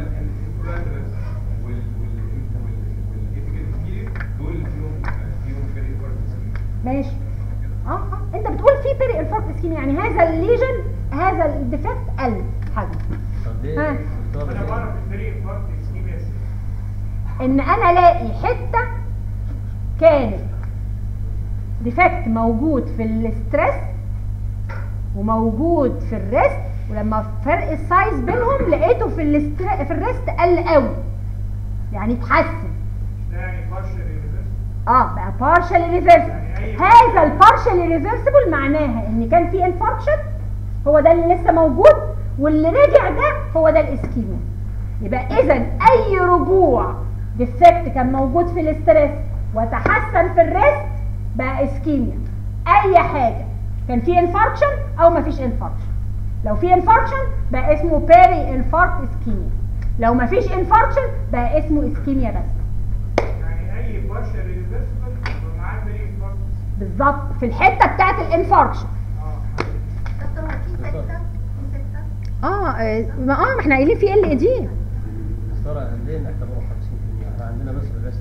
ماشي. اه اه انت بتقول في بيري انفاركت اسكيميا، يعني هذا الليجن هذا الديفكت قل حجم. طب ليه؟ ها انا بعرف البري انفاركت اسكيميا ان انا الاقي حته كانت ديفكت موجود في الاسترس وموجود في الريست، ولما فرق السايز بينهم لقيته في الاستر... في الريست قل قوي، يعني اتحسن. ده يعني بارشل ريفرس. اه بقى بارشال ريفرسبل. هذا البارشال ريفرسبل معناها ان كان في انفاركشن، هو ده اللي لسه موجود، واللي رجع ده هو ده الاسكيميا. يبقى اذا اي رجوع ديفكت كان موجود في الاسترس وتحسن في الريست بقى اسكيميا. اي حاجه كان في انفاركشن او ما فيش انفاركشن، لو في انفاركشن بقى اسمه بيري انفاركت اسكيميا، لو ما فيش انفاركشن بقى اسمه اسكيميا بس. يعني اي بارشل ريفرسبل معاه بري انفاركت بالظبط في الحته بتاعت الانفاركشن. دكتور هو في ستة في ستة اه اه ما اه ما احنا قايلين في ال اي دي. ترى ليه نعتبره خمسين في المية؟ احنا عندنا بس الريست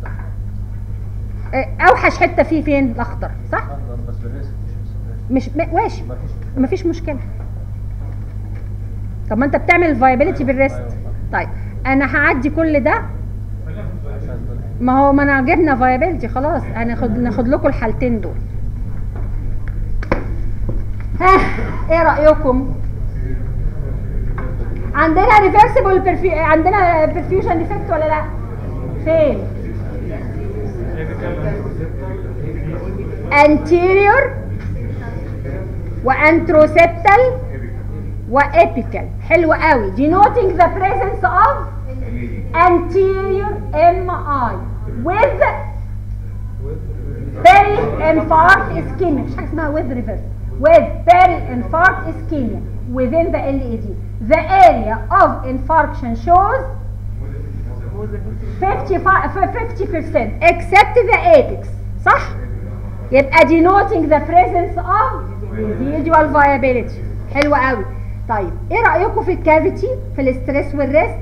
اوحش حته فيه فين؟ الاخضر صح؟ اخضر بس الريست مش ماشي، ما فيش مفيش مشكله. طب ما انت بتعمل الفايبيليتي بالريست. طيب انا هعدي كل ده، ما هو ما انا جبنا فايبيليتي خلاص، هناخد ناخد لكم الحالتين دول. ها ايه رايكم؟ عندنا ريفرسبل برفيو... عندنا برفيوجن ديفكت ولا لا؟ فين؟ anterior وانتروسبتال وابيكال. حلو قوي. denoting the presence of anterior M I with peri-infarct ischemia. مش حاجه اسمها with reverse. with peri-infarct ischemia within the L A D. The area of infarction shows fifty percent except the apex. صح؟ يبقى denoting the presence of residual viability. حلو قوي. طيب ايه رأيكم في الكافيتي في الاستريس والريست؟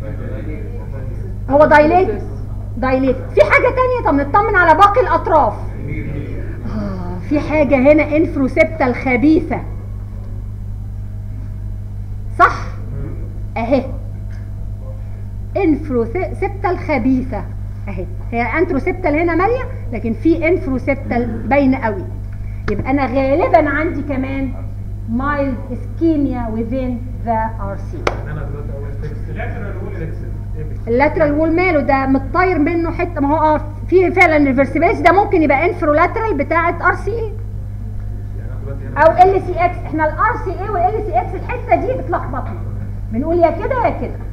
هو دايليت دايليت. في حاجة تانية؟ طب نطمن على باقي الأطراف. آه في حاجة هنا انفروسبتال خبيثة. صح؟ اهي انفروسبتال خبيثة اهي. هي انتروسبتال هنا مالية لكن في انفروسبتال باينة قوي. يبقى انا غالبا عندي كمان mild ischemia within the R C. اللاترال وول ماله ده متطاير منه حته. ما هو اه في فعلا ريفرسبيلتي ده ممكن يبقى انفرولاترال بتاعه ار سي اي او ال سي اكس. احنا الار سي اي والال سي اكس الحته دي بتلخبطنا، بنقول يا كده يا كده.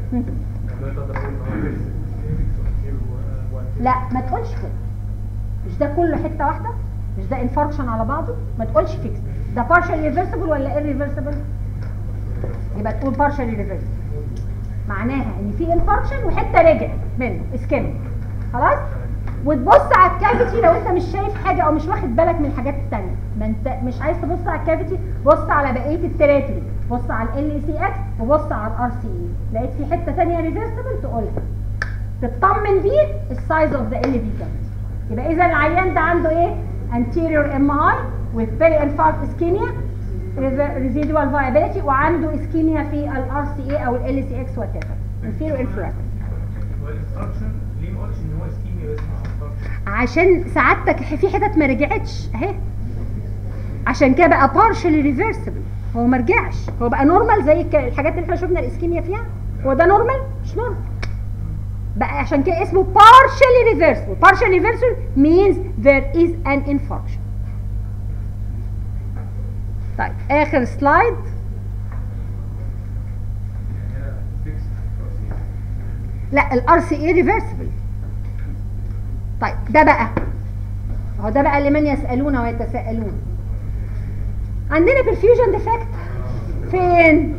لا ما تقولش كده. مش ده كله حته واحده؟ مش ده انفاركشن على بعضه؟ ما تقولش فيكس. ده partially reversible ولا irreversible؟ يبقى تقول partially reversible. معناها ان في انفاركشن وحته رجعت منه اسكيميك. خلاص؟ وتبص على الكافيتي لو انت مش شايف حاجه او مش واخد بالك من الحاجات الثانيه. ما انت مش عايز تبص على الكافيتي، بص على بقيه التراتري، بص على ال سي اكس وبص على الار سي اي. لقيت في حته ثانيه ريفرسبل تقولها. تطمن بيه السايز اوف ذا ال بي كافيتي. يبقى اذا العيان ده عنده ايه؟ anterior M I with peri-infarct ischemia residual viability وعنده ischemia في ال R C A او ال L C X whatever inferior infrared. ليه ما قلتش ان هو ischemia بس مش infarction؟ عشان سعادتك في حتت ما رجعتش اهي. عشان كده بقى partially reversible. هو ما رجعش، هو بقى نورمال زي الحاجات اللي احنا شفنا الاسكيميا فيها. هو ده نورمال؟ مش نورمال. بقى عشان كده اسمه partially reversible. partially reversible means there is an infarction. طيب اخر سلايد. لا الار سي اي ريفرسبل. طيب ده بقى اهو ده بقى لمن يسالون ويتساءلون. عندنا perfusion defect فين؟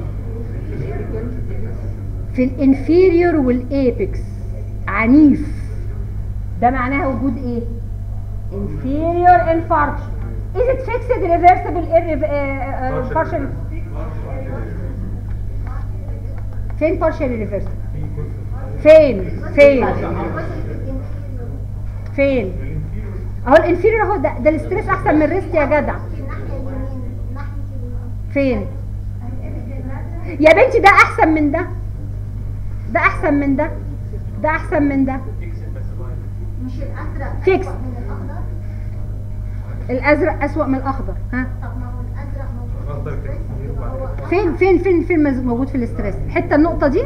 في الانفيريور والايبكس. عنيف. ده معناها وجود ايه؟ inferior infarction. Is it fixed reversible uh, partial؟ فين partially reversible؟ فين؟ فين؟ فين؟ اهو الانفيريور اهو. ده ده الاستريس احسن من الريست يا جدع. فين؟ يا بنتي ده احسن من ده. ده احسن من ده. ده احسن من ده. مش الازرق فيكس. أسوأ من الاخضر؟ الازرق اسوأ من الاخضر. ها طب ما هو الازرق موجود في الستريس يبقى هو فين فين فين فين مز- موجود في الاستريس الحته النقطه دي. اه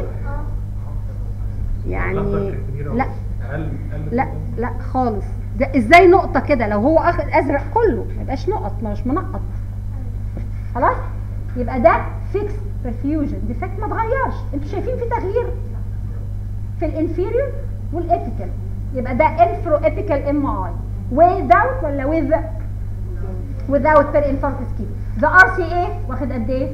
يعني لا لا لا خالص. ده ازاي نقطه كده؟ لو هو اخد ازرق كله ما يبقاش نقط، مش منقط. خلاص يبقى ده فيكس برفيوجن ديفكت ما اتغيرش. انتوا شايفين في تغيير في الانفيريور والابيكال. يبقى ده انفرو ابيكال ام اي without ولا with without peri-infarct ischemia. ده ار سي اي واخد قد ايه؟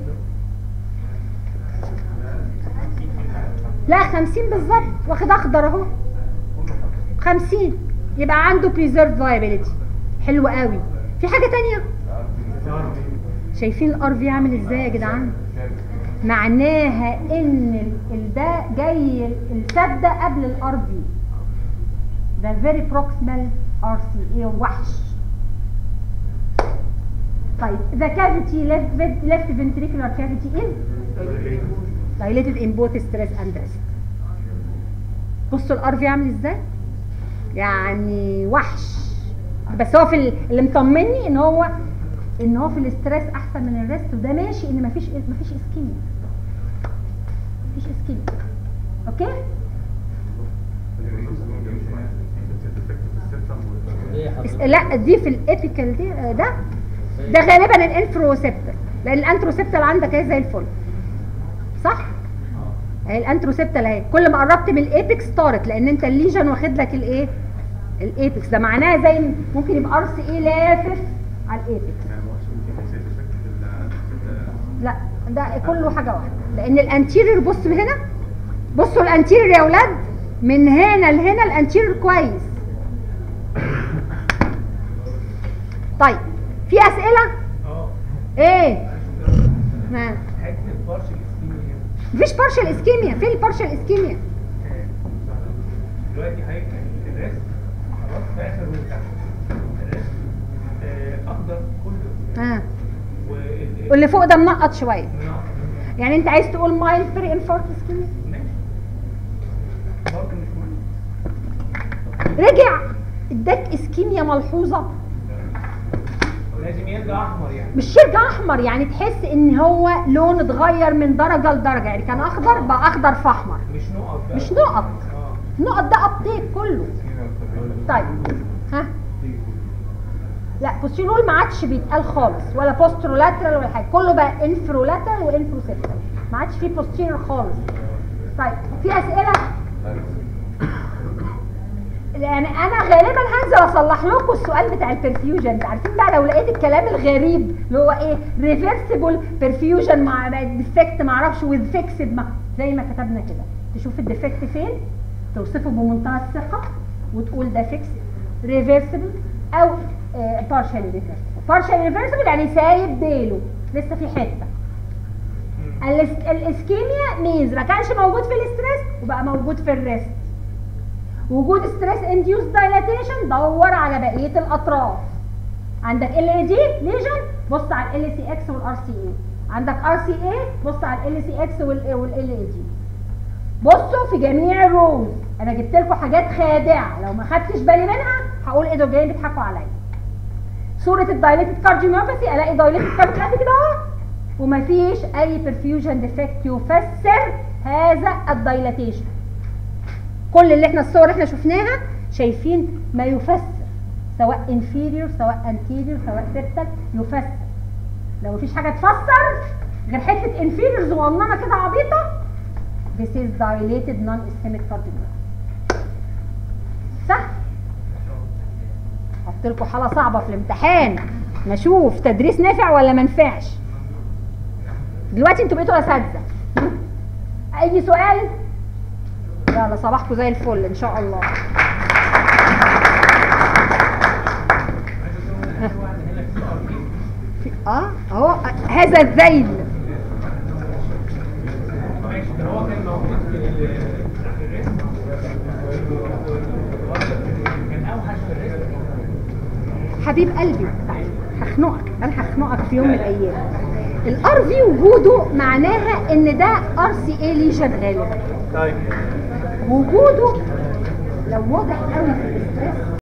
لا خمسين بالظبط. واخد اخضر اهو خمسين. يبقى عنده preserved viability. حلو قوي. في حاجه تانية؟ شايفين الار في عامل ازاي يا جدعان؟ معناها ان ال- ال- ده جاي السده قبل الار في. ده very proximal ار سي اي وحش. طيب the cavity left, left ventricular cavity is dilated in both stress and rest. بصوا الار في عامل ازاي؟ يعني وحش. بس هو في ال- اللي مطمني ان هو ان هو في الاستريس احسن من الريست. وده ماشي ان مفيش مفيش اسكيميا. مفيش اسكيميا. اوكي؟ ليه اس- حضرتك؟ لا دي في الابيكال دي. ده ده غالبا الانفروسبتال، لان الانتروسبتال عندك اهي زي الفل. اهي الانتروسيبتال اهي، كل ما قربت من الايبكس طارت، لان انت الليجن واخد لك الايه؟ الايبكس. ده معناها زي ممكن يبقى ار سي اي لافف على الايبكس. لا ده كله حاجه واحده، لان الانتيريور بص هنا، بصوا الانتيريور يا اولاد، من هنا لهنا الانتيريور كويس. طيب في اسئله؟ اه ايه؟ ما حته البارشل اسكيميا مفيش بارشل اسكيميا، فين البارشل اسكيميا؟ دلوقتي حضرتك الريست خلاص في اخر رو تحت الريست آه، اخضر كله ها وال- واللي فوق ده منقط شويه، نعم. يعني انت عايز تقول مايلد بري انفاركت اسكيميا؟ ماشي برضه مش مهم. رجع اداك اسكيميا ملحوظه، لازم يرجع احمر يعني. مش يرجع احمر، يعني تحس ان هو لون اتغير من درجه لدرجه، يعني كان اخضر بقى اخضر في احمر، مش نقط بقى. مش نقط. اه النقط ده ابديت كله. طيب ها لا بوستيرول ما عادش بيتقال خالص، ولا بوسترولاترال ولا حاجه، كله بقى انفرولاترال وانفروسيبتال، ما عادش فيه بوستيرول خالص. طيب في اسئله؟ يعني انا غالبا هنزل اصلح لكم السؤال بتاع البرفيوجن ده. عارفين بقى لو لقيت الكلام الغريب اللي هو ايه ريفرسيبل برفيوجن مع ديفكت ما اعرفش وذ فيكسد، ما زي ما كتبنا كده، تشوف الديفكت فين توصفه بمنتهى الثقه وتقول ده فيكسد ريفرسيبل او بارشال ريفرسيبل. بارشال ريفرسيبل يعني سايب ديله لسه في حته. الاس- الاسكيميا ميز ما كانش موجود في الاستريس وبقى موجود في الريست. وجود ستريس انديوس دايلاتيشن دور على بقيه الاطراف. عندك ال اي دي ليجن بص على ال سي اكس والار سي اي، عندك ار سي اي بص على ال سي اكس والال اي دي. بصوا في جميع الروز، انا جبت لكم حاجات خادعه لو ما خدتش بالي منها هقول ايه دول جايين بيضحكوا عليا. صوره الدايليتد كارديوميوباثي الاقي دايليتد كارديو قد كده اهو ومفيش اي برفيوجن ديفكت يفسر هذا الدايلاتيشن. كل اللي احنا الصور اللي احنا شفناها شايفين ما يفسر، سواء انفيريور سواء انتيريور سواء سيبتال يفسر. لو مفيش حاجه تفسر غير حته انفيريور صغننه كده عبيطه، this is dilated non-ischemic cardiomyopathy. صح؟ حط لكم حاله صعبه في الامتحان نشوف تدريس نافع ولا ما نفعش. دلوقتي انتوا بقيتوا اساتذه. اي سؤال؟ يلا صباحكم زي الفل ان شاء الله. في- اه اهو هذا الذيل ماشي ده هو كان موجود في ال- في الريست كان اوحش في الريست. حبيب قلبي تعال هخنقك، انا هخنقك في يوم من الايام. الار في وجوده معناها ان ده ار سي اي ليجن غالبا. طيب وجوده لو واضح قوي في الاستريس